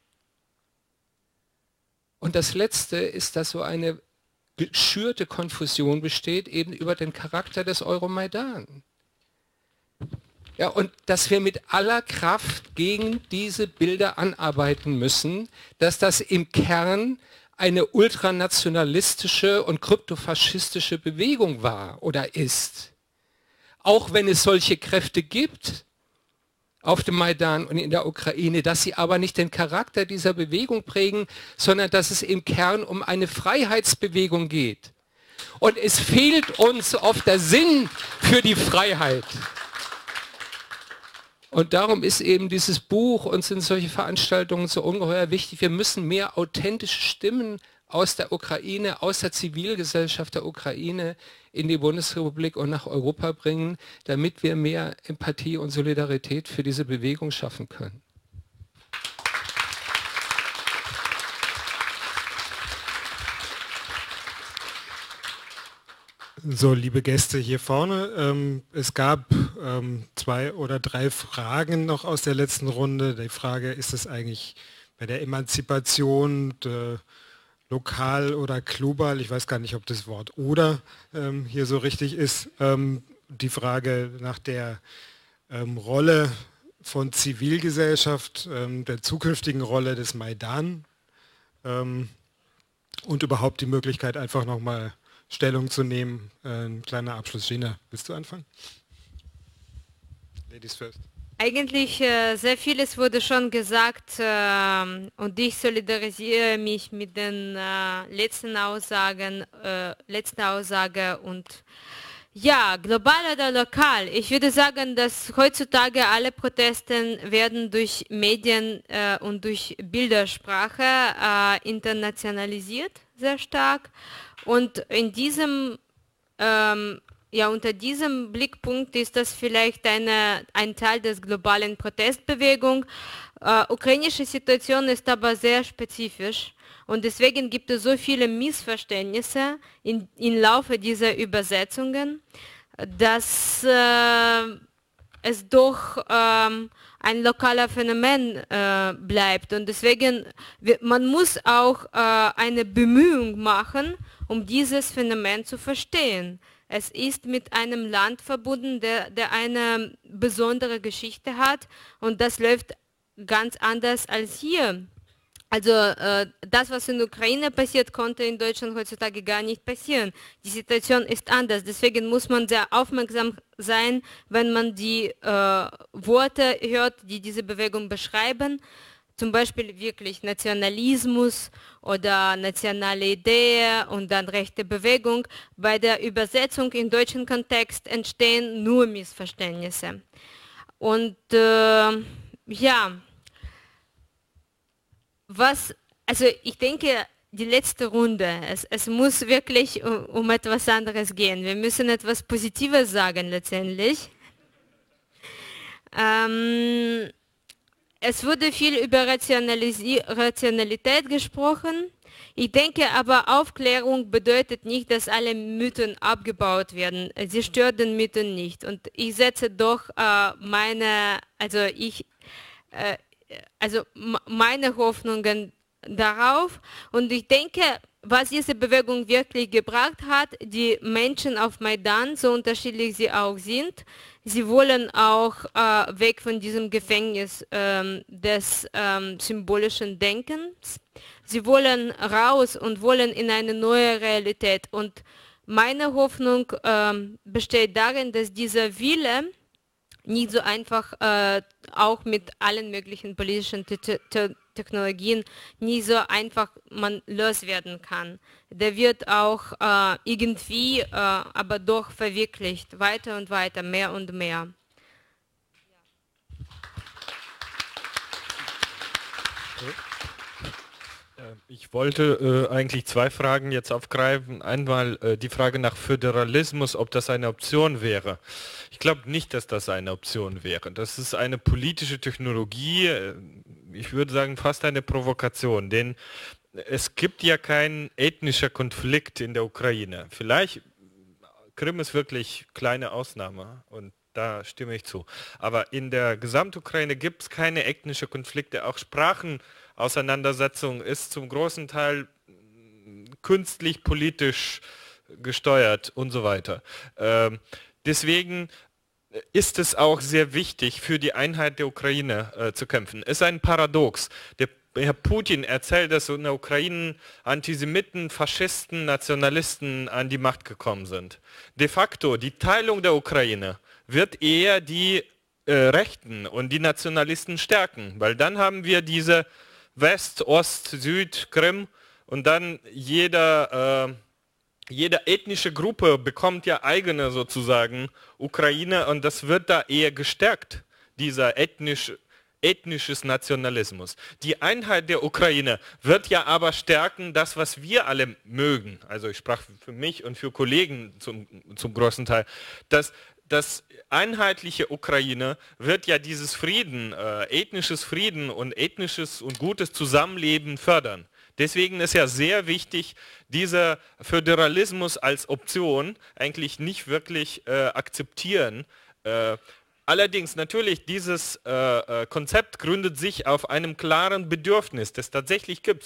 Und das Letzte ist, dass so eine geschürte Konfusion besteht eben über den Charakter des Euromaidan. Ja, und dass wir mit aller Kraft gegen diese Bilder anarbeiten müssen, dass das im Kern eine ultranationalistische und kryptofaschistische Bewegung war oder ist. Auch wenn es solche Kräfte gibt auf dem Maidan und in der Ukraine, dass sie aber nicht den Charakter dieser Bewegung prägen, sondern dass es im Kern um eine Freiheitsbewegung geht. Und es fehlt uns oft der Sinn für die Freiheit. Und darum ist eben dieses Buch und sind solche Veranstaltungen so ungeheuer wichtig. Wir müssen mehr authentische Stimmen aus der Ukraine, aus der Zivilgesellschaft der Ukraine in die Bundesrepublik und nach Europa bringen, damit wir mehr Empathie und Solidarität für diese Bewegung schaffen können. So, liebe Gäste hier vorne, es gab 2 oder 3 Fragen noch aus der letzten Runde. Die Frage, ist es eigentlich bei der Emanzipation lokal oder global, ich weiß gar nicht, ob das Wort oder hier so richtig ist, die Frage nach der Rolle von Zivilgesellschaft, der zukünftigen Rolle des Maidan und überhaupt die Möglichkeit, einfach nochmal Stellung zu nehmen. Ein kleiner Abschluss. Gina, willst du anfangen? Ladies first. Eigentlich sehr vieles wurde schon gesagt und ich solidarisiere mich mit den letzten Aussage und ja, global oder lokal. Ich würde sagen, dass heutzutage alle Proteste werden durch Medien und durch Bildersprache internationalisiert, sehr stark. Und in diesem unter diesem Blickpunkt ist das vielleicht ein Teil des globalen Protestbewegung. Ukrainische Situation ist aber sehr spezifisch und deswegen gibt es so viele Missverständnisse im Laufe dieser Übersetzungen, dass es doch ein lokaler Phänomen bleibt und deswegen man muss auch eine Bemühung machen, um dieses Phänomen zu verstehen. Es ist mit einem Land verbunden, der eine besondere Geschichte hat und das läuft ganz anders als hier. Also das, was in der Ukraine passiert, konnte in Deutschland heutzutage gar nicht passieren. Die Situation ist anders. Deswegen muss man sehr aufmerksam sein, wenn man die Worte hört, die diese Bewegung beschreiben. Zum Beispiel wirklich Nationalismus oder nationale Idee und dann rechte Bewegung. Bei der Übersetzung im deutschen Kontext entstehen nur Missverständnisse. Und ja, also ich denke, die letzte Runde, es muss wirklich um etwas anderes gehen. Wir müssen etwas Positives sagen letztendlich. Es wurde viel über Rationalität gesprochen. Ich denke aber, Aufklärung bedeutet nicht, dass alle Mythen abgebaut werden. Sie stört den Mythen nicht. Und ich setze doch meine Hoffnungen darauf. Und ich denke, was diese Bewegung wirklich gebracht hat, die Menschen auf Maidan, so unterschiedlich sie auch sind, sie wollen auch weg von diesem Gefängnis des symbolischen Denkens. Sie wollen raus und wollen in eine neue Realität. Und meine Hoffnung besteht darin, dass dieser Wille nicht so einfach, auch mit allen möglichen politischen Technologien, nie so einfach man loswerden kann. Der wird auch irgendwie, aber doch verwirklicht, weiter und weiter, mehr und mehr. Ich wollte eigentlich zwei Fragen jetzt aufgreifen. Einmal die Frage nach Föderalismus, ob das eine Option wäre. Ich glaube nicht, dass das eine Option wäre. Das ist eine politische Technologie, ich würde sagen fast eine Provokation, denn es gibt ja keinen ethnischen Konflikt in der Ukraine. Vielleicht, Krim ist wirklich kleine Ausnahme und da stimme ich zu. Aber in der Gesamtukraine gibt es keine ethnischen Konflikte, auch Sprachenauseinandersetzung ist zum großen Teil künstlich politisch gesteuert und so weiter. Deswegen ist es auch sehr wichtig, für die Einheit der Ukraine zu kämpfen. Es ist ein Paradox. Herr Putin erzählt, dass in der Ukraine Antisemiten, Faschisten, Nationalisten an die Macht gekommen sind. De facto, die Teilung der Ukraine wird eher die Rechten und die Nationalisten stärken, weil dann haben wir diese West, Ost, Süd, Krim und dann jede ethnische Gruppe bekommt ja eigene sozusagen Ukraine und das wird da eher gestärkt, dieser ethnisches Nationalismus. Die Einheit der Ukraine wird ja aber stärken das, was wir alle mögen. Also ich sprach für mich und für Kollegen zum großen Teil, dass das einheitliche Ukraine wird ja dieses Frieden, ethnisches Frieden und ethnisches und gutes Zusammenleben fördern. Deswegen ist ja sehr wichtig, dieser Föderalismus als Option eigentlich nicht wirklich akzeptieren. Allerdings natürlich, dieses Konzept gründet sich auf einem klaren Bedürfnis, das tatsächlich gibt.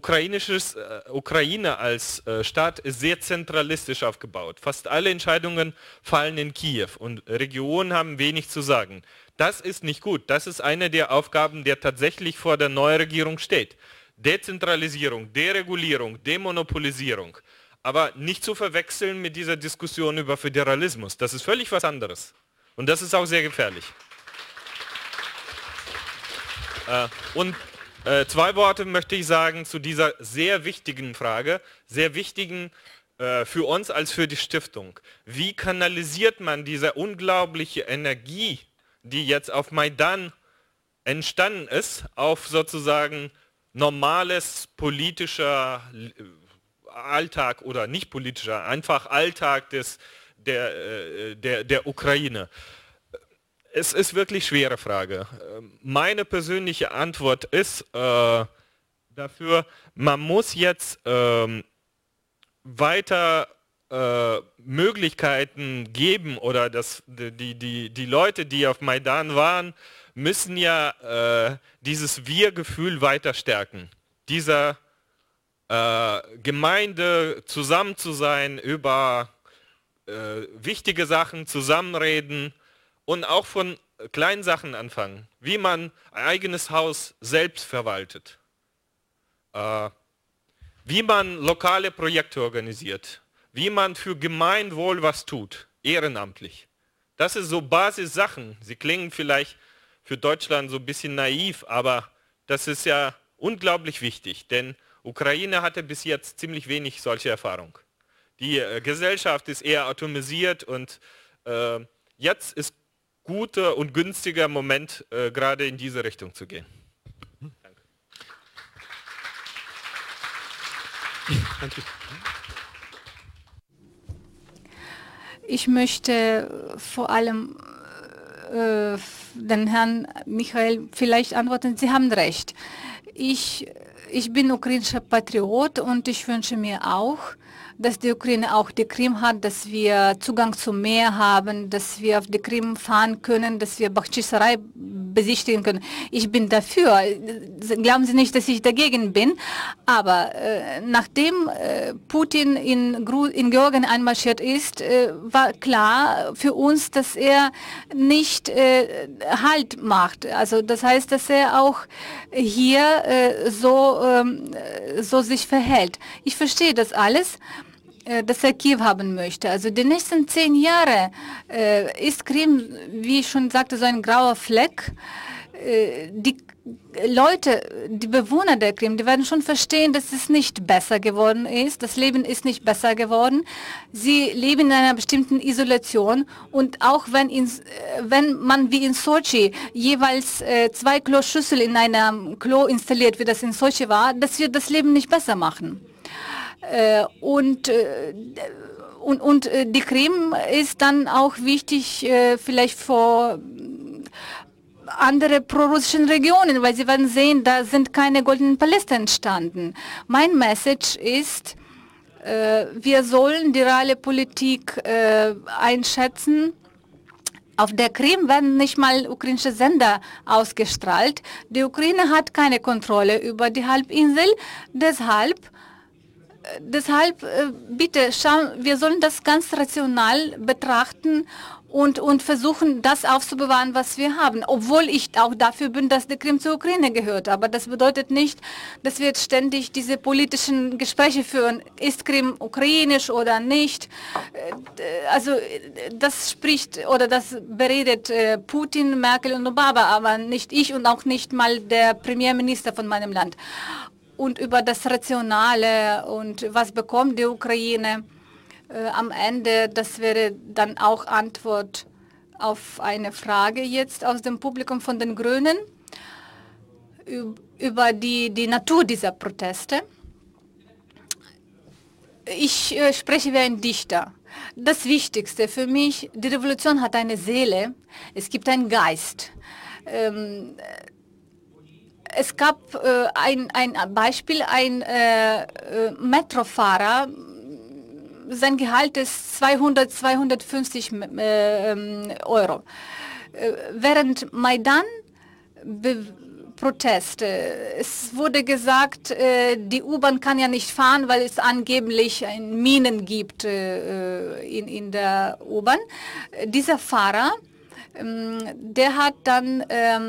Ukraine als Staat ist sehr zentralistisch aufgebaut. Fast alle Entscheidungen fallen in Kiew und Regionen haben wenig zu sagen. Das ist nicht gut. Das ist eine der Aufgaben, die tatsächlich vor der neuen Regierung steht. Dezentralisierung, Deregulierung, Demonopolisierung. Aber nicht zu verwechseln mit dieser Diskussion über Föderalismus. Das ist völlig was anderes. Und das ist auch sehr gefährlich. Zwei Worte möchte ich sagen zu dieser sehr wichtigen Frage, sehr wichtigen für uns als für die Stiftung. Wie kanalisiert man diese unglaubliche Energie, die jetzt auf Maidan entstanden ist, auf sozusagen normales politischer Alltag oder nicht politischer, einfach Alltag der Ukraine? Es ist wirklich eine schwere Frage. Meine persönliche Antwort ist dafür, man muss jetzt weiter Möglichkeiten geben oder die Leute, die auf Maidan waren, müssen ja dieses Wir-Gefühl weiter stärken. Dieser Gemeinde zusammen zu sein, über wichtige Sachen zusammenreden und auch von kleinen Sachen anfangen, wie man ein eigenes Haus selbst verwaltet, wie man lokale Projekte organisiert, wie man für Gemeinwohl was tut, ehrenamtlich. Das sind so Basissachen. Sie klingen vielleicht für Deutschland so ein bisschen naiv, aber das ist ja unglaublich wichtig, denn Ukraine hatte bis jetzt ziemlich wenig solche Erfahrung. Die Gesellschaft ist eher atomisiert und jetzt ist guter und günstiger Moment, gerade in diese Richtung zu gehen. Danke. Ich möchte vor allem den Herrn Michael vielleicht antworten. Sie haben recht. Ich bin ukrainischer Patriot und ich wünsche mir auch, dass die Ukraine auch die Krim hat, dass wir Zugang zum Meer haben, dass wir auf die Krim fahren können, dass wir Bachtschisserei besichtigen können. Ich bin dafür. Glauben Sie nicht, dass ich dagegen bin. Aber nachdem Putin in Georgien einmarschiert ist, war klar für uns, dass er nicht Halt macht. Also das heißt, dass er auch hier so sich verhält. Ich verstehe das alles, dass er Kiew haben möchte. Also die nächsten 10 Jahre ist Krim, wie ich schon sagte, so ein grauer Fleck. Die Leute, die Bewohner der Krim, die werden schon verstehen, dass es nicht besser geworden ist. Das Leben ist nicht besser geworden. Sie leben in einer bestimmten Isolation. Und auch wenn man wie in Sochi jeweils 2 Kloschüssel in einem Klo installiert, wie das in Sochi war, das wird das Leben nicht besser machen. Und die Krim ist dann auch wichtig vielleicht für andere prorussischen Regionen, weil Sie werden sehen, da sind keine goldenen Paläste entstanden. Mein Message ist, wir sollen die reale Politik einschätzen. Auf der Krim werden nicht mal ukrainische Sender ausgestrahlt. Die Ukraine hat keine Kontrolle über die Halbinsel, deshalb bitte schauen, wir sollen das ganz rational betrachten und versuchen, das aufzubewahren, was wir haben. Obwohl ich auch dafür bin, dass die Krim zur Ukraine gehört. Aber das bedeutet nicht, dass wir jetzt ständig diese politischen Gespräche führen. Ist Krim ukrainisch oder nicht? Also das spricht oder das beredet Putin, Merkel und Obama, aber nicht ich und auch nicht mal der Premierminister von meinem Land. Und über das Rationale und was bekommt die Ukraine am Ende, das wäre dann auch Antwort auf eine Frage jetzt aus dem Publikum von den Grünen über die Natur dieser Proteste. Ich spreche wie ein Dichter. Das Wichtigste für mich, die Revolution hat eine Seele, es gibt einen Geist. Es gab ein Beispiel, ein Metrofahrer, sein Gehalt ist 250 Euro. Während Maidan-Proteste, es wurde gesagt, die U-Bahn kann ja nicht fahren, weil es angeblich Minen gibt in der U-Bahn. Dieser Fahrer, der hat dann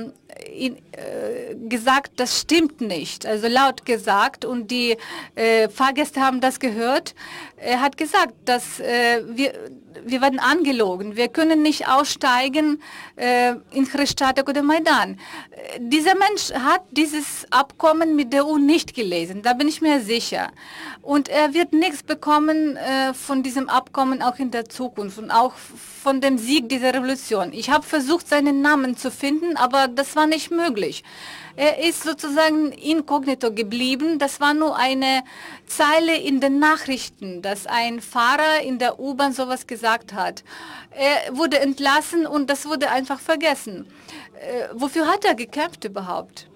gesagt, das stimmt nicht, also laut gesagt, und die Fahrgäste haben das gehört. Er hat gesagt, dass wir werden angelogen, wir können nicht aussteigen in Chrestomatik oder Maidan. Dieser Mensch hat dieses Abkommen mit der EU nicht gelesen, da bin ich mir sicher. Und er wird nichts bekommen von diesem Abkommen auch in der Zukunft und auch von dem Sieg dieser Revolution. Ich habe versucht, seinen Namen zu finden, aber das war nicht möglich. Er ist sozusagen inkognito geblieben. Das war nur eine Zeile in den Nachrichten, dass ein Fahrer in der U-Bahn sowas gesagt hat. Er wurde entlassen und das wurde einfach vergessen. Wofür hat er gekämpft überhaupt?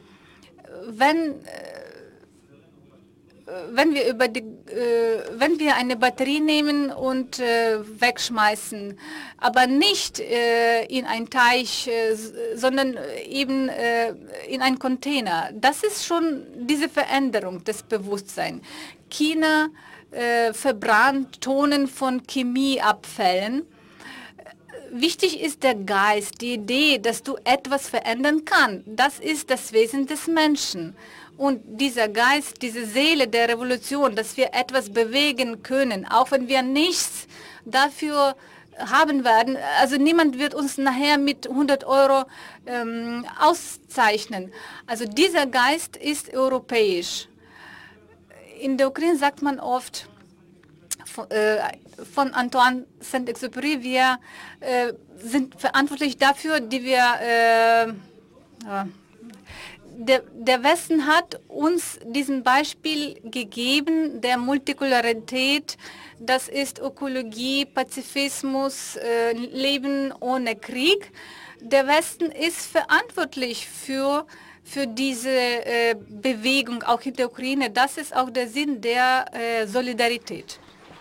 Wenn wir eine Batterie nehmen und wegschmeißen, aber nicht in einen Teich, sondern eben in einen Container, das ist schon diese Veränderung des Bewusstseins. China verbrannt Tonnen von Chemieabfällen. wichtig ist der Geist, die Idee, dass du etwas verändern kannst. Das ist das Wesen des Menschen. Und dieser Geist, diese Seele der Revolution, dass wir etwas bewegen können, auch wenn wir nichts dafür haben werden. Also niemand wird uns nachher mit 100 € auszeichnen. Also dieser Geist ist europäisch. In der Ukraine sagt man oft von Antoine Saint-Exupéry, wir sind verantwortlich dafür, der Westen hat uns diesen Beispiel gegeben, der Multikularität, das ist Ökologie, Pazifismus, Leben ohne Krieg. Der Westen ist verantwortlich für diese Bewegung, auch in der Ukraine. Das ist auch der Sinn der Solidarität.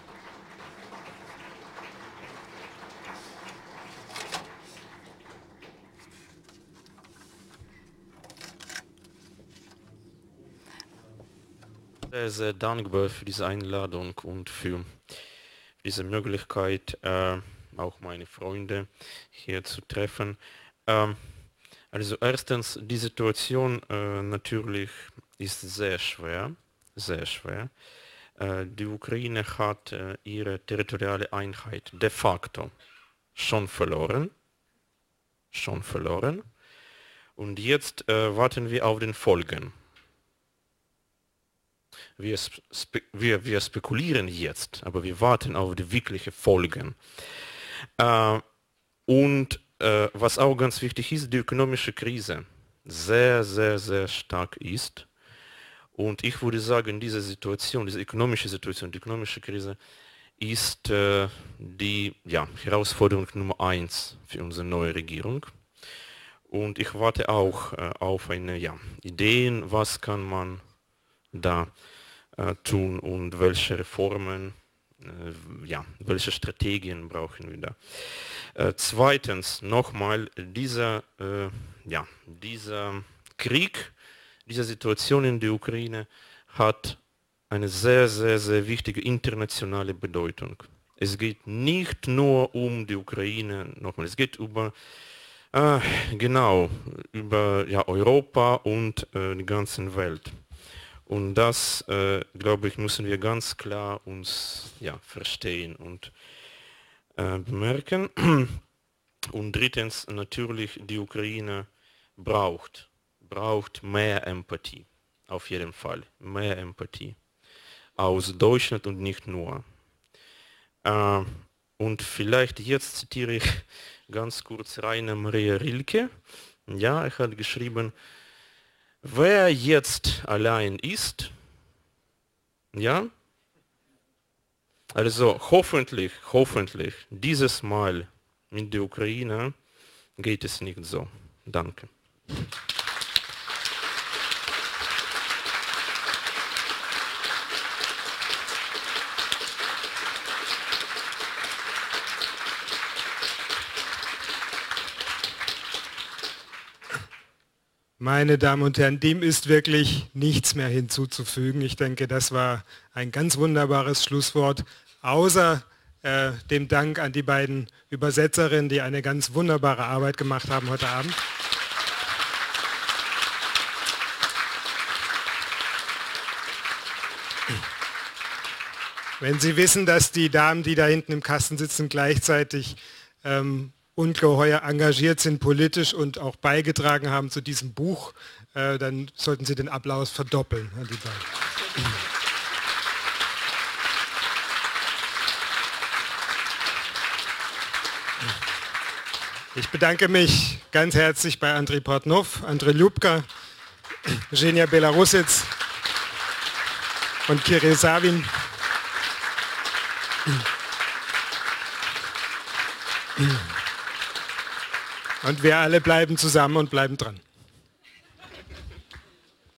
Sehr, sehr dankbar für diese Einladung und für diese Möglichkeit, auch meine Freunde hier zu treffen. Also erstens, die Situation natürlich ist sehr schwer, sehr schwer. Die Ukraine hat ihre territoriale Einheit de facto schon verloren. Und jetzt warten wir auf den Folgen. Wir spekulieren jetzt, aber wir warten auf die wirklichen Folgen. Und was auch ganz wichtig ist, die ökonomische Krise sehr, sehr, sehr stark ist. Und ich würde sagen, diese Situation, diese ökonomische Situation, die ökonomische Krise ist die Herausforderung Nummer 1 für unsere neue Regierung. Und ich warte auch auf eine Ideen, was kann man da tun und welche Reformen, welche Strategien brauchen wir da. Zweitens, nochmal, dieser Krieg, diese Situation in der Ukraine hat eine sehr, sehr, sehr wichtige internationale Bedeutung. Es geht nicht nur um die Ukraine, nochmal, es geht über Europa und die ganze Welt. Und das, glaube ich, müssen wir ganz klar uns verstehen und bemerken. Und drittens, natürlich, die Ukraine braucht mehr Empathie, auf jeden Fall, mehr Empathie aus Deutschland und nicht nur. Und vielleicht jetzt zitiere ich ganz kurz Rainer Maria Rilke. Ja, er hat geschrieben, wer jetzt allein ist, also hoffentlich, dieses Mal mit der Ukraine geht es nicht so. Danke. Meine Damen und Herren, dem ist wirklich nichts mehr hinzuzufügen. Ich denke, das war ein ganz wunderbares Schlusswort, außer dem Dank an die beiden Übersetzerinnen, die eine ganz wunderbare Arbeit gemacht haben heute Abend. Wenn Sie wissen, dass die Damen, die da hinten im Kasten sitzen, gleichzeitig ungeheuer engagiert sind politisch und auch beigetragen haben zu diesem Buch, dann sollten Sie den Applaus verdoppeln an die beiden. Ich bedanke mich ganz herzlich bei Andrei Portnov, Andrei Ljubka, Zhenya Belarusets und Kirill Savin. Und wir alle bleiben zusammen und bleiben dran.